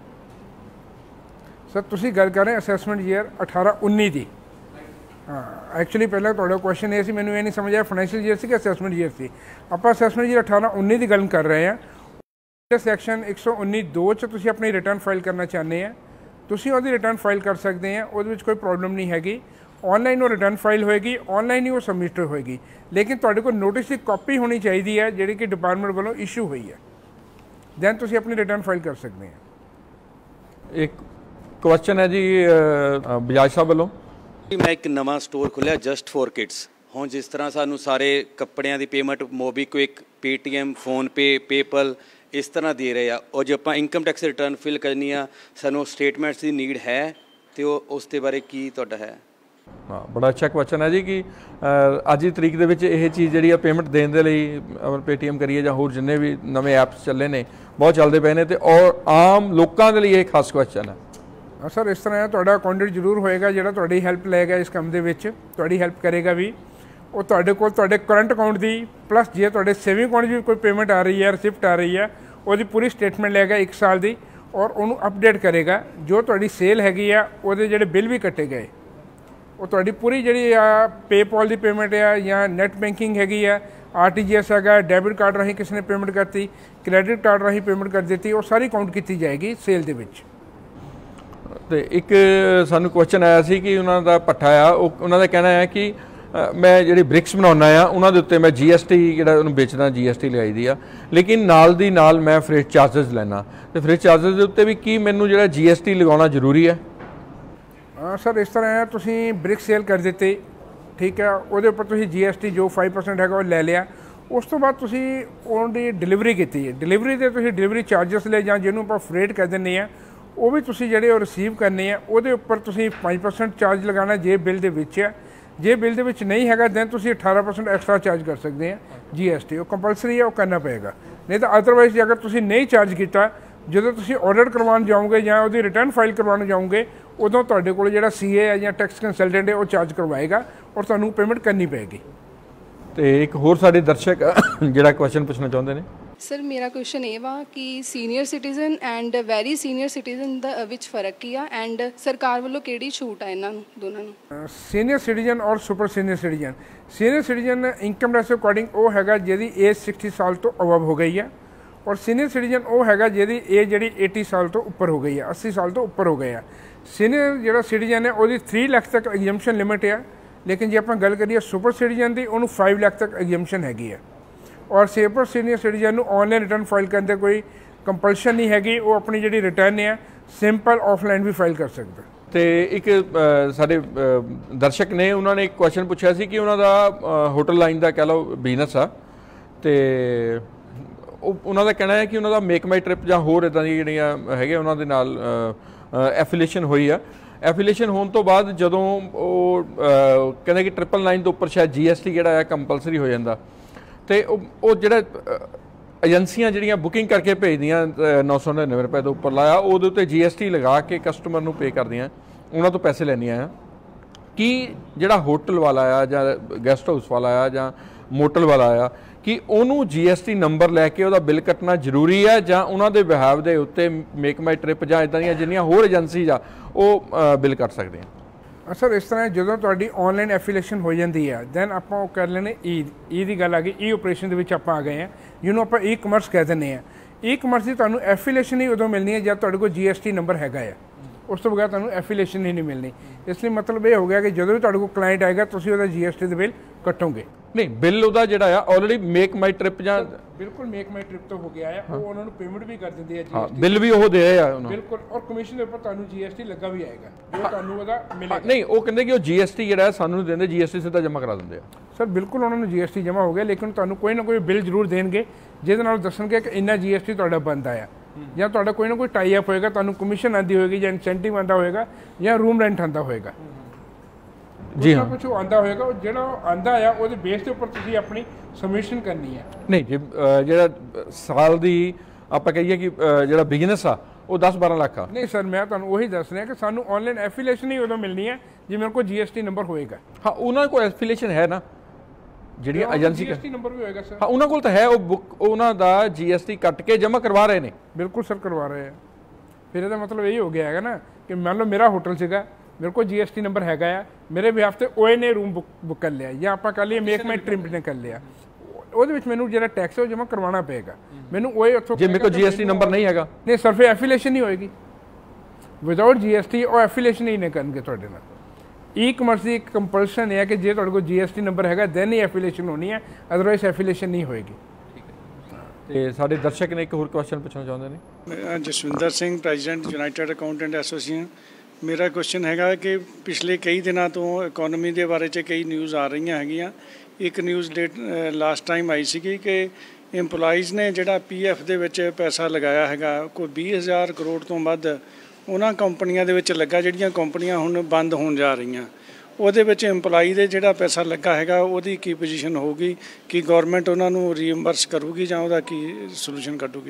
ਸਰ ਤੁਸੀਂ ਗੱਲ ਕਰ ਰਹੇ ਅਸੈਸਮੈਂਟ ਈਅਰ ਅਠਾਰਾਂ ਉੱਨੀ ਦੀ। ਹਾਂ, ਐਕਚੁਅਲੀ ਪਹਿਲਾਂ ਤੁਹਾਡਾ ਕੁਐਸਚਨ ਇਹ ਸੀ, ਮੈਨੂੰ ਇਹ ਨਹੀਂ ਸਮਝ ਆਇਆ ਫਾਈਨੈਂਸ਼ੀਅਲ ਈਅਰ ਸੀ ਕਿ ਅਸੈਸਮੈਂਟ ਈਅਰ ਸੀ। ਆਪਾਂ ਅਸੈਸਮੈਂਟ ਈਅਰ ਅਠਾਰਾਂ ਉੱਨੀ ਦੀ ਗੱਲ ਕਰ ਰਹੇ ਹਾਂ। ਸੈਕਸ਼ਨ ਇੱਕ ਸੌ ਉੱਨੀ ਦੋ 'ਚ ਤੁਸੀਂ ਆਪਣੀ ਰਿਟਰਨ ਫਾਈਲ ਕਰਨਾ ਚਾਹੁੰਦੇ ਆ, ਤੁਸੀਂ ਉਹਦੀ ਰਿਟਰਨ ਫਾਈਲ ਕਰ ਸਕਦੇ ਆ, ਉਹਦੇ ਵਿੱਚ ਕੋਈ ਪ੍ਰੋਬਲਮ ਨਹੀਂ ਹੈਗੀ। ਆਨਲਾਈਨ ਉਹ ਰਿਟਰਨ ਫਾਈਲ ਹੋਏਗੀ, ਆਨਲਾਈਨ ਹੀ ਉਹ ਸਬਮਿਟ ਹੋਏਗੀ, ਲੇਕਿਨ ਤੁਹਾਡੇ ਕੋਲ ਨੋਟਿਸ ਦੀ ਕਾਪੀ ਹੋਣੀ ਚਾਹੀਦੀ ਹੈ ਜਿਹੜੀ ਕਿ ਡਿਪਾਰਟਮੈਂਟ ਵੱਲੋਂ ਇਸ਼ੂ ਹੋਈ ਹੈ, ਦੈਨ ਤੁਸੀਂ ਆਪਣੀ ਰਿਟਰਨ ਫਾਈਲ ਕਰ ਸਕਦੇ ਆ। ਇੱਕ ਕੁਐਸਚਨ ਹੈ ਜੀ ਬਜਾਜ ਸਾਹਿਬ ਵੱਲੋਂ। ਮੈਂ ਇੱਕ ਨਵਾਂ ਸਟੋਰ ਖੋਲ੍ਹਿਆ ਜਸਟ ਫॉर ਕਿਡਸ। ਹੁਣ ਜਿਸ ਤਰ੍ਹਾਂ ਸਾਨੂੰ ਸਾਰੇ ਕੱਪੜਿਆਂ ਦੀ payment MobiKwik, Paytm, PhonePe, PayPal ਇਸ ਤਰ੍ਹਾਂ ਦੇ ਰਹੇ ਆ, ਔਰ ਜੇ ਆਪਾਂ ਇਨਕਮ ਟੈਕਸ ਰਿਟਰਨ ਫਿਲ ਕਰਨੀ ਆ, ਸਾਨੂੰ ਸਟੇਟਮੈਂਟਸ ਦੀ ਨੀਡ ਹੈ, ਅਤੇ ਉਹ ਉਸ ਦੇ ਬਾਰੇ ਕੀ ਤੁਹਾਡਾ ਹੈ? ਹਾਂ, ਬੜਾ ਅੱਛਾ ਕੁਐਸਚਨ ਹੈ ਜੀ ਕਿ ਅੱਜ ਦੀ ਤਰੀਕ ਦੇ ਵਿੱਚ ਇਹ ਚੀਜ਼ ਜਿਹੜੀ ਆ ਪੇਮੈਂਟ ਦੇਣ ਦੇ ਲਈ ਪੇਟੀਐਮ ਕਰੀਏ ਜਾਂ ਹੋਰ ਜਿੰਨੇ ਵੀ ਨਵੇਂ ਐਪਸ ਚੱਲੇ ਨੇ, ਬਹੁਤ ਚੱਲਦੇ ਪਏ ਨੇ, ਅਤੇ ਔਰ ਆਮ ਲੋਕਾਂ ਦੇ ਲਈ ਇਹ ਖਾਸ ਕੁਐਸਚਨ ਹੈ। ਹਾਂ ਸਰ, ਇਸ ਤਰ੍ਹਾਂ ਤੁਹਾਡਾ ਅਕਾਊਂਟੈਂਟ ਜ਼ਰੂਰ ਹੋਏਗਾ ਜਿਹੜਾ ਤੁਹਾਡੀ ਹੈਲਪ ਲਏਗਾ ਇਸ ਕੰਮ ਦੇ ਵਿੱਚ, ਤੁਹਾਡੀ ਹੈਲਪ ਕਰੇਗਾ ਵੀ। ਉਹ ਤੁਹਾਡੇ ਕੋਲ ਤੁਹਾਡੇ ਕਰੰਟ ਅਕਾਊਂਟ ਦੀ ਪਲੱਸ ਜੇ ਤੁਹਾਡੇ ਸੇਵਿੰਗ ਅਕਾਊਂਟ 'ਚ ਵੀ ਕੋਈ ਪੇਮੈਂਟ ਆ ਰਹੀ ਹੈ, ਰਿਸਿਪਟ ਆ ਰਹੀ ਹੈ, ਉਹਦੀ ਪੂਰੀ ਸਟੇਟਮੈਂਟ ਲਏਗਾ ਇੱਕ ਸਾਲ ਦੀ, ਔਰ ਉਹਨੂੰ ਅਪਡੇਟ ਕਰੇਗਾ। ਜੋ ਤੁਹਾਡੀ ਸੇਲ ਹੈਗੀ ਆ ਉਹਦੇ ਜਿਹੜੇ ਬਿੱਲ ਵੀ ਕੱਟੇ ਗਏ, ਉਹ ਤੁਹਾਡੀ ਪੂਰੀ ਜਿਹੜੀ ਆ ਪੇਪਾਲ ਦੀ ਪੇਮੈਂਟ ਆ ਜਾਂ ਨੈੱਟ ਬੈਂਕਿੰਗ ਹੈਗੀ ਆ, ਆਰ ਟੀ ਜੀ ਐਸ ਹੈਗਾ, ਡੈਬਿਟ ਕਾਰਡ ਰਾਹੀਂ ਕਿਸੇ ਨੇ ਪੇਮੈਂਟ ਕਰਤੀ, ਕ੍ਰੈਡਿਟ ਕਾਰਡ ਰਾਹੀਂ ਪੇਮੈਂਟ ਕਰ ਦਿੱਤੀ, ਉਹ ਸਾਰੀ ਕਾਊਂਟ ਕੀਤੀ ਜਾਏਗੀ ਸੇਲ ਦੇ ਵਿੱਚ। ਅਤੇ ਇੱਕ ਸਾਨੂੰ ਕੁਐਸਚਨ ਆਇਆ ਸੀ ਕਿ ਉਹਨਾਂ ਦਾ ਪੱਠਾ ਆ, ਉਹ ਉਹਨਾਂ ਦਾ ਕਹਿਣਾ ਹੈ ਕਿ ਮੈਂ ਜਿਹੜੀ ਬ੍ਰਿਕਸ ਬਣਾਉਂਦਾ ਆ ਉਹਨਾਂ ਦੇ ਉੱਤੇ ਮੈਂ ਜੀ ਐਸ ਟੀ ਜਿਹੜਾ ਉਹਨੂੰ ਵੇਚਦਾ, ਜੀ ਐਸ ਟੀ ਲਗਾਈ ਦੀ ਆ, ਲੇਕਿਨ ਨਾਲ ਦੀ ਨਾਲ ਮੈਂ ਫਰੇਟ ਚਾਰਜਸ ਲੈਣਾ, ਅਤੇ ਫਰੇਟ ਚਾਰਜਸ ਦੇ ਉੱਤੇ ਵੀ ਕੀ ਮੈਨੂੰ ਜਿਹੜਾ ਜੀ ਐਸ ਟੀ ਲਗਾਉਣਾ ਜ਼ਰੂਰੀ ਹੈ? ਹਾਂ ਸਰ, ਇਸ ਤਰ੍ਹਾਂ ਹੈ, ਤੁਸੀਂ ਬ੍ਰਿਕ ਸੇਲ ਕਰ ਦਿੱਤੇ, ਠੀਕ ਹੈ, ਉਹਦੇ ਉੱਪਰ ਤੁਸੀਂ ਜੀ ਐਸ ਟੀ ਜੋ ਫਾਈਵ ਪਰਸੈਂਟ ਹੈਗਾ ਉਹ ਲੈ ਲਿਆ। ਉਸ ਤੋਂ ਬਾਅਦ ਤੁਸੀਂ ਉਹਦੀ ਡਿਲੀਵਰੀ ਕੀਤੀ ਹੈ, ਡਿਲੀਵਰੀ ਦੇ ਤੁਸੀਂ ਡਿਲੀਵਰੀ ਚਾਰਜਸ ਲਏ ਜਾਂ ਜਿਹਨੂੰ ਆਪਾਂ ਫਰੇਟ ਕਹਿ ਦਿੰਦੇ ਹਾਂ, ਉਹ ਵੀ ਤੁਸੀਂ ਜਿਹੜੇ ਉਹ ਰਿਸੀਵ ਕਰਨੇ ਆ, ਉਹਦੇ ਉੱਪਰ ਤੁਸੀਂ ਪੰਜ ਪਰਸੈਂਟ ਚਾਰਜ ਲਗਾਉਣਾ ਜੇ ਬਿੱਲ ਦੇ ਵਿੱਚ ਹੈ। ਜੇ ਬਿੱਲ ਦੇ ਵਿੱਚ ਨਹੀਂ ਹੈਗਾ ਦੈਨ ਤੁਸੀਂ ਅਠਾਰਾਂ ਪਰਸੈਂਟ ਐਕਸਟਰਾ ਚਾਰਜ ਕਰ ਸਕਦੇ ਆ ਜੀ ਐਸ ਟੀ। ਉਹ ਕੰਪਲਸਰੀ ਹੈ, ਉਹ ਕਰਨਾ ਪਏਗਾ, ਨਹੀਂ ਤਾਂ ਅਦਰਵਾਈਜ਼ ਜੇ ਅਗਰ ਤੁਸੀਂ ਨਹੀਂ ਚਾਰਜ ਕੀਤਾ, ਜਦੋਂ ਤੁਸੀਂ ਆਡਿਟ ਕਰਵਾਉਣ ਜਾਓਗੇ ਜਾਂ ਉਹਦੀ ਰਿਟਰਨ ਫਾਈਲ ਕਰਵਾਉਣ ਜਾਓਗੇ, ਉਦੋਂ ਤੁਹਾਡੇ ਕੋਲ ਜਿਹੜਾ ਸੀ ਏ ਹੈ ਜਾਂ ਟੈਕਸ ਕੰਸਲਟੈਂਟ ਹੈ ਉਹ ਚਾਰਜ ਕਰਵਾਏਗਾ ਔਰ ਤੁਹਾਨੂੰ ਪੇਮੈਂਟ ਕਰਨੀ ਪਏਗੀ। ਅਤੇ ਇੱਕ ਹੋਰ ਸਾਡੇ ਦਰਸ਼ਕ ਜਿਹੜਾ ਕੁਐਸਚਨ ਪੁੱਛਣਾ ਚਾਹੁੰਦੇ ਨੇ। ਸਰ ਮੇਰਾ ਕੁਐਸਚਨ ਇਹ ਵਾ ਕਿ senior citizen and very senior citizen ਦਾ ਵਿੱਚ ਫਰਕ ਕੀ ਆ, ਐਂਡ ਸਰਕਾਰ ਵੱਲੋਂ ਕਿਹੜੀ ਛੂਟ ਆ ਇਹਨਾਂ ਨੂੰ ਦੋਨਾਂ ਨੂੰ? ਸੀਨੀਅਰ ਸਿਟੀਜ਼ਨ ਔਰ super senior citizen. Senior citizen income tax according ਉਹ ਹੈਗਾ ਜਿਹਦੀ ਏਜ ਸਿਕਸਟੀ ਸਾਲ ਤੋਂ ਅਬਵ ਹੋ ਗਈ ਹੈ, ਔਰ ਸੀਨੀਅਰ ਸਿਟੀਜ਼ਨ ਉਹ ਹੈਗਾ ਜਿਹਦੀ ਏਜ ਜਿਹੜੀ ਏਟੀ ਸਾਲ ਤੋਂ ਉੱਪਰ ਹੋ ਗਈ ਹੈ, ਅੱਸੀ ਸਾਲ ਤੋਂ ਉੱਪਰ ਹੋ ਗਏ ਆ। ਸੀਨੀਅਰ ਜਿਹੜਾ ਸਿਟੀਜ਼ਨ ਹੈ ਉਹਦੀ ਥ੍ਰੀ ਲੱਖ ਤੱਕ ਐਗਜ਼ੈਂਪਸ਼ਨ ਲਿਮਿਟ ਹੈ, ਲੇਕਿਨ ਜੇ ਆਪਾਂ ਗੱਲ ਕਰੀਏ ਸੁਪਰ ਸਿਟੀਜ਼ਨ ਦੀ, ਉਹਨੂੰ ਫਾਈਵ ਲੱਖ ਤੱਕ ਐਗਜ਼ੈਂਪਸ਼ਨ ਹੈਗੀ ਹੈ। ਔਰ ਸੁਪਰ ਸੀਨੀਅਰ ਸਿਟੀਜ਼ਨ ਨੂੰ ਆਨਲਾਈਨ ਰਿਟਰਨ ਫਾਈਲ ਕਰਨ ਦੀ ਕੋਈ ਕੰਪਲਸ਼ਨ ਨਹੀਂ ਹੈਗੀ, ਉਹ ਆਪਣੀ ਜਿਹੜੀ ਰਿਟਰਨ ਹੈ ਸਿੰਪਲ ਆਫਲਾਈਨ ਵੀ ਫਾਈਲ ਕਰ ਸਕਦਾ। ਅਤੇ ਇੱਕ ਸਾਡੇ ਦਰਸ਼ਕ ਨੇ, ਉਹਨਾਂ ਨੇ ਇੱਕ ਕੁਐਸਚਨ ਪੁੱਛਿਆ ਸੀ ਕਿ ਉਹਨਾਂ ਦਾ ਹੋਟਲ ਲਾਈਨ ਦਾ ਕਹਿ ਲਓ ਬਿਜ਼ਨਸ ਆ, ਅਤੇ ਉਹ ਉਹਨਾਂ ਦਾ ਕਹਿਣਾ ਹੈ ਕਿ ਉਹਨਾਂ ਦਾ ਮੇਕ ਮਾਈ ਟ੍ਰਿਪ ਜਾਂ ਹੋਰ ਇੱਦਾਂ ਦੀ ਜਿਹੜੀਆਂ ਹੈਗੇ ਉਹਨਾਂ ਦੇ ਨਾਲ ਐਫੀਲੀਏਸ਼ਨ ਹੋਈ ਆ। ਐਫੀਲੀਏਸ਼ਨ ਹੋਣ ਤੋਂ ਬਾਅਦ ਜਦੋਂ ਉਹ ਕਹਿੰਦੇ ਕਿ ਟ੍ਰਿਪਲ ਨਾਈਨ ਤੋਂ ਉੱਪਰ ਸ਼ਾਇਦ ਜੀ ਐਸ ਟੀ ਜਿਹੜਾ ਹੈ ਕੰਪਲਸਰੀ ਹੋ ਜਾਂਦਾ, ਅਤੇ ਉਹ ਉਹ ਜਿਹੜਾ ਏਜੰਸੀਆਂ ਜਿਹੜੀਆਂ ਬੁਕਿੰਗ ਕਰਕੇ ਭੇਜਦੀਆਂ ਨੌ ਸੌ ਨੜਿਨਵੇਂ ਰੁਪਏ ਤੋਂ ਉੱਪਰ ਲਾਇਆ, ਉਹਦੇ ਉੱਤੇ ਜੀ ਐਸ ਟੀ ਲਗਾ ਕੇ ਕਸਟਮਰ ਨੂੰ ਪੇ ਕਰਦੀਆਂ, ਉਹਨਾਂ ਤੋਂ ਪੈਸੇ ਲੈਂਦੀਆਂ ਆ। ਕਿ ਜਿਹੜਾ ਹੋਟਲ ਵਾਲਾ ਆ ਜਾਂ ਗੈਸਟ ਹਾਊਸ ਵਾਲਾ ਆ ਜਾਂ ਮੋਟਲ ਵਾਲਾ ਆ, ਕਿ ਉਹਨੂੰ ਜੀ ਐਸ ਟੀ ਨੰਬਰ ਲੈ ਕੇ ਉਹਦਾ ਬਿੱਲ ਕੱਟਣਾ ਜ਼ਰੂਰੀ ਹੈ, ਜਾਂ ਉਹਨਾਂ ਦੇ ਬਿਹਾਵ ਦੇ ਉੱਤੇ ਮੇਕ ਮਾਈ ਟ੍ਰਿਪ ਜਾਂ ਇੱਦਾਂ ਦੀਆਂ ਜਿੰਨੀਆਂ ਹੋਰ ਏਜੰਸੀਜ਼ ਆ ਉਹ ਬਿੱਲ ਕੱਟ ਸਕਦੇ ਆ? ਸਰ ਇਸ ਤਰ੍ਹਾਂ ਜਦੋਂ ਤੁਹਾਡੀ ਆਨਲਾਈਨ ਐਫੀਲੀਏਸ਼ਨ ਹੋ ਜਾਂਦੀ ਹੈ, ਦੈਨ ਆਪਾਂ ਉਹ ਕਰ ਲੈਣੇ ਈ ਈ ਦੀ ਗੱਲ ਆ ਗਈ, ਈ ਆਪਰੇਸ਼ਨ ਦੇ ਵਿੱਚ ਆਪਾਂ ਆ ਗਏ ਹਾਂ, ਜਿਹਨੂੰ ਆਪਾਂ ਈ ਕਮਰਸ ਕਹਿ ਦਿੰਦੇ ਹਾਂ। ਈ ਕਮਰਸ ਦੀ ਤੁਹਾਨੂੰ ਐਫੀਲੀਏਸ਼ਨ ਹੀ ਉਦੋਂ ਮਿਲਣੀ ਹੈ ਜਦ ਤੁਹਾਡੇ ਕੋਲ ਜੀ ਐਸ ਟੀ ਨੰਬਰ ਹੈਗਾ ਆ, ਉਸ ਤੋਂ ਬਗੈਰ ਤੁਹਾਨੂੰ ਐਫੀਲੀਏਸ਼ਨ ਹੀ ਨਹੀਂ ਮਿਲਣੀ। ਇਸ ਲਈ ਮਤਲਬ ਇਹ ਹੋ ਗਿਆ ਕਿ ਜਦੋਂ ਵੀ ਤੁਹਾਡੇ ਕੋਲ ਕਲਾਇੰਟ ਆਏਗਾ ਤੁਸੀਂ ਉਹਦਾ ਜੀ ਐਸ ਟੀ ਦੇ ਬਿੱਲ ਕੱਟੋਗੇ। ਨਹੀਂ, ਬਿੱਲ ਉਹਦਾ ਜਿਹੜਾ ਆ ਆਲਰੇਡੀ ਮੇਕ ਮਾਈ ਟ੍ਰਿਪ ਜਾਂ ਬਿਲਕੁਲ ਮੇਕ ਮਾਈ ਟ੍ਰਿਪ ਤੋਂ ਹੋ ਗਿਆ ਆ, ਉਹ ਉਹਨਾਂ ਨੂੰ ਪੇਮੈਂਟ ਵੀ ਕਰ ਦਿੰਦੇ ਆ ਜੀ ਹਾਂ, ਬਿੱਲ ਵੀ ਉਹ ਦੇ ਰਹੇ ਆ ਉਹਨਾਂ ਬਿਲਕੁਲ, ਔਰ ਕਮਿਸ਼ਨ ਦੇ ਉੱਪਰ ਤੁਹਾਨੂੰ ਜੀ ਐਸ ਟੀ ਲੱਗਾ ਵੀ ਆਏਗਾ ਜੋ ਤੁਹਾਨੂੰ ਉਹਦਾ ਮਿਲੇਗਾ। ਨਹੀਂ, ਉਹ ਕਹਿੰਦੇ ਕਿ ਉਹ ਜੀ ਐਸ ਟੀ ਜਿਹੜਾ ਸਾਨੂੰ ਦਿੰਦੇ, ਜੀ ਐਸ ਟੀ ਸਿੱਧਾ ਜਮ੍ਹਾਂ ਕਰਾ ਦਿੰਦੇ ਆ। ਸਰ ਬਿਲਕੁਲ ਉਹਨਾਂ ਨੂੰ ਜੀਐਸਟੀ ਜਮ੍ਹਾਂ ਹੋ ਗਿਆ, ਲੇਕਿਨ ਤੁਹਾਨੂੰ ਕੋਈ ਨਾ ਕੋਈ ਬਿੱਲ ਜ਼ਰੂਰ ਦੇਣਗੇ ਜਿਹਦੇ ਨਾਲ ਦੱਸਣਗੇ ਕਿ ਇੰਨਾ ਜੀਐਸਟੀ ਤੁਹਾਡਾ ਬਣਦਾ ਆ, ਜਾਂ ਤੁਹਾਡਾ ਕੋਈ ਨਾ ਕੋਈ ਟਾਈ ਅਪ ਹੋਏਗਾ, ਤੁਹਾਨੂੰ ਕਮਿਸ਼ਨ ਆਉਂਦੀ ਹੋਏਗੀ ਜਾਂ ਇਨਸੈਂਟਿਵ ਆਉਂਦਾ ਹੋਏਗਾ ਜਾਂ ਰੂਮ ਰੈਂਟ ਆਉਂਦਾ ਹੋਏਗਾ। ਜੀ ਹਾਂ, ਕੁਛ ਆਉਂਦਾ ਹੋਏਗਾ, ਉਹ ਜਿਹੜਾ ਆਉਂਦਾ ਆ ਉਹਦੇ ਬੇਸ ਦੇ ਉੱਪਰ ਤੁਸੀਂ ਆਪਣੀ ਸਬਮਿਸ਼ਨ ਕਰਨੀ ਹੈ। ਨਹੀਂ ਜੀ, ਜਿਹੜਾ ਸਾਲ ਦੀ ਆਪਾਂ ਕਹੀਏ ਕਿ ਜਿਹੜਾ ਬਿਜ਼ਨਸ ਆ ਉਹ ਦਸ ਬਾਰਾਂ ਲੱਖ ਆ। ਨਹੀਂ ਸਰ, ਮੈਂ ਤੁਹਾਨੂੰ ਉਹੀ ਦੱਸ ਰਿਹਾ ਕਿ ਸਾਨੂੰ ਆਨਲਾਈਨ ਐਫੀਲੀਏਸ਼ਨ ਹੀ ਉਦੋਂ ਮਿਲਣੀ ਹੈ ਜੇ ਮੇਰੇ ਕੋਲ ਜੀਐਸਟੀ ਨੰਬਰ ਹੋਏਗਾ। ਹਾਂ, ਉਹਨਾਂ ਕੋਲ ਐਫੀਲੀਏਸ਼ਨ ਹੈ ਨਾ, ਜਿਹੜੀਆਂ ਏਜੰਸੀ ਜੀਐਸਟੀ ਨੰਬਰ ਵੀ ਹੋਏਗਾ ਸਰ। ਹਾਂ, ਉਹਨਾਂ ਕੋਲ ਤਾਂ ਹੈ, ਉਹ ਬੁੱਕ ਉਹਨਾਂ ਦਾ ਜੀਐਸਟੀ ਕੱਟ ਕੇ ਜਮ੍ਹਾਂ ਕਰਵਾ ਰਹੇ ਨੇ। ਬਿਲਕੁਲ ਸਰ, ਕਰਵਾ ਰਹੇ ਆ। ਫਿਰ ਇਹਦਾ ਮਤਲਬ ਇਹ ਹੋ ਗਿਆ ਹੈਗਾ ਨਾ ਕਿ ਮੰਨ ਲਓ ਮੇਰਾ ਹੋਟਲ ਸੀਗਾ, ਮੇਰੇ ਕੋਲ ਜੀਐਸਟੀ ਨੰਬਰ ਹੈਗਾ ਆ, ਮੇਰੇ ਬਿਹਾਫ ਤੇ ਓਏ ਨੇ ਰੂਮ ਬੁੱਕ ਬੁੱਕ ਕਰ ਲਿਆ, ਜਾਂ ਆਪਾਂ ਕਰ ਲਈਏ ਮੇਕ ਮਾਈ ਟ੍ਰਿਪ ਨੇ ਕਰ ਲਿਆ, ਉਹਦੇ ਵਿੱਚ ਮੈਨੂੰ ਜਿਹੜਾ ਟੈਕਸ ਹੈ ਉਹ ਜਮ੍ਹਾਂ ਕਰਵਾਉਣਾ ਪਏਗਾ ਮੈਨੂੰ। ਓਏ ਉੱਥੋਂ ਜੇ ਮੇਰੇ ਕੋਲ ਜੀਐਸਟੀ ਨੰਬਰ ਨਹੀਂ ਹੈਗਾ, ਨਹੀਂ ਸਰ, ਫਿਰ ਐਫੀਲੀਏਸ਼ਨ ਨਹੀਂ ਹੋਏਗੀ। ਵਿਦਆਊਟ ਜੀਐਸਟੀ ਉਹ ਐਫੀਲੀਏਸ਼ਨ ਹੀ ਨਹੀਂ ਕਰਨਗੇ ਤੁਹਾਡੇ ਨਾਲ। ਈ ਕਮਰਸ ਦੀ ਇੱਕ ਕੰਪਲਸ਼ਨ ਹੈ ਕਿ ਜੇ ਤੁਹਾਡੇ ਕੋਲ ਜੀਐਸਟੀ ਨੰਬਰ ਹੈਗਾ ਦੈਨ ਹੀ ਐਫੀਲੀਏਸ਼ਨ ਹੋਣੀ ਹੈ, ਅਦਰਵਾਈਜ਼ ਐਫੀਲੀਏਸ਼ਨ ਨਹੀਂ ਹੋਏਗੀ। ਤੇ ਸਾਡੇ ਦਰਸ਼ਕ ਨੇ ਇੱਕ ਹੋਰ ਕੁਐਸਚਨ ਪੁੱਛਣਾ ਚਾਹੁੰਦੇ ਨੇ। Jaswinder Singh, president United Accountant Association. ਮੇਰਾ ਕੁਐਸਚਨ ਹੈਗਾ ਕਿ ਪਿਛਲੇ ਕਈ ਦਿਨਾਂ ਤੋਂ ਇਕੋਨਮੀ ਦੇ ਬਾਰੇ 'ਚ ਕਈ ਨਿਊਜ਼ ਆ ਰਹੀਆਂ ਹੈਗੀਆਂ। ਇੱਕ ਨਿਊਜ਼ ਲੇਟ ਲਾਸਟ ਟਾਈਮ ਆਈ ਸੀਗੀ ਕਿ ਇੰਪਲਾਈਜ਼ ਨੇ ਜਿਹੜਾ ਪੀ ਐਫ ਦੇ ਵਿੱਚ ਪੈਸਾ ਲਗਾਇਆ ਹੈਗਾ, ਕੋਈ ਵੀਹ ਹਜ਼ਾਰ ਕਰੋੜ ਤੋਂ ਵੱਧ ਉਹਨਾਂ ਕੰਪਨੀਆਂ ਦੇ ਵਿੱਚ ਲੱਗਾ ਜਿਹੜੀਆਂ ਕੰਪਨੀਆਂ ਹੁਣ ਬੰਦ ਹੋਣ ਜਾ ਰਹੀਆਂ। ਉਹਦੇ ਵਿੱਚ ਇੰਪਲਾਈ ਦੇ ਜਿਹੜਾ ਪੈਸਾ ਲੱਗਾ ਹੈਗਾ ਉਹਦੀ ਕੀ ਪੋਜੀਸ਼ਨ ਹੋਊਗੀ, ਕਿ ਗੌਰਮੈਂਟ ਉਹਨਾਂ ਨੂੰ ਰੀਇੰਬਰਸ ਕਰੂਗੀ ਜਾਂ ਉਹਦਾ ਕੀ ਸੋਲੂਸ਼ਨ ਕੱਢੂਗੀ?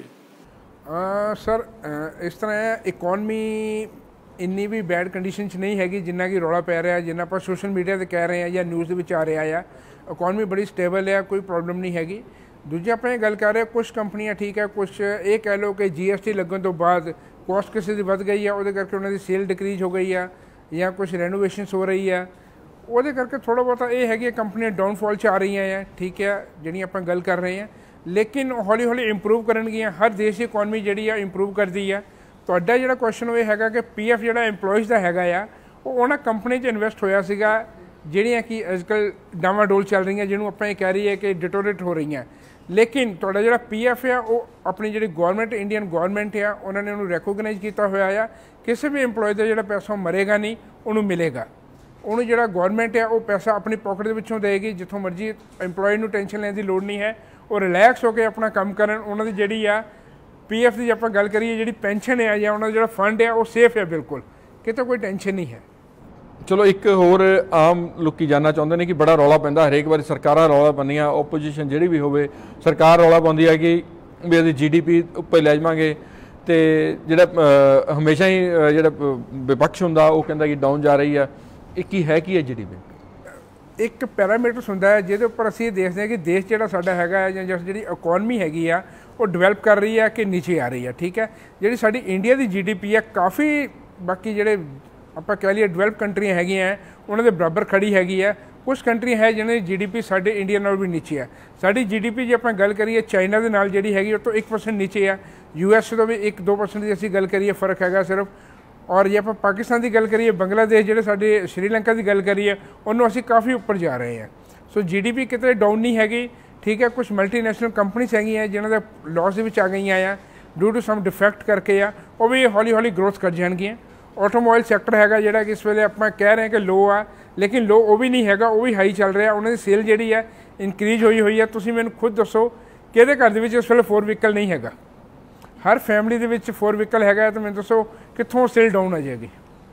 ਸਰ ਇਸ ਤਰ੍ਹਾਂ ਹੈ, ਇਕੋਨਮੀ ਇੰਨੀ ਵੀ ਬੈਡ ਕੰਡੀਸ਼ਨ 'ਚ ਨਹੀਂ ਹੈਗੀ ਜਿੰਨਾ ਕਿ ਰੌਲਾ ਪੈ ਰਿਹਾ, ਜਿੰਨਾ ਆਪਾਂ ਸੋਸ਼ਲ ਮੀਡੀਆ 'ਤੇ ਕਹਿ ਰਹੇ ਹਾਂ ਜਾਂ ਨਿਊਜ਼ ਦੇ ਵਿੱਚ ਆ ਰਿਹਾ ਆ। ਇਕੋਨਮੀ ਬੜੀ ਸਟੇਬਲ ਹੈ, ਕੋਈ ਪ੍ਰੋਬਲਮ ਨਹੀਂ ਹੈਗੀ। ਦੂਜਾ ਆਪਾਂ ਇਹ ਗੱਲ ਕਰ ਰਹੇ, ਕੁਛ ਕੰਪਨੀਆਂ ਠੀਕ ਹੈ, ਕੁਛ ਇਹ ਕਹਿ ਲਓ ਕਿ ਜੀ ਐਸ ਟੀ ਲੱਗਣ ਤੋਂ ਬਾਅਦ ਕੋਸਟ ਕਿਸੇ ਦੀ ਵੱਧ ਗਈ ਆ, ਉਹਦੇ ਕਰਕੇ ਉਹਨਾਂ ਦੀ ਸੇਲ ਡਿਕਰੀਜ਼ ਹੋ ਗਈ ਆ, ਜਾਂ ਕੁਛ ਰੈਨੋਵੇਸ਼ਨਸ ਹੋ ਰਹੀ ਆ, ਉਹਦੇ ਕਰਕੇ ਥੋੜ੍ਹਾ ਬਹੁਤਾ ਇਹ ਹੈਗੀ ਕੰਪਨੀਆਂ ਡਾਊਨਫਾਲ 'ਚ ਆ ਰਹੀਆਂ ਆ। ਠੀਕ ਹੈ, ਜਿਹੜੀਆਂ ਆਪਾਂ ਗੱਲ ਕਰ ਰਹੇ ਹਾਂ, ਲੇਕਿਨ ਹੌਲੀ ਹੌਲੀ ਇੰਪਰੂਵ ਕਰਨਗੀਆਂ। ਹਰ ਦੇਸ਼ ਦੀ ਇਕੋਨਮੀ ਜਿਹੜੀ ਆ ਇੰਪਰੂਵ ਕਰਦੀ ਆ। ਤੁਹਾਡਾ ਜਿਹੜਾ ਕੁਐਸਚਨ ਉਹ ਇਹ ਹੈਗਾ ਕਿ ਪੀ ਐਫ ਜਿਹੜਾ ਇੰਪਲੋਇਜ਼ ਦਾ ਹੈਗਾ ਆ, ਉਹ ਉਹਨਾਂ ਕੰਪਨੀ 'ਚ ਇਨਵੈਸਟ ਹੋਇਆ ਸੀਗਾ ਜਿਹੜੀਆਂ ਕਿ ਅੱਜ ਕੱਲ੍ਹ ਡਾਵਾਡੋਲ ਚੱਲ ਰਹੀਆਂ, ਜਿਹਨੂੰ ਆਪਾਂ ਇਹ ਕਹਿ ਰਹੀ ਹੈ ਕਿ ਡਿਟੋਰੇਟ ਹੋ ਰਹੀਆਂ। ਲੇਕਿਨ ਤੁਹਾਡਾ ਜਿਹੜਾ ਪੀ ਐਫ ਆ ਉਹ ਆਪਣੀ ਜਿਹੜੀ ਗੌਰਮੈਂਟ, ਇੰਡੀਅਨ ਗੌਰਮੈਂਟ ਆ, ਉਹਨਾਂ ਨੇ ਉਹਨੂੰ ਰੈਕੋਗਨਾਈਜ਼ ਕੀਤਾ ਹੋਇਆ ਆ। ਕਿਸੇ ਵੀ ਇੰਪਲੋਏ ਦਾ ਜਿਹੜਾ ਪੈਸਾ ਮਰੇਗਾ ਨਹੀਂ, ਉਹਨੂੰ ਮਿਲੇਗਾ। ਉਹਨੂੰ ਜਿਹੜਾ ਗੌਰਮੈਂਟ ਆ ਉਹ ਪੈਸਾ ਆਪਣੀ ਪੋਕਟ ਦੇ ਵਿੱਚੋਂ ਦੇਗੀ, ਜਿੱਥੋਂ ਮਰਜ਼ੀ। ਇੰਪਲੋਏ ਨੂੰ ਟੈਨਸ਼ਨ ਲੈਣ ਦੀ ਲੋੜ ਨਹੀਂ ਹੈ, ਉਹ ਰਿਲੈਕਸ ਹੋ ਕੇ ਆਪਣਾ ਕੰਮ ਕਰਨ। ਉਹਨਾਂ ਦੀ ਜਿਹੜੀ ਆ ਪੀ ਐਫ ਦੀ ਆਪਾਂ ਗੱਲ ਕਰੀਏ, ਜਿਹੜੀ ਪੈਨਸ਼ਨ ਹੈ ਜਾਂ ਉਹਨਾਂ ਦਾ ਜਿਹੜਾ ਫੰਡ ਹੈ ਉਹ ਸੇਫ ਹੈ, ਬਿਲਕੁਲ ਕਿਤੇ ਕੋਈ ਟੈਨਸ਼ਨ ਨਹੀਂ ਹੈ। ਚਲੋ ਇੱਕ ਹੋਰ ਆਮ ਲੋਕੀ ਜਾਣਨਾ ਚਾਹੁੰਦੇ ਨੇ ਕਿ ਬੜਾ ਰੌਲਾ ਪੈਂਦਾ ਹਰੇਕ ਵਾਰੀ, ਸਰਕਾਰਾਂ ਰੌਲਾ ਪਾਉਂਦੀਆਂ, ਓਪੋਜੀਸ਼ਨ ਜਿਹੜੀ ਵੀ ਹੋਵੇ ਸਰਕਾਰ ਰੌਲਾ ਪਾਉਂਦੀ ਹੈ ਕਿ ਵੀ ਅਸੀਂ ਜੀ ਡੀ ਪੀ ਉੱਪਰ ਲੈ ਜਾਵਾਂਗੇ, ਅਤੇ ਜਿਹੜਾ ਹਮੇਸ਼ਾ ਹੀ ਜਿਹੜਾ ਵਿਪਕਸ਼ ਹੁੰਦਾ ਉਹ ਕਹਿੰਦਾ ਕਿ ਡਾਊਨ ਜਾ ਰਹੀ ਆ। ਇਹ ਕੀ ਹੈ, ਕੀ ਹੈ ਜੀ ਡੀ ਪੀ? ਇੱਕ ਪੈਰਾਮੀਟਰਸ ਹੁੰਦਾ ਹੈ ਜਿਹਦੇ ਉੱਪਰ ਅਸੀਂ ਇਹ ਦੇਖਦੇ ਹਾਂ ਕਿ ਦੇਸ਼ ਜਿਹੜਾ ਸਾਡਾ ਹੈਗਾ ਹੈ ਜਾਂ ਜਿਹੜੀ ਇਕੋਨਮੀ ਹੈਗੀ ਆ ਉਹ ਡਿਵੈਲਪ ਕਰ ਰਹੀ ਹੈ ਕਿ ਨੀਚੇ ਆ ਰਹੀ ਹੈ। ਠੀਕ ਹੈ, ਜਿਹੜੀ ਸਾਡੀ ਇੰਡੀਆ ਦੀ ਜੀ ਡੀ ਪੀ ਹੈ ਕਾਫੀ ਬਾਕੀ ਜਿਹੜੇ ਆਪਾਂ ਕਹਿ ਲਈਏ ਡਿਵੈਲਪ ਕੰਟਰੀਆਂ ਹੈਗੀਆਂ ਉਹਨਾਂ ਦੇ ਬਰਾਬਰ ਖੜੀ ਹੈਗੀ ਹੈ। ਕੁਛ ਕੰਟਰੀਆਂ ਹੈ ਜਿਹਨਾਂ ਦੀ ਜੀ ਡੀ ਪੀ ਸਾਡੇ ਇੰਡੀਆ ਨਾਲ ਵੀ ਨੀਚੇ ਹੈ। ਸਾਡੀ ਜੀ ਡੀ ਪੀ ਜੇ ਆਪਾਂ ਗੱਲ ਕਰੀਏ ਚਾਈਨਾ ਦੇ ਨਾਲ ਜਿਹੜੀ ਹੈਗੀ ਉਹ ਤੋਂ ਇੱਕ ਪਰਸੈਂਟ ਨੀਚੇ ਆ। ਯੂ ਐਸ ਤੋਂ ਵੀ ਇੱਕ ਦੋ ਪਰਸੈਂਟ ਦੀ ਅਸੀਂ ਗੱਲ ਕਰੀਏ ਫ਼ਰਕ ਹੈਗਾ ਸਿਰਫ। ਔਰ ਜੇ ਆਪਾਂ ਪਾਕਿਸਤਾਨ ਦੀ ਗੱਲ ਕਰੀਏ, ਬੰਗਲਾਦੇਸ਼, ਜਿਹੜੇ ਸਾਡੇ ਸ਼੍ਰੀਲੰਕਾ ਦੀ ਗੱਲ ਕਰੀਏ, ਉਹਨੂੰ ਅਸੀਂ ਕਾਫੀ ਉੱਪਰ ਜਾ ਰਹੇ ਹਾਂ। ਸੋ ਜੀ ਡੀ ਪੀ ਕਿਤੇ ਡਾਊਨ ਨਹੀਂ ਹੈਗੀ। ਠੀਕ ਹੈ, ਕੁਛ ਮਲਟੀਨੈਸ਼ਨਲ ਕੰਪਨੀਜ਼ ਹੈਗੀਆਂ ਜਿਹਨਾਂ ਦਾ ਲਾਸ ਦੇ ਵਿੱਚ ਆ ਗਈਆਂ ਆ ਡਿਊ ਟੂ ਸਮ ਡਿਫੈਕਟ ਕਰਕੇ ਆ, ਉਹ ਵੀ ਹੌਲੀ ਹੌਲੀ ਗਰੋਥ ਕਰ ਜਾਣਗੀਆਂ। ਆਟੋਮੋਬਾਈਲ ਸੈਕਟਰ ਹੈਗਾ ਜਿਹੜਾ ਕਿ ਇਸ ਵੇਲੇ ਆਪਾਂ ਕਹਿ ਰਹੇ ਹਾਂ ਕਿ ਲੋ ਆ, ਲੇਕਿਨ ਲੋ ਉਹ ਵੀ ਨਹੀਂ ਹੈਗਾ, ਉਹ ਵੀ ਹਾਈ ਚੱਲ ਰਿਹਾ। ਉਹਨਾਂ ਦੀ ਸੇਲ ਜਿਹੜੀ ਹੈ ਇਨਕਰੀਜ਼ ਹੋਈ ਹੋਈ ਹੈ। ਤੁਸੀਂ ਮੈਨੂੰ ਖੁਦ ਦੱਸੋ ਕਿਹਦੇ ਘਰ ਦੇ ਵਿੱਚ ਇਸ ਵੇਲੇ ਫੋਰ ਵਹੀਕਲ ਨਹੀਂ ਹੈਗਾ? ਹਰ ਫੈਮਿਲੀ ਦੇ ਵਿੱਚ ਫੋਰ ਵਹੀਕਲ ਹੈਗਾ, ਤਾਂ ਮੈਨੂੰ ਦੱਸੋ ਕਿੱਥੋਂ ਸੇਲ ਡਾਊਨ ਆ ਜਾਏਗੀ?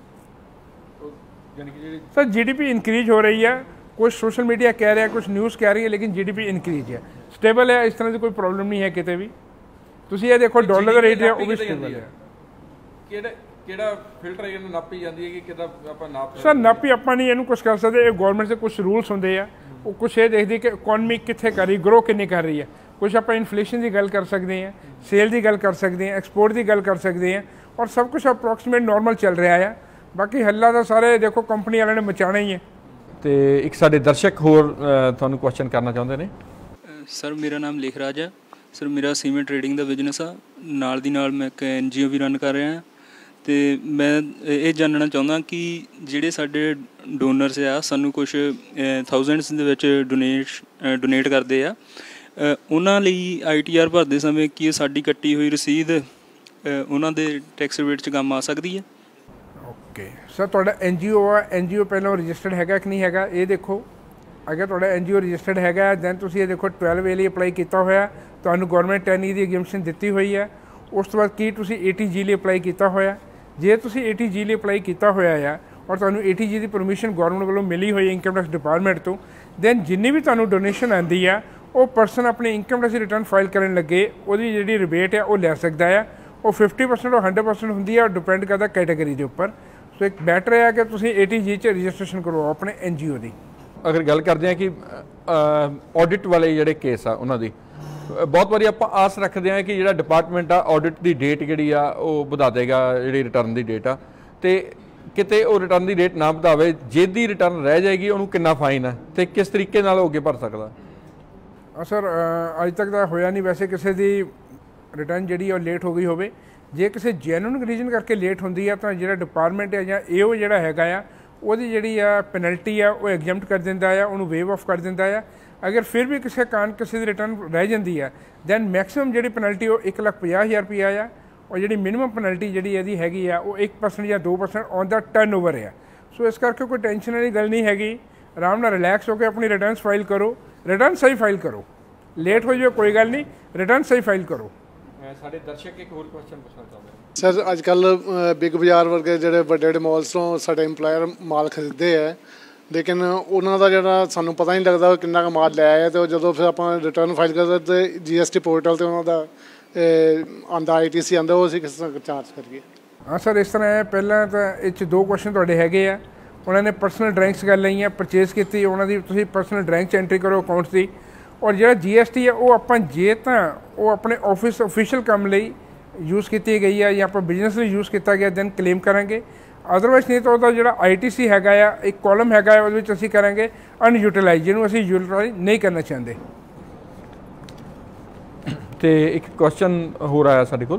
ਸਰ ਜੀ ਡੀ ਪੀ ਇਨਕਰੀਜ਼ ਹੋ ਰਹੀ ਹੈ। ਕੁਛ ਸੋਸ਼ਲ ਮੀਡੀਆ ਕਹਿ ਰਿਹਾ, ਕੁਛ ਨਿਊਜ਼ ਕਹਿ ਰਹੀ ਹੈ, ਲੇਕਿਨ ਜੀ ਡੀ ਪੀ ਇਨਕਰੀਜ਼ ਹੈ, ਸਟੇਬਲ ਹੈ। ਇਸ ਤਰ੍ਹਾਂ ਦੀ ਕੋਈ ਪ੍ਰੋਬਲਮ ਨਹੀਂ ਹੈ ਕਿਤੇ ਵੀ। ਤੁਸੀਂ ਇਹ ਦੇਖੋ ਡਾਲਰ ਦਾ ਰੇਟ ਹੈ ਉਹ ਵੀ ਸਟੇਬਲ ਹੈ। ਕਿਹੜਾ ਕਿਹੜਾ ਫਿਲਟਰ ਇਹਨੂੰ ਨਾਪੀ ਜਾਂਦੀ ਹੈ ਕਿ ਕਿੱਦਾਂ ਆਪਾਂ ਨਾਪ? ਸਰ ਨਾਪੀ ਆਪਾਂ ਨਹੀਂ ਇਹਨੂੰ ਕੁਛ ਕਰ ਸਕਦੇ। ਇਹ ਗੌਰਮੈਂਟ ਦੇ ਕੁਛ ਰੂਲਸ ਹੁੰਦੇ ਆ, ਉਹ ਕੁਛ ਇਹ ਦੇਖਦੀ ਕਿ ਇਕੋਨਮੀ ਕਿੱਥੇ ਕਰ ਰਹੀ, ਗਰੋ ਕਿੰਨੀ ਕਰ ਰਹੀ ਹੈ। ਕੁਛ ਆਪਾਂ ਇਨਫਲੇਸ਼ਨ ਦੀ ਗੱਲ ਕਰ ਸਕਦੇ ਹਾਂ, ਸੇਲ ਦੀ ਗੱਲ ਕਰ ਸਕਦੇ ਹਾਂ, ਐਕਸਪੋਰਟ ਦੀ ਗੱਲ ਕਰ ਸਕਦੇ ਹਾਂ, ਔਰ ਸਭ ਕੁਛ ਅਪਰੋਕਸੀਮੇਟ ਨੋਰਮਲ ਚੱਲ ਰਿਹਾ ਆ। ਬਾਕੀ ਹੱਲਾ ਤਾਂ ਸਾਰੇ ਦੇਖੋ ਕੰਪਨੀ ਵਾਲਿਆਂ ਨੇ ਮਚਾਉਣਾ ਹੀ ਹੈ। ਅਤੇ ਇੱਕ ਸਾਡੇ ਦਰਸ਼ਕ ਹੋਰ ਤੁਹਾਨੂੰ ਕੁਐਸਚਨ ਕਰਨਾ ਚਾਹੁੰਦੇ ਨੇ। ਸਰ ਮੇਰਾ ਨਾਮ ਲੇਖ ਰਾਜ ਹੈ। ਸਰ ਮੇਰਾ ਸੀਮੈਂਟ ਟਰੇਡਿੰਗ ਦਾ ਬਿਜ਼ਨਸ ਆ, ਨਾਲ ਦੀ ਨਾਲ ਮੈਂ ਇੱਕ ਐਨ ਜੀ ਓ ਵੀ ਰਨ ਕਰ ਰਿਹਾ ਹਾਂ। ਅਤੇ ਮੈਂ ਇਹ ਜਾਣਨਾ ਚਾਹੁੰਦਾ ਕਿ ਜਿਹੜੇ ਸਾਡੇ ਡੋਨਰਸ ਆ ਸਾਨੂੰ ਕੁਛ ਥਾਊਜੈਂਡਸ ਦੇ ਵਿੱਚ ਡੋਨੇਟ ਡੋਨੇਟ ਕਰਦੇ ਆ, ਉਹਨਾਂ ਲਈ ਆਈ ਟੀ ਆਰ ਭਰਦੇ ਸਮੇਂ ਕੀ ਸਾਡੀ ਕੱਟੀ ਹੋਈ ਰਸੀਦ ਉਹਨਾਂ ਦੇ ਟੈਕਸ ਰੇਟ 'ਚ ਕੰਮ ਆ ਸਕਦੀ ਹੈ? ਓਕੇ ਸਰ, ਤੁਹਾਡਾ ਐਨ ਜੀ ਓ ਆ, ਐਨ ਜੀ ਓ ਪਹਿਲਾਂ ਰਜਿਸਟਰਡ ਹੈਗਾ ਕਿ ਨਹੀਂ ਹੈਗਾ ਇਹ ਦੇਖੋ। अगर तुहाडा एन जी ओ रजिस्टर्ड हैगा दैन तुसीं ये देखो ट्वेल्व ए ਲਈ ਅਪਲਾਈ ਕੀਤਾ ਹੋਇਆ ਤੁਹਾਨੂੰ ਗਵਰਨਮੈਂਟ ਟੈਨ ਈ ਦੀ ਐਗਜ਼ੈਂਪਸ਼ਨ ਦਿੱਤੀ ਹੋਈ ਹੈ। ਉਸ ਤੋਂ ਬਾਅਦ ਕੀ ਤੁਸੀਂ ਏ ਟੀ ਜੀ ਲਈ ਅਪਲਾਈ ਕੀਤਾ ਹੋਇਆ? ਜੇ ਤੁਸੀਂ ਏ ਟੀ ਜੀ ਲਈ ਅਪਲਾਈ ਕੀਤਾ ਹੋਇਆ ਆ ਔਰ ਤੁਹਾਨੂੰ A T G the permission government ਵੱਲੋਂ ਮਿਲੀ ਹੋਈ ਇਨਕਮ ਟੈਕਸ ਡਿਪਾਰਟਮੈਂਟ ਤੋਂ, ਦੈਨ ਜਿੰਨੀ ਵੀ ਤੁਹਾਨੂੰ ਡੋਨੇਸ਼ਨ ਆਉਂਦੀ ਆ ਉਹ ਪਰਸਨ ਆਪਣੇ ਇਨਕਮ ਟੈਕਸ ਰਿਟਰਨ ਫਾਈਲ ਕਰਨ ਲੱਗੇ ਉਹਦੀ ਜਿਹੜੀ ਰਿਬੇਟ ਆ ਉਹ ਲੈ ਸਕਦਾ ਆ। ਉਹ ਫਿਫਟੀ ਪਰਸੈਂਟ ਔਰ ਹੰਡਰਡ ਪਰਸੈਂਟ ਹੁੰਦੀ ਆ, ਡਿਪੈਂਡ ਕਰਦਾ ਕੈਟਾਗਰੀ ਦੇ ਉੱਪਰ। ਸੋ ਇੱਕ ਬੈਟਰ ਹੈ ਕਿ ਤੁਸੀਂ ਏ ਟੀ ਜੀ 'ਚ ਰਜਿਸਟ੍ਰੇਸ਼ਨ ਕਰਵਾਓ ਆਪਣੇ ਐਨ ਜੀ ਓ ਦੀ। ਅਗਰ ਗੱਲ ਕਰਦੇ ਹਾਂ ਕਿ ਆਡਿਟ ਵਾਲੇ ਜਿਹੜੇ ਕੇਸ ਆ ਉਹਨਾਂ ਦੀ ਬਹੁਤ ਵਾਰੀ ਆਪਾਂ ਆਸ ਰੱਖਦੇ ਹਾਂ ਕਿ ਜਿਹੜਾ ਡਿਪਾਰਟਮੈਂਟ ਆ ਆਡਿਟ ਦੀ ਡੇਟ ਜਿਹੜੀ ਆ ਉਹ ਵਧਾ ਦੇਗਾ ਜਿਹੜੀ ਰਿਟਰਨ ਦੀ ਡੇਟ ਆ, ਅਤੇ ਕਿਤੇ ਉਹ ਰਿਟਰਨ ਦੀ ਡੇਟ ਨਾ ਵਧਾਵੇ, ਜਿਹਦੀ ਰਿਟਰਨ ਰਹਿ ਜਾਏਗੀ ਉਹਨੂੰ ਕਿੰਨਾ ਫਾਈਨ ਹੈ ਅਤੇ ਕਿਸ ਤਰੀਕੇ ਨਾਲ ਉਹ ਅੱਗੇ ਭਰ ਸਕਦਾ? ਸਰ ਅੱਜ ਤੱਕ ਤਾਂ ਹੋਇਆ ਨਹੀਂ ਵੈਸੇ ਕਿਸੇ ਦੀ ਰਿਟਰਨ ਜਿਹੜੀ ਉਹ ਲੇਟ ਹੋ ਗਈ ਹੋਵੇ। ਜੇ ਕਿਸੇ ਜੈਨੂਨ ਰੀਜ਼ਨ ਕਰਕੇ ਲੇਟ ਹੁੰਦੀ ਆ ਤਾਂ ਜਿਹੜਾ ਡਿਪਾਰਟਮੈਂਟ ਹੈ ਜਾਂ ਏ ਓ ਜਿਹੜਾ ਹੈਗਾ ਆ ਉਹਦੀ ਜਿਹੜੀ ਆ ਪੈਨਲਟੀ ਆ ਉਹ ਐਗਜ਼ੈਂਪਟ ਕਰ ਦਿੰਦਾ ਆ, ਉਹਨੂੰ ਵੇਵ ਆਫ ਕਰ ਦਿੰਦਾ ਆ। ਅਗਰ ਫਿਰ ਵੀ ਕਿਸੇ ਕਾਰਨ ਕਿਸੇ ਦੀ ਰਿਟਰਨ ਰਹਿ ਜਾਂਦੀ ਆ ਦੈਨ ਮੈਕਸਿਮਮ ਜਿਹੜੀ ਪੈਨਲਟੀ ਉਹ ਇੱਕ ਲੱਖ ਪੰਜਾਹ ਹਜ਼ਾਰ ਰੁਪਈਆ ਆ, ਔਰ ਜਿਹੜੀ ਮਿਨੀਮਮ ਪੈਨਲਟੀ ਜਿਹੜੀ ਇਹਦੀ ਹੈਗੀ ਆ ਉਹ ਇੱਕ ਪਰਸੈਂਟ ਜਾਂ ਦੋ ਪਰਸੈਂਟ ਔਨ ਦਾ ਟਰਨ ਓਵਰ ਆ। ਸੋ ਇਸ ਕਰਕੇ ਕੋਈ ਟੈਨਸ਼ਨ ਵਾਲੀ ਗੱਲ ਨਹੀਂ ਹੈਗੀ, ਆਰਾਮ ਨਾਲ ਰਿਲੈਕਸ ਹੋ ਕੇ ਆਪਣੀ ਰਿਟਰਨਸ ਫਾਈਲ ਕਰੋ, ਰਿਟਰਨ ਸਹੀ ਫਾਈਲ ਕਰੋ, ਲੇਟ ਹੋ ਜਾਵੇ ਕੋਈ ਗੱਲ ਨਹੀਂ, ਰਿਟਰਨ ਸਹੀ ਫਾਈਲ ਕਰੋ। ਸਾਡੇ ਦਰਸ਼ਕ ਇੱਕ ਹੋਰ ਕੁਐਸਚਨ ਪੁੱਛਣਾ ਚਾਹੁੰਦੇ ਸਰ, ਅੱਜ ਕੱਲ੍ਹ ਬਿਗ ਬਾਜ਼ਾਰ ਵਰਗੇ ਜਿਹੜੇ ਵੱਡੇ ਵੱਡੇ ਮਾਲਸ ਤੋਂ ਸਾਡੇ ਇੰਪਲਾਇਰ ਮਾਲ ਖਰੀਦਦੇ ਹੈ, ਲੇਕਿਨ ਉਹਨਾਂ ਦਾ ਜਿਹੜਾ ਸਾਨੂੰ ਪਤਾ ਨਹੀਂ ਲੱਗਦਾ ਕਿੰਨਾ ਕੁ ਮਾਲ ਲੈ ਆਇਆ, ਅਤੇ ਜਦੋਂ ਫਿਰ ਆਪਾਂ ਰਿਟਰਨ ਫਾਈਲ ਕਰਦੇ ਅਤੇ ਜੀ ਐਸ ਟੀ ਪੋਰਟਲ 'ਤੇ ਉਹਨਾਂ ਦਾ ਆਉਂਦਾ ਆਈ ਟੀ ਸੀ ਆਉਂਦਾ, ਉਹ ਅਸੀਂ ਕਿਸ ਤਰ੍ਹਾਂ ਚਾਰਜ ਕਰੀਏ? ਹਾਂ ਸਰ, ਇਸ ਤਰ੍ਹਾਂ ਹੈ, ਪਹਿਲਾਂ ਤਾਂ ਇਹ 'ਚ ਦੋ ਕੁਐਸਚਨ ਤੁਹਾਡੇ ਹੈਗੇ ਆ। ਉਹਨਾਂ ਨੇ ਪਰਸਨਲ ਡਰਾਇੰਗਸ ਕਰ ਲਈਆਂ, ਪਰਚੇਜ਼ ਕੀਤੀ, ਉਹਨਾਂ ਦੀ ਤੁਸੀਂ ਪਰਸਨਲ ਡਰਾਇੰਗ 'ਚ ਐਂਟਰੀ ਕਰੋ ਅਕਾਊਂਟਸ ਦੀ। ਔਰ ਜਿਹੜਾ ਜੀ ਐਸ ਟੀ ਹੈ ਉਹ ਆਪਾਂ ਜੇ ਤਾਂ ਉਹ ਆਪਣੇ ਆਫਿਸ ਆਫੀਸ਼ੀਅਲ ਕੰਮ ਲਈ ਯੂਜ਼ ਕੀਤੀ ਗਈ ਹੈ ਜਾਂ ਆਪਾਂ ਬਿਜ਼ਨਸ ਲਈ ਯੂਜ਼ ਕੀਤਾ ਗਿਆ ਦੈਨ ਕਲੇਮ ਕਰਾਂਗੇ, ਅਦਰਵਾਈਜ਼ ਨਹੀਂ ਤਾਂ ਉਹਦਾ ਜਿਹੜਾ ਆਈ ਟੀ ਸੀ ਹੈਗਾ ਆ ਇੱਕ ਕਾਲਮ ਹੈਗਾ ਉਹਦੇ ਵਿੱਚ ਅਸੀਂ ਕਰਾਂਗੇ ਅਨਯੂਟੀਲਾਈਜ਼, ਜਿਹਨੂੰ ਅਸੀਂ ਯੂਟੀਲਾਈਜ਼ ਨਹੀਂ ਕਰਨਾ ਚਾਹੁੰਦੇ। ਤੇ ਇੱਕ क्वेश्चन हो रहा है साढ़े को।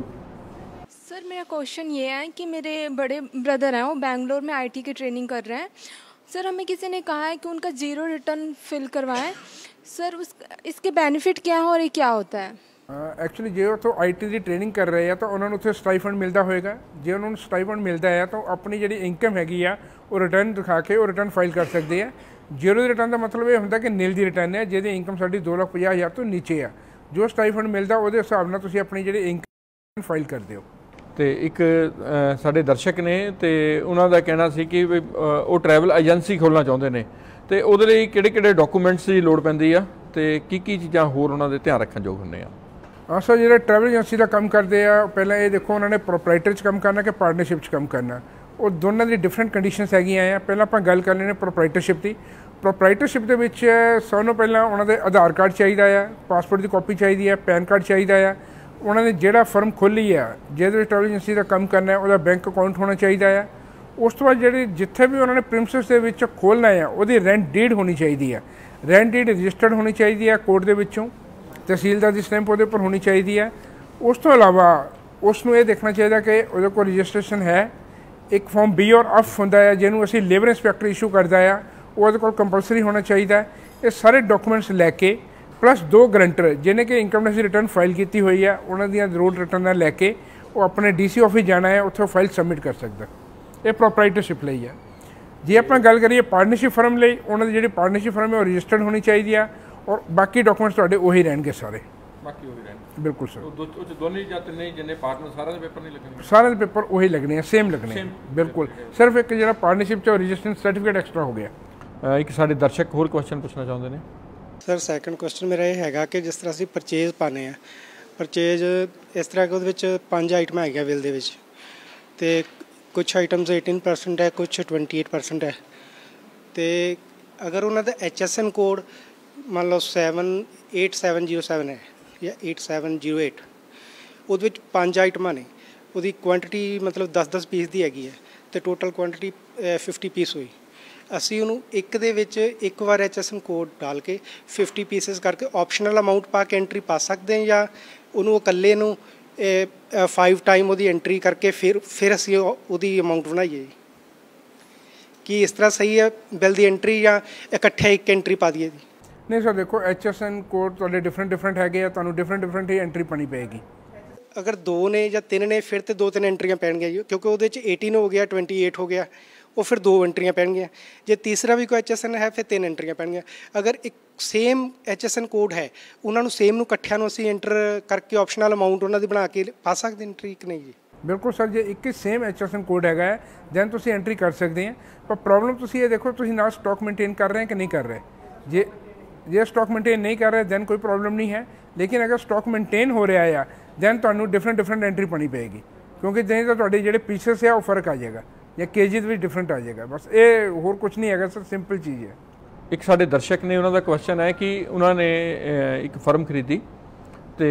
सर मेरा क्वेश्चन ये है कि मेरे बड़े ब्रदर हैं, वो बेंगलोर में आईटी की ट्रेनिंग कर रहे हैं। सर हमें किसी ने कहा है कि उनका ज़ीरो रिटर्न फिल करवाएं। सर उस इसके बेनिफिट क्या है और ये क्या होता है? ਐਕਚੁਅਲੀ ਜੇ ਉਹ ਤੋਂ ਆਈ ਟੀ ਦੀ ਟ੍ਰੇਨਿੰਗ ਕਰ ਰਹੇ ਆ ਤਾਂ ਉਹਨਾਂ ਨੂੰ ਉੱਥੇ ਸਟਾਈਫੰਡ ਮਿਲਦਾ ਹੋਏਗਾ। ਜੇ ਉਹਨਾਂ ਨੂੰ ਸਟਾਈਫੰਡ ਮਿਲਦਾ ਹੈ ਤਾਂ ਆਪਣੀ ਜਿਹੜੀ ਇਨਕਮ ਹੈਗੀ ਆ ਉਹ ਰਿਟਰਨ ਦਿਖਾ ਕੇ ਉਹ ਰਿਟਰਨ ਫਾਈਲ ਕਰ ਸਕਦੇ ਆ। ਜ਼ੀਰੋ ਦੀ ਰਿਟਰਨ ਦਾ ਮਤਲਬ ਇਹ ਹੁੰਦਾ ਕਿ ਨਿਲ ਦੀ ਰਿਟਰਨ ਹੈ, ਜਿਹਦੀ ਇਨਕਮ ਸਾਡੀ ਦੋ ਲੱਖ ਪੰਜਾਹ ਹਜ਼ਾਰ ਤੋਂ ਨੀਚੇ ਆ। ਜੋ ਸਟਾਈਫੰਡ ਮਿਲਦਾ ਉਹਦੇ ਹਿਸਾਬ ਨਾਲ ਤੁਸੀਂ ਆਪਣੀ ਜਿਹੜੀ ਇਨਕਮ ਫਾਈਲ ਕਰਦੇ ਹੋ। ਅਤੇ ਇੱਕ ਸਾਡੇ ਦਰਸ਼ਕ ਨੇ ਅਤੇ ਉਹਨਾਂ ਦਾ ਕਹਿਣਾ ਸੀ ਕਿ ਵੀ ਉਹ ਟਰੈਵਲ ਏਜੰਸੀ ਖੋਲ੍ਹਣਾ ਚਾਹੁੰਦੇ ਨੇ, ਅਤੇ ਉਹਦੇ ਲਈ ਕਿਹੜੇ ਕਿਹੜੇ ਡਾਕੂਮੈਂਟਸ ਦੀ ਲੋੜ ਪੈਂਦੀ ਆ ਅਤੇ ਕੀ ਕੀ ਚੀਜ਼ਾਂ ਹੋਰ ਉਹਨਾਂ ਦੇ ਧਿਆਨ ਰੱਖਣ ਯੋਗ ਹੁੰਦੇ ਆ? ਹਾਂ ਸਰ, ਜਿਹੜੇ ਟਰੈਵਲ ਏਜੰਸੀ ਦਾ ਕੰਮ ਕਰਦੇ ਆ ਪਹਿਲਾਂ ਇਹ ਦੇਖੋ ਉਹਨਾਂ ਨੇ ਪ੍ਰੋਪਰਾਈਟਰ 'ਚ ਕੰਮ ਕਰਨਾ ਕਿ ਪਾਰਟਨਰਸ਼ਿਪ 'ਚ ਕੰਮ ਕਰਨਾ, ਉਹ ਦੋਨਾਂ ਦੀ ਡਿਫਰੈਂਟ ਕੰਡੀਸ਼ਨਸ ਹੈਗੀਆਂ ਆ। ਪਹਿਲਾਂ ਆਪਾਂ ਗੱਲ ਕਰ ਲੈਂਦੇ ਪ੍ਰੋਪਰਾਈਟਰਸ਼ਿਪ ਦੀ। ਪ੍ਰੋਪਰਾਈਟਰਸ਼ਿਪ ਦੇ ਵਿੱਚ ਸਭ ਤੋਂ ਪਹਿਲਾਂ ਉਹਨਾਂ ਦੇ ਆਧਾਰ ਕਾਰਡ ਚਾਹੀਦਾ ਆ, ਪਾਸਪੋਰਟ ਦੀ ਕਾਪੀ ਚਾਹੀਦੀ ਹੈ, ਪੈਨ ਕਾਰਡ ਚਾਹੀਦਾ ਆ। ਉਹਨਾਂ ਨੇ ਜਿਹੜਾ ਫਰਮ ਖੋਲ੍ਹੀ ਆ ਜਿਹਦੇ ਵਿੱਚ ਟਰੈਵਲ ਏਜੰਸੀ ਦਾ ਕੰਮ ਕਰਨਾ ਉਹਦਾ ਬੈਂਕ ਅਕਾਊਂਟ ਹੋਣਾ ਚਾਹੀਦਾ ਆ। ਉਸ ਤੋਂ ਬਾਅਦ ਜਿਹੜੀ ਜਿੱਥੇ ਵੀ ਉਹਨਾਂ ਨੇ ਪ੍ਰਿੰਸਿਸ ਦੇ ਵਿੱਚ ਖੋਲ੍ਹਣਾ ਆ ਉਹਦੀ ਰੈਂਟ ਡੀਡ ਹੋਣੀ ਚਾਹੀਦੀ ਆ। ਰੈਂਟ ਡੀਡ ਰਜਿਸਟਰਡ ਹੋਣੀ ਚਾਹੀਦੀ ਆ ਕੋਰਟ ਦੇ ਵਿੱਚੋਂ, ਤਹਿਸੀਲਦਾਰ ਦੀ ਸਟੈਂਪ ਉਹਦੇ ਉੱਪਰ ਹੋਣੀ ਚਾਹੀਦੀ ਹੈ। ਉਸ ਤੋਂ ਇਲਾਵਾ ਉਸ ਨੂੰ ਇਹ ਦੇਖਣਾ ਚਾਹੀਦਾ ਕਿ ਉਹਦੇ ਕੋਲ ਰਜਿਸਟ੍ਰੇਸ਼ਨ ਹੈ। ਇੱਕ ਫਾਰਮ ਬੀ ਔਰ ਐਫ ਹੁੰਦਾ ਹੈ ਜਿਹਨੂੰ ਅਸੀਂ ਲੇਬਰ ਇੰਸਪੈਕਟਰ ਇਸ਼ੂ ਕਰਦਾ ਆ, ਉਹ ਉਹਦੇ ਕੋਲ ਕੰਪਲਸਰੀ ਹੋਣਾ ਚਾਹੀਦਾ। ਇਹ ਸਾਰੇ ਡਾਕੂਮੈਂਟਸ ਲੈ ਕੇ ਪਲੱਸ ਦੋ ਗਰੰਟਰ ਜਿਹਨੇ ਕਿ ਇਨਕਮ ਟੈਕਸ ਰਿਟਰਨ ਫਾਈਲ ਕੀਤੀ ਹੋਈ ਹੈ ਉਹਨਾਂ ਦੀਆਂ ਜ਼ਰੂਰ ਰਿਟਰਨਾਂ ਲੈ ਕੇ ਉਹ ਆਪਣੇ ਡੀ ਸੀ ਆਫਿਸ ਜਾਣਾ ਹੈ, ਉੱਥੇ ਫਾਈਲ ਸਬਮਿਟ ਕਰ ਸਕਦਾ। ਇਹ ਪ੍ਰੋਪਰਾਈਟਰਸ਼ਿਪ ਲਈ ਹੈ। ਜੇ ਆਪਾਂ ਗੱਲ ਕਰੀਏ ਪਾਰਟਨਰਸ਼ਿਪ ਫਰਮ ਲਈ, ਉਹਨਾਂ ਦੀ ਜਿਹੜੀ ਪਾਰਟਨਰਸ਼ਿਪ ਫਰਮ ਹੈ ਉਹ ਰਜਿਸਟਰਡ ਹੋਣੀ ਚਾਹੀਦੀ ਆ ਔਰ ਬਾਕੀ ਡਾਕੂਮੈਂਟਸ ਤੁਹਾਡੇ ਉਹੀ ਰਹਿਣਗੇ ਸਾਰੇ। ਬਾਕੀ ਉਹੀ ਰਹਿਣਗੇ ਬਿਲਕੁਲ ਸਰ। ਉਹ ਦੋਨੇ ਜਾਂ ਤਿੰਨੇ ਜਿੰਨੇ ਪਾਰਟਨਰ ਸਾਰਿਆਂ ਦੇ ਪੇਪਰ ਨਹੀਂ ਲੱਗਣਗੇ? ਸਾਰਿਆਂ ਦੇ ਪੇਪਰ ਉਹੀ ਲੱਗਣੇ ਆ, ਸੇਮ ਲੱਗਣੇ ਆ ਬਿਲਕੁਲ। ਸਿਰਫ ਇੱਕ ਜਿਹੜਾ ਪਾਰਟਨਰਸ਼ਿਪ 'ਚ ਰਜਿਸਟ੍ਰੇਸ਼ਨ ਸਰਟੀਫਿਕੇਟ ਐਕਸਟਰਾ ਹੋ ਗਿਆ। ਇੱਕ ਸਾਡੇ ਦਰਸ਼ਕ ਹੋਰ ਕੁਐਸਚਨ ਪੁੱਛਣਾ ਚਾਹੁੰਦੇ ਨੇ। ਸਰ ਸੈਕੰਡ ਕੁਐਸਚਨ ਮੇਰਾ ਇਹ ਹੈਗਾ ਕਿ ਜਿਸ ਤਰ੍ਹਾਂ ਅਸੀਂ ਪਰਚੇਜ਼ ਪਾਉਂਦੇ ਆ, ਪਰਚੇਜ਼ ਇਸ ਤਰ੍ਹਾਂ ਕਿ ਉਹਦੇ ਵਿੱਚ ਪੰਜ ਆਈਟਮਾਂ ਹੈਗੀਆਂ ਬਿੱਲ ਦੇ ਵਿੱਚ, ਅਤੇ ਕੁਛ ਆਈਟਮਸ ਏਟੀਨ ਪਰਸੈਂਟ ਹੈ, ਕੁਛ ਟਵੈਂਟੀ ਏਟ ਪਰਸੈਂਟ ਹੈ, ਅਤੇ ਅਗਰ ਉਹਨਾਂ ਦਾ ਐਚ ਐਸ ਐਨ ਕੋਡ ਮੰਨ ਲਓ seven eight seven zero seven ਹੈ ਜਾਂ ਏਟ ਸੈਵਨ ਜੀਰੋ ਏਟ, ਉਹਦੇ ਵਿੱਚ ਪੰਜ ਆਈਟਮਾਂ ਨੇ, ਉਹਦੀ ਕੁਆਂਟਿਟੀ ਮਤਲਬ ਦਸ ਦਸ ਪੀਸ ਦੀ ਹੈਗੀ ਹੈ ਅਤੇ ਟੋਟਲ ਕੁਆਂਟਿਟੀ ਫਿਫਟੀ ਪੀਸ ਹੋਈ। ਅਸੀਂ ਉਹਨੂੰ ਇੱਕ ਦੇ ਵਿੱਚ ਇੱਕ ਵਾਰ ਐਚ ਐਸ ਐਨ ਕੋਡ ਡਾਲ ਕੇ ਫਿਫਟੀ ਪੀਸਿਸ ਕਰਕੇ ਆਪਸ਼ਨਲ ਅਮਾਊਂਟ ਪਾ ਕੇ ਐਂਟਰੀ ਪਾ ਸਕਦੇ ਹਾਂ, ਜਾਂ ਉਹਨੂੰ ਇਕੱਲੇ ਨੂੰ ਫਾਈਵ ਟਾਈਮ ਉਹਦੀ ਐਂਟਰੀ ਕਰਕੇ ਫਿਰ ਫਿਰ ਅਸੀਂ ਉਹਦੀ ਅਮਾਊਂਟ ਬਣਾਈਏ? ਕੀ ਇਸ ਤਰ੍ਹਾਂ ਸਹੀ ਹੈ ਬਿੱਲ ਦੀ ਐਂਟਰੀ, ਜਾਂ ਇਕੱਠੇ ਇੱਕ ਐਂਟਰੀ ਪਾ ਦਈਏ ਜੀ? ਨਹੀਂ ਸਰ, ਦੇਖੋ ਐਚ ਐਸ ਐਨ ਕੋਡ ਤੁਹਾਡੇ ਡਿਫਰੈਂਟ ਡਿਫਰੈਂਟ ਹੈਗੇ ਆ, ਤੁਹਾਨੂੰ ਡਿਫਰੈਂਟ ਡਿਫਰੈਂਟ ਹੀ ਐਂਟਰੀ ਪਾਉਣੀ ਪਏਗੀ। ਅਗਰ ਦੋ ਨੇ ਜਾਂ ਤਿੰਨ ਨੇ ਫਿਰ ਤਾਂ ਦੋ ਤਿੰਨ ਐਂਟਰੀਆਂ ਪੈਣਗੀਆਂ ਜੀ, ਕਿਉਂਕਿ ਉਹਦੇ 'ਚ ਏਟੀਨ ਹੋ ਗਿਆ, ਟਵੈਂਟੀ ਏਟ ਹੋ ਗਿਆ, ਉਹ ਫਿਰ ਦੋ ਐਂਟਰੀਆਂ ਪੈਣਗੀਆਂ। ਜੇ ਤੀਸਰਾ ਵੀ ਕੋਈ ਐਚ ਐਸ ਐਨ ਹੈ ਫਿਰ ਤਿੰਨ ਐਂਟਰੀਆਂ ਪੈਣਗੀਆਂ। ਅਗਰ ਇੱਕ same H S N code ਹੈ ਉਹਨਾਂ ਨੂੰ ਸੇਮ ਨੂੰ ਇਕੱਠਿਆਂ ਨੂੰ ਅਸੀਂ ਐਂਟਰ ਕਰਕੇ ਆਪਸ਼ਨਲ ਅਮਾਊਂਟ ਉਹਨਾਂ ਦੀ ਬਣਾ ਕੇ ਪਾ ਸਕਦੇ ਐਂਟਰੀ ਕਿ ਨਹੀਂ ਜੀ? ਬਿਲਕੁਲ ਸਰ, ਜੇ ਇੱਕ ਹੀ same H S N code ਹੈਗਾ ਹੈ ਦੈਨ ਤੁਸੀਂ ਐਂਟਰੀ ਕਰ ਸਕਦੇ ਆ। ਪਰ ਪ੍ਰੋਬਲਮ ਤੁਸੀਂ ਇਹ ਦੇਖੋ ਤੁਸੀਂ ਨਾਲ ਸਟਾਕ ਮੇਨਟੇਨ ਕਰ ਰਹੇ ਕਿ ਨਹੀਂ ਕਰ ਰਹੇ। ਜੇ ਜੇ ਸਟਾਕ ਮੇਨਟੇਨ ਨਹੀਂ ਕਰ ਰਹੇ ਦੈਨ ਕੋਈ ਪ੍ਰੋਬਲਮ ਨਹੀਂ ਹੈ, ਲੇਕਿਨ ਅਗਰ ਸਟਾਕ ਮੇਨਟੇਨ ਹੋ ਰਿਹਾ ਆ ਦੈਨ ਤੁਹਾਨੂੰ ਡਿਫਰੈਂਟ ਡਿਫਰੈਂਟ ਐਂਟਰੀ ਪਾਉਣੀ ਪਏਗੀ, ਕਿਉਂਕਿ ਨਹੀਂ ਤਾਂ ਤੁਹਾਡੇ ਜਿਹੜੇ ਪੀਸਸ ਆ ਉਹ ਫਰਕ ਆ ਜਾਏਗਾ ਜਾਂ ਕੇਜੀਸ ਵੀ ਡਿਫਰੈਂਟ ਆ ਜਾਏਗਾ। ਬਸ ਇਹ ਹੋਰ ਕੁਝ ਨਹੀਂ ਹੈਗਾ ਸਰ, ਸਿੰਪਲ ਚੀਜ਼ ਹੈ। ਇੱਕ ਸਾਡੇ ਦਰਸ਼ਕ ਨੇ ਉਹਨਾਂ ਦਾ ਕੁਐਸਚਨ ਹੈ ਕਿ ਉਹਨਾਂ ਨੇ ਇੱਕ ਫਰਮ ਖਰੀਦੀ ਤੇ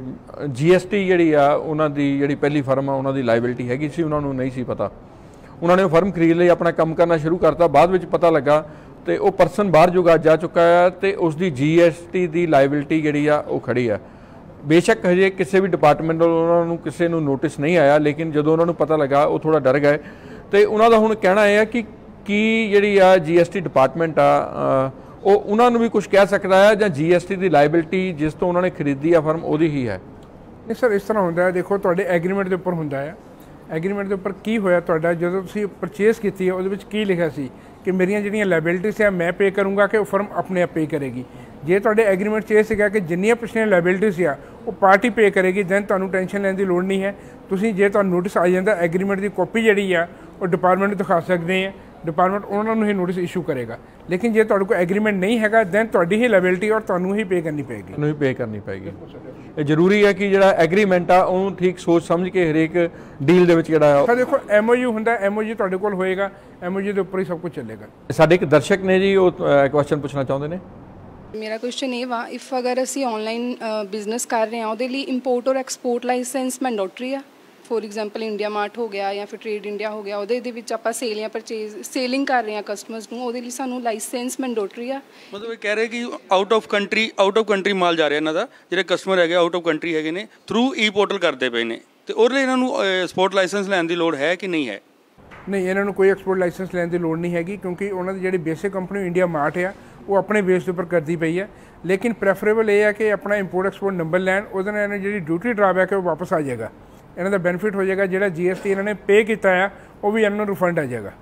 ਜੀ ਐਸ ਟੀ ਜਿਹੜੀ ਆ ਉਹਨਾਂ ਦੀ ਜਿਹੜੀ ਪਹਿਲੀ ਫਰਮ ਆ ਉਹਨਾਂ ਦੀ ਲਾਇਬਿਲਿਟੀ ਹੈਗੀ ਸੀ, ਉਹਨਾਂ ਨੂੰ ਨਹੀਂ ਸੀ ਪਤਾ। ਉਹਨਾਂ ਨੇ ਉਹ ਫਰਮ ਖਰੀਦ ਲਈ, ਆਪਣਾ ਕੰਮ ਕਰਨਾ ਸ਼ੁਰੂ ਕਰਤਾ। ਬਾਅਦ ਵਿੱਚ ਪਤਾ ਲੱਗਾ ਤੇ ਉਹ ਪਰਸਨ ਬਾਹਰ ਜੁਗਾ ਜਾ ਚੁੱਕਾ ਹੈ ਤੇ ਉਸ ਦੀ ਜੀ ਐਸ ਟੀ ਦੀ ਲਾਇਬਿਲਿਟੀ ਜਿਹੜੀ ਆ ਉਹ ਖੜੀ ਆ। ਬੇਸ਼ੱਕ ਹਜੇ ਕਿਸੇ ਵੀ ਡਿਪਾਰਟਮੈਂਟ ਵੱਲੋਂ ਉਹਨਾਂ ਨੂੰ ਕਿਸੇ ਨੂੰ ਨੋਟਿਸ ਨਹੀਂ ਆਇਆ, ਲੇਕਿਨ ਜਦੋਂ ਉਹਨਾਂ ਨੂੰ ਪਤਾ ਲੱਗਾ ਉਹ ਥੋੜ੍ਹਾ ਡਰ ਗਏ। ਤੇ ਉਹਨਾਂ ਦਾ ਹੁਣ ਕਹਿਣਾ ਇਹ ਹੈ ਕਿ ਕੀ ਜਿਹੜੀ ਆ ਜੀ ਐਸ ਟੀ ਡਿਪਾਰਟਮੈਂਟ ਆ ਉਹ ਉਹਨਾਂ ਨੂੰ ਵੀ ਕੁਝ ਕਹਿ ਸਕਦਾ ਹੈ ਜਾਂ ਜੀ ਐਸ ਟੀ ਦੀ ਲਾਇਬਿਲਿਟੀ ਜਿਸ ਤੋਂ ਉਹਨਾਂ ਨੇ ਖਰੀਦੀ ਆ ਫਰਮ ਉਹਦੀ ਹੀ ਹੈ? ਨਹੀਂ ਸਰ, ਇਸ ਤਰ੍ਹਾਂ ਹੁੰਦਾ ਹੈ, ਦੇਖੋ ਤੁਹਾਡੇ ਐਗਰੀਮੈਂਟ ਦੇ ਉੱਪਰ ਹੁੰਦਾ ਹੈ। ਐਗਰੀਮੈਂਟ ਦੇ ਉੱਪਰ ਕੀ ਹੋਇਆ ਤੁਹਾਡਾ, ਜਦੋਂ ਤੁਸੀਂ ਪਰਚੇਸ ਕੀਤੀ ਹੈ ਉਹਦੇ ਵਿੱਚ ਕੀ ਲਿਖਿਆ ਸੀ ਕਿ ਮੇਰੀਆਂ ਜਿਹੜੀਆਂ ਲਾਇਬਿਲਿਟੀਜ਼ ਆ ਮੈਂ ਪੇ ਕਰੂੰਗਾ ਕਿ ਉਹ ਫਰਮ ਆਪਣੇ ਆਪ ਪੇ ਕਰੇਗੀ। ਜੇ ਤੁਹਾਡੇ ਐਗਰੀਮੈਂਟ 'ਚ ਇਹ ਸੀਗਾ ਕਿ ਜਿੰਨੀਆਂ ਪਿਛਲੀਆਂ ਲਾਇਬਿਲਿਟੀਜ਼ ਆ ਉਹ ਪਾਰਟੀ ਪੇ ਕਰੇਗੀ ਦੈਨ ਤੁਹਾਨੂੰ ਟੈਨਸ਼ਨ ਲੈਣ ਦੀ ਲੋੜ ਨਹੀਂ ਹੈ। ਤੁਸੀਂ ਜੇ ਤੁਹਾਨੂੰ ਨੋਟਿਸ ਆ ਜਾਂਦਾ ਐਗਰੀਮੈਂਟ ਦੀ ਕਾਪੀ ਜਿਹੜੀ ਆ ਉਹ ਡਿਪਾਰਟਮੈਂਟ ਨੂੰ ਦਿਖਾ ਸਕਦੇ ਆ, ਡਿਪਾਰਟਮੈਂਟ ਉਹਨਾਂ ਨੂੰ ਹੀ ਨੋਟਿਸ ਇਸ਼ੂ ਕਰੇਗਾ। ਲੇਕਿਨ ਜੇ ਤੁਹਾਡੇ ਕੋਲ ਐਗਰੀਮੈਂਟ ਨਹੀਂ ਹੈਗਾ ਦੈਨ ਤੁਹਾਡੀ ਹੀ ਲਾਇਬਿਲਿਟੀ ਔਰ ਤੁਹਾਨੂੰ ਹੀ ਪੇ ਕਰਨੀ ਪਏਗੀ। ਤੁਹਾਨੂੰ ਹੀ ਪੇ ਕਰਨੀ ਪਏਗੀ। ਇਹ ਜ਼ਰੂਰੀ ਹੈ ਕਿ ਜਿਹੜਾ ਐਗਰੀਮੈਂਟ ਆ ਉਹਨੂੰ ਠੀਕ ਸੋਚ ਸਮਝ ਕੇ ਹਰੇਕ ਡੀਲ ਦੇ ਵਿੱਚ ਜਿਹੜਾ ਆ। ਸਰ ਦੇਖੋ ਐਮ ਓ ਯੂ ਹੁੰਦਾ, ਐਮ ਓ ਯੂ ਤੁਹਾਡੇ ਕੋਲ ਹੋਏਗਾ, ਐਮ ਓ ਯੂ ਦੇ ਉੱਪਰ ਹੀ ਸਭ ਕੁਝ ਚੱਲੇਗਾ। ਸਾਡੇ ਇੱਕ ਦਰਸ਼ਕ ਨੇ ਜੀ, ਉਹ ਕੁਐਸਚਨ ਪੁੱਛਣਾ ਚਾਹੁੰਦੇ ਨੇ। ਮੇਰਾ ਕੁਐਸਚਨ ਇਹ ਵਾ, ਇਫ ਅਗਰ ਅਸੀਂ ਆਨਲਾਈਨ ਬਿਜ਼ਨਸ ਕਰ ਰਹੇ ਹਾਂ ਉਹਦੇ ਲਈ ਇੰਪੋਰਟ ਔਰ ਐਕਸਪੋਰਟ ਲਾਇਸੈਂਸ ਮੈਂਡੇਟਰੀ ਆ। ਫੋਰ ਐਗਜ਼ਾਮਪਲ ਇੰਡੀਆ ਮਾਰਟ ਹੋ ਗਿਆ ਜਾਂ ਫਿਰ ਟ੍ਰੇਡ ਇੰਡੀਆ ਹੋ ਗਿਆ, ਉਹਦੇ ਦੇ ਵਿੱਚ ਆਪਾਂ ਸੇਲ ਜਾਂ ਪਰਚੇਜ਼ ਸੇਲਿੰਗ ਕਰ ਰਹੇ ਹਾਂ ਕਸਟਮਰਸ ਨੂੰ, ਉਹਦੇ ਲਈ ਸਾਨੂੰ ਲਾਇਸੈਂਸ ਮੈਂਡੇਟਰੀ ਆ। ਮਤਲਬ ਇਹ ਕਹਿ ਰਹੇ ਕਿ out of country out of country ਮਾਲ ਜਾ ਰਿਹਾ ਇਹਨਾਂ ਦਾ, ਜਿਹੜੇ ਕਸਟਮਰ ਹੈਗੇ ਆਊਟ ਆਫ ਕੰਟਰੀ ਹੈਗੇ ਨੇ ਥਰੂ ਈ ਪੋਰਟਲ ਕਰਦੇ ਪਏ ਨੇ, ਤੇ ਉਹਦੇ ਲਈ ਇਹਨਾਂ ਨੂੰ ਐਕਸਪੋਰਟ ਲਾਇਸੈਂਸ ਲੈਣ ਦੀ ਲੋੜ ਹੈ ਕਿ ਨਹੀਂ ਹੈ? ਨਹੀਂ, ਇਹਨਾਂ ਨੂੰ ਕੋਈ ਐਕਸਪੋਰਟ ਲਾਇਸੈਂਸ ਲੈਣ ਦੀ ਲੋੜ ਨਹੀਂ ਹੈਗੀ, ਕਿਉਂਕਿ ਉਹਨਾਂ ਦੀ ਜਿਹੜੀ ਬੇਸਿਕ ਕੰਪਨੀ ਇੰਡੀਆ ਮਾਰਟ ਆ ਉਹ ਆਪਣੇ ਬੇਸ ਦੇ ਉੱਪਰ ਕਰਦੀ ਪਈ ਹੈ। ਲੇਕਿਨ ਪ੍ਰੈਫਰੇਬਲ ਇਹ ਹੈ ਕਿ ਆਪਣਾ ਇੰਪੋਰਟ ਐਕਸਪੋਰਟ ਨੰਬਰ ਲੈਣ, ਉਹਦੇ ਨਾਲ ਇਹਨਾਂ ਜਿਹੜੀ ਡਿਊਟੀ ਡਰਾਬੈਕ ਹੈ ਉਹ ਵਾਪਸ ਆ ਜਾਏਗਾ। ਇਹਨਾਂ ਦਾ ਬੈਨੀਫਿਟ ਹੋ ਜਾਏਗਾ, ਜਿਹੜਾ ਜੀ ਐਸ ਟੀ ਇਹਨਾਂ ਨੇ ਪੇ ਕੀਤਾ ਆ ਉਹ ਵੀ ਇਹਨਾਂ ਨੂੰ ਰਿਫੰਡ ਆ ਜਾਏਗਾ।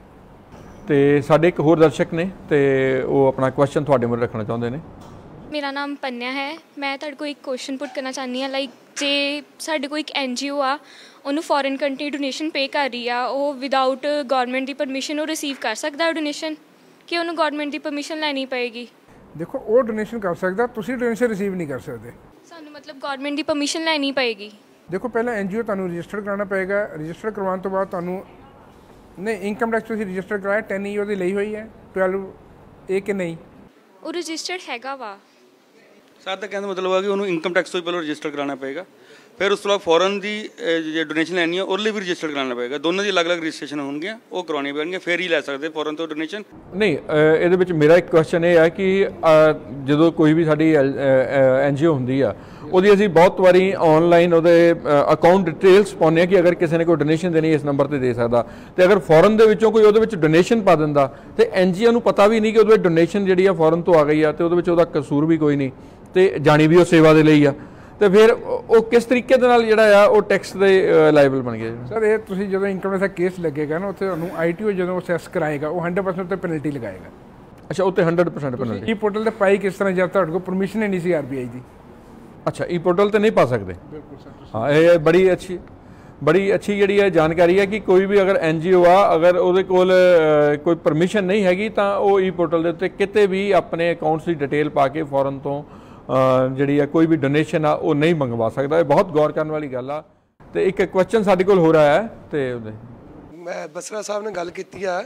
ਤੇ ਸਾਡੇ ਇੱਕ ਹੋਰ ਦਰਸ਼ਕ ਨੇ ਤੇ ਉਹ ਆਪਣਾ ਕੁਐਸਚਨ ਤੁਹਾਡੇ ਮੂਹਰੇ ਰੱਖਣਾ ਚਾਹੁੰਦੇ ਨੇ। ਮੇਰਾ ਨਾਮ ਪੰਨਿਆ ਹੈ। ਮੈਂ ਤੁਹਾਡੇ ਕੋਲ ਇੱਕ ਕੁਐਸਚਨ ਪੁੱਟ ਕਰਨਾ ਚਾਹੁੰਦੀ ਹਾਂ। ਲਾਈਕ ਜੇ ਸਾਡੇ ਕੋਲ ਇੱਕ ਐਨ ਜੀ ਓ ਆ, ਉਹਨੂੰ ਫੋਰਨ ਕੰਟਰੀ ਡੋਨੇਸ਼ਨ ਪੇ ਕਰ ਰਹੀ ਆ, ਉਹ ਵਿਦਆਊਟ ਗੌਰਮੈਂਟ ਦੀ ਪਰਮਿਸ਼ਨ ਉਹ ਰਿਸੀਵ ਕਰ ਸਕਦਾ ਡੋਨੇਸ਼ਨ ਕਿ ਉਹਨੂੰ ਗੌਰਮੈਂਟ ਦੀ ਪਰਮਿਸ਼ਨ ਲੈਣੀ ਪਏਗੀ? ਦੇਖੋ ਉਹ ਡੋਨੇਸ਼ਨ ਕਰ ਸਕਦਾ, ਤੁਸੀਂ ਡੋਨੇਸ਼ਨ ਰਿਸੀਵ ਨਹੀਂ ਕਰ ਸਕਦੇ। ਸਾਨੂੰ ਮਤਲਬ ਗੌਰਮੈਂਟ ਦੀ ਪਰਮਿਸ਼ਨ ਲੈਣੀ ਪਏਗੀ? ਦੇਖੋ ਪਹਿਲਾਂ ਐਨ ਜੀ ਓ ਤੁਹਾਨੂੰ ਰਜਿਸਟਰ ਕਰਾਉਣਾ ਪਏਗਾ। ਰਜਿਸਟਰ ਕਰਵਾਉਣ ਤੋਂ ਬਾਅਦ ਤੁਹਾਨੂੰ ਨਹੀਂ ਇਨਕਮ ਟੈਕਸ ਤੁਸੀਂ ਰਜਿਸਟਰ ਕਰਾਇਆ ਟੈਨ ਈ ਉਹਦੀ ਲਈ ਹੋਈ ਹੈ ਟਵੈਲਵ ਇਹ ਕਿ ਨਹੀਂ? ਉਹ ਰਜਿਸਟਰਡ ਹੈਗਾ ਵਾ ਸਰ, ਤਾਂ ਕਹਿੰਦਾ ਮਤਲਬ ਆ ਕਿ ਉਹਨੂੰ ਇਨਕਮ ਟੈਕਸ ਤੋਂ ਹੀ ਪਹਿਲਾਂ ਰਜਿਸਟਰ ਕਰਾਉਣਾ ਪਏਗਾ, ਫਿਰ ਉਸ ਤੋਂ ਬਾਅਦ ਫੋਰਨ ਦੀ ਜੇ ਡੋਨੇਸ਼ਨ ਲੈਣੀ ਹੈ ਉਹਦੇ ਲਈ ਵੀ ਰਜਿਸਟਰ ਕਰਾਉਣਾ ਪਏਗਾ। ਦੋਨਾਂ ਦੀ ਅਲੱਗ-ਅਲੱਗ ਰਜਿਸਟ੍ਰੇਸ਼ਨ ਹੋਣਗੀਆਂ, ਉਹ ਕਰਵਾਉਣੀ ਪੈਣਗੀਆਂ, ਫਿਰ ਹੀ ਲੈ ਸਕਦੇ ਫੋਰਨ ਤੋਂ ਡੋਨੇਸ਼ਨ। ਨਹੀਂ, ਇਹਦੇ ਵਿੱਚ ਮੇਰਾ ਇੱਕ ਕੁਐਸਚਨ ਇਹ ਹੈ ਕਿ ਜਦੋਂ ਕੋਈ ਵੀ ਸਾਡੀ ਐਨ ਜੀ ਓ ਹੁੰਦੀ ਆ ਉਹਦੀ ਅਸੀਂ ਬਹੁਤ ਵਾਰੀ ਆਨਲਾਈਨ ਉਹਦੇ ਅਕਾਊਂਟ ਡਿਟੇਲਸ ਪਾਉਂਦੇ ਹਾਂ ਕਿ ਅਗਰ ਕਿਸੇ ਨੇ ਕੋਈ ਡੋਨੇਸ਼ਨ ਦੇਣੀ ਇਸ ਨੰਬਰ ਤੇ ਦੇ ਸਕਦਾ, ਤੇ ਅਗਰ ਫੋਰਨ ਦੇ ਵਿੱਚੋਂ ਕੋਈ ਉਹਦੇ ਵਿੱਚ ਡੋਨੇਸ਼ਨ ਪਾ ਦਿੰਦਾ ਤੇ ਐਨ ਜੀ ਓ ਨੂੰ ਪਤਾ ਵੀ ਨਹੀਂ ਕਿ ਉਹਦੇ ਵਿੱਚ ਡੋਨੇਸ਼ਨ ਜਿਹੜੀ ਆ ਫੋਰਨ ਤੋਂ ਆ ਗਈ ਆ ਤੇ ਉਹਦੇ ਵਿੱਚ ਉਹਦਾ ਕਸੂਰ ਵੀ ਕੋਈ ਨਹੀਂ ਤੇ ਜਾਣੀ ਵੀ ਉਹ ਸੇਵਾ ਦੇ ਲਈ ਆ, ਤੇ ਫਿਰ ਉਹ ਕਿਸ ਤਰੀਕੇ ਦੇ ਨਾਲ ਜਿਹੜਾ ਆ ਉਹ ਟੈਕਸ ਦੇ ਲਾਇਬਲ ਬਣ ਗਿਆ? ਸਰ ਇਹ ਤੁਸੀਂ ਜਦੋਂ ਇਨਕਮ ਟੈਕਸ ਦਾ ਕੇਸ ਲੱਗੇਗਾ ਨਾ ਉੱਥੇ ਤੁਹਾਨੂੰ ਆਈ ਟੀ ਓ ਜਦੋਂ ਅਸੈਸ ਕਰਾਏਗਾ ਉਹ ਹੰਡਰਡ ਪਰਸੈਂਟ ਉੱਤੇ ਪੈਨਲਟੀ ਲਗਾਏਗਾ। ਅੱਛਾ, ਉੱਤੇ hundred percent penalty? E portal ਤੇ ਪਾਈ ਕਿਸ ਤਰ੍ਹਾਂ ਜਦ ਤੁਹਾਡੇ ਕੋਲ ਪਰਮਿਸ਼ਨ ਹੀ ਨਹੀਂ ਸੀ ਆਰ ਬੀ ਆਈ ਦੀ? ਅੱਛਾ, ਈ ਪੋਰਟਲ ਤੇ ਨਹੀਂ ਪਾ ਸਕਦੇ? ਬਿਲਕੁਲ ਸਰ। ਹਾਂ, ਇਹ ਬੜੀ ਅੱਛੀ ਬੜੀ ਅੱਛੀ ਜਿਹੜੀ ਹੈ ਜਾਣਕਾਰੀ ਹੈ ਕਿ ਕੋਈ ਵੀ ਅਗਰ ਐਨ ਜੀ ਓ ਆ ਅਗਰ ਉਹਦੇ ਕੋਲ ਕੋਈ ਪਰਮਿਸ਼ਨ ਨਹੀਂ ਹੈਗੀ ਤਾਂ ਉਹ ਈ ਪੋਰਟਲ ਦੇ ਉੱਤੇ ਕਿਤੇ ਵੀ ਆਪਣੇ ਅਕਾਊਂਟਸ ਦੀ ਡਿਟੇਲ ਪਾ ਕੇ ਫੋਰਨ ਤੋਂ ਜਿਹੜੀ ਹੈ ਕੋਈ ਵੀ ਡੋਨੇਸ਼ਨ ਆ ਉਹ ਨਹੀਂ ਮੰਗਵਾ ਸਕਦਾ। ਇਹ ਬਹੁਤ ਗੌਰ ਕਰਨ ਵਾਲੀ ਗੱਲ ਆ। ਤੇ ਇੱਕ ਕੁਐਸਚਨ ਸਾਡੇ ਕੋਲ ਹੋ ਰਿਹਾ ਹੈ ਤੇ ਉਹਦੇ ਮੈਂ ਬਸਰਾ ਸਾਹਿਬ ਨੇ ਗੱਲ ਕੀਤੀ ਆ,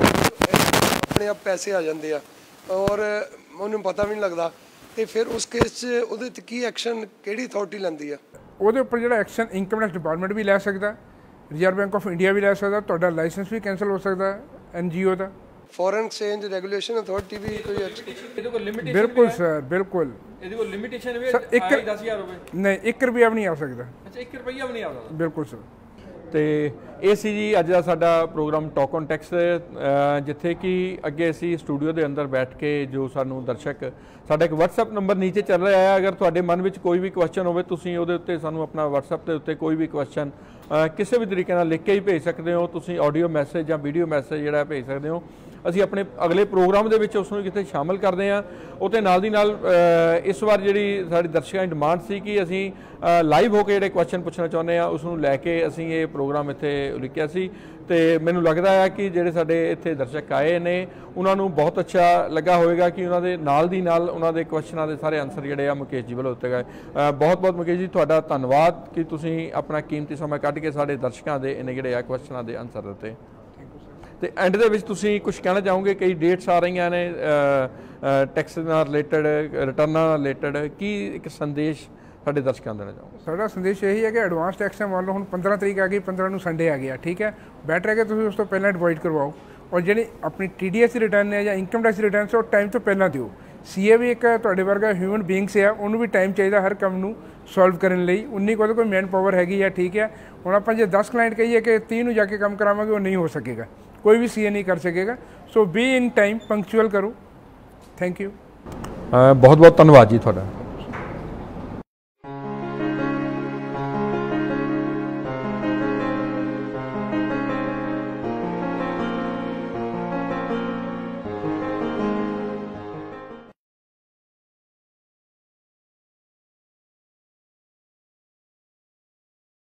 ਆਪਣੇ ਆਪ ਪੈਸੇ ਆ ਜਾਂਦੇ ਆ ਔਰ ਉਹਨੂੰ ਪਤਾ ਵੀ ਨਹੀਂ ਲੱਗਦਾ, ਤੇ ਫਿਰ ਉਸ ਕੇਸ 'ਚ ਉਹਦੇ 'ਤੇ ਕੀ ਐਕਸ਼ਨ ਕਿਹੜੀ ਅਥਾਰਟੀ ਲੈਂਦੀ ਆ? ਉਹਦੇ ਉੱਪਰ ਜਿਹੜਾ ਐਕਸ਼ਨ ਇਨਕਮ ਟੈਕਸ ਡਿਪਾਰਟਮੈਂਟ ਵੀ ਲੈ ਸਕਦਾ, ਰਿਜ਼ਰਵ ਬੈਂਕ ਆਫ ਇੰਡੀਆ ਵੀ ਲੈ ਸਕਦਾ, ਤੁਹਾਡਾ ਲਾਇਸੈਂਸ ਵੀ ਕੈਂਸਲ ਹੋ ਸਕਦਾ ਐਨ ਜੀ ਓ ਦਾ। ਫੋਰਨ ਐਕਸਚੇਂਜ ਰੈਗੂਲੇਸ਼ਨ ਅਥਾਰਟੀ ਵੀ ਕੋਈ ਇਹਦੇ ਕੋਲ ਲਿਮਿਟੇਸ਼ਨ? ਬਿਲਕੁਲ ਸਰ, ਬਿਲਕੁਲ। ਇਹਦੇ ਕੋਲ ਲਿਮਿਟੇਸ਼ਨ ਵੀ ਸਰ ਇੱਕ ਦਸ ਹਜ਼ਾਰ ਰੁਪਏ? ਨਹੀਂ, ਇੱਕ ਰੁਪਿਆ ਵੀ ਨਹੀਂ ਆ ਸਕਦਾ। ਅੱਛਾ, ਇੱਕ ਰੁਪਈਆ ਵੀ ਨਹੀਂ ਆ ਸਕਦਾ? ਬਿਲਕੁਲ ਸਰ। ਤੇ ਇਹ ਸੀ ਜੀ ਅੱਜ ਦਾ ਸਾਡਾ ਪ੍ਰੋਗਰਾਮ ਟਾਕ ਔਨ ਟੈਕਸ, ਜਿੱਥੇ ਕਿ ਅੱਗੇ ਅਸੀਂ ਸਟੂਡੀਓ ਦੇ ਅੰਦਰ ਬੈਠ ਕੇ ਜੋ ਸਾਨੂੰ ਦਰਸ਼ਕ, ਸਾਡਾ ਇੱਕ WhatsApp ਨੰਬਰ ਨੀਚੇ ਚੱਲ ਰਿਹਾ ਹੈ, ਅਗਰ ਤੁਹਾਡੇ ਮਨ ਵਿੱਚ ਕੋਈ ਵੀ ਕੁਐਸਚਨ ਹੋਵੇ ਤੁਸੀਂ ਉਹਦੇ ਉੱਤੇ ਸਾਨੂੰ ਆਪਣਾ WhatsApp ਦੇ ਉੱਤੇ ਕੋਈ ਵੀ ਕੁਐਸਚਨ ਕਿਸੇ ਵੀ ਤਰੀਕੇ ਨਾਲ ਲਿਖ ਕੇ ਹੀ ਭੇਜ ਸਕਦੇ ਹੋ। ਤੁਸੀਂ ਆਡੀਓ ਮੈਸੇਜ ਜਾਂ ਵੀਡੀਓ ਮੈਸੇਜ ਜਿਹੜਾ ਭੇਜ ਸਕਦੇ ਹੋ। ਅਸੀਂ ਆਪਣੇ ਅਗਲੇ ਪ੍ਰੋਗਰਾਮ ਦੇ ਵਿੱਚ ਉਸ ਨੂੰ ਕਿਤੇ ਸ਼ਾਮਲ ਕਰਦੇ ਹਾਂ। ਉਹ ਤੇ ਨਾਲ ਦੀ ਨਾਲ ਇਸ ਵਾਰ ਜਿਹੜੀ ਸਾਡੀ ਦਰਸ਼ਕਾਂ ਦੀ ਡਿਮਾਂਡ ਸੀ ਕਿ ਅਸੀਂ ਲਾਈਵ ਹੋ ਕੇ ਜਿਹੜੇ ਕੁਐਸਚਨ ਪੁੱਛਣਾ ਚਾਹੁੰਦੇ ਹਾਂ ਉਸ ਨੂੰ ਲੈ ਕੇ ਅਸੀਂ ਇਹ ਪ੍ਰੋਗਰਾਮ ਇੱਥੇ ਉਲੀਕਿਆ ਸੀ। ਤੇ ਮੈਨੂੰ ਲੱਗਦਾ ਹੈ ਕਿ ਜਿਹੜੇ ਸਾਡੇ ਇੱਥੇ ਦਰਸ਼ਕ ਆਏ ਨੇ ਉਹਨਾਂ ਨੂੰ ਬਹੁਤ ਅੱਛਾ ਲੱਗਾ ਹੋਵੇਗਾ ਕਿ ਉਹਨਾਂ ਦੇ ਨਾਲ ਦੀ ਨਾਲ ਉਹਨਾਂ ਦੇ ਕੁਐਸਚਨਾਂ ਦੇ ਸਾਰੇ ਆਨਸਰ ਜਿਹੜੇ ਆ ਮੁਕੇਸ਼ ਜੀ ਵੱਲੋਂ ਦਿੱਤੇ ਗਏ। ਬਹੁਤ ਬਹੁਤ ਮੁਕੇਸ਼ ਜੀ ਤੁਹਾਡਾ ਧੰਨਵਾਦ ਕਿ ਤੁਸੀਂ ਆਪਣਾ ਕੀਮਤੀ ਸਮਾਂ ਕੱਢ ਕੇ ਸਾਡੇ ਦਰਸ਼ਕਾਂ ਦੇ ਇਹਨੇ ਜਿਹੜੇ ਆ ਕੁਐਸਚਨਾਂ ਦੇ ਆਨਸਰ ਦਿੱਤੇ। ਤੇ ਐਂਡ ਦੇ ਵਿੱਚ ਤੁਸੀਂ ਕੁਝ ਕਹਿਣਾ ਚਾਹੋਗੇ? ਕਈ ਡੇਟਸ ਆ ਰਹੀਆਂ ਨੇ ਟੈਕਸ ਨਾਲ ਰਿਲੇਟਡ, ਰਿਟਰਨਾਂ ਨਾਲ ਰਿਲੇਟਡ, ਕੀ ਇੱਕ ਸੰਦੇਸ਼ ਸਾਡੇ ਦਰਸ਼ਕਾਂ ਨੂੰ ਦੇਣਾ ਚਾਹੋਗੇ? ਸਾਡਾ ਸੰਦੇਸ਼ ਇਹੀ ਹੈ ਕਿ ਐਡਵਾਂਸ ਟੈਕਸ ਹੈ, ਮੰਨ ਲਓ ਹੁਣ ਪੰਦਰਾਂ ਤਰੀਕ ਆ ਗਈ, ਪੰਦਰਾਂ ਨੂੰ ਸੰਡੇ ਆ ਗਿਆ, ਠੀਕ ਹੈ, ਬੈਟਰ ਹੈ ਕਿ ਤੁਸੀਂ ਉਸ ਤੋਂ ਪਹਿਲਾਂ ਡਿਪੋਜ਼ਿਟ ਕਰਵਾਓ। ਔਰ ਜਿਹੜੀ ਆਪਣੀ ਟੀ ਡੀ ਐਸ ਰਿਟਰਨ ਹੈ ਜਾਂ ਇਨਕਮ ਟੈਕਸ ਰਿਟਰਨ ਹੈ ਉਹ ਟਾਈਮ ਤੋਂ ਪਹਿਲਾਂ ਦਿਓ। ਸੀ ਏ ਵੀ ਇੱਕ ਤੁਹਾਡੇ ਵਰਗਾ ਹਿਊਮਨ ਬੀਇੰਗਸ ਆ, ਉਹਨੂੰ ਵੀ ਟਾਈਮ ਚਾਹੀਦਾ ਹਰ ਕੰਮ ਨੂੰ ਸੋਲਵ ਕਰਨ ਲਈ। ਉਨੀ ਕੋਲ ਕੋਈ ਮੈਨ ਪਾਵਰ ਹੈਗੀ ਆ, ਠੀਕ ਹੈ। ਹੁਣ ਆਪਾਂ ਜੇ ਦਸ ਕਲਾਇੰਟ ਕਹੀਏ ਕਿ ਤੀਹ ਨੂੰ ਜਾ ਕੇ ਕੰਮ ਕਰਾਵਾਂਗੇ, ਉਹ ਨਹੀਂ ਹੋ ਸਕੇਗਾ, ਕੋਈ ਵੀ ਸੀ ਏ ਨਹੀਂ ਕਰ ਸਕੇਗਾ। So be in time, punctual ਕਰੋ। Thank you. ਬਹੁਤ ਬਹੁਤ ਧੰਨਵਾਦ ਜੀ ਤੁਹਾਡਾ।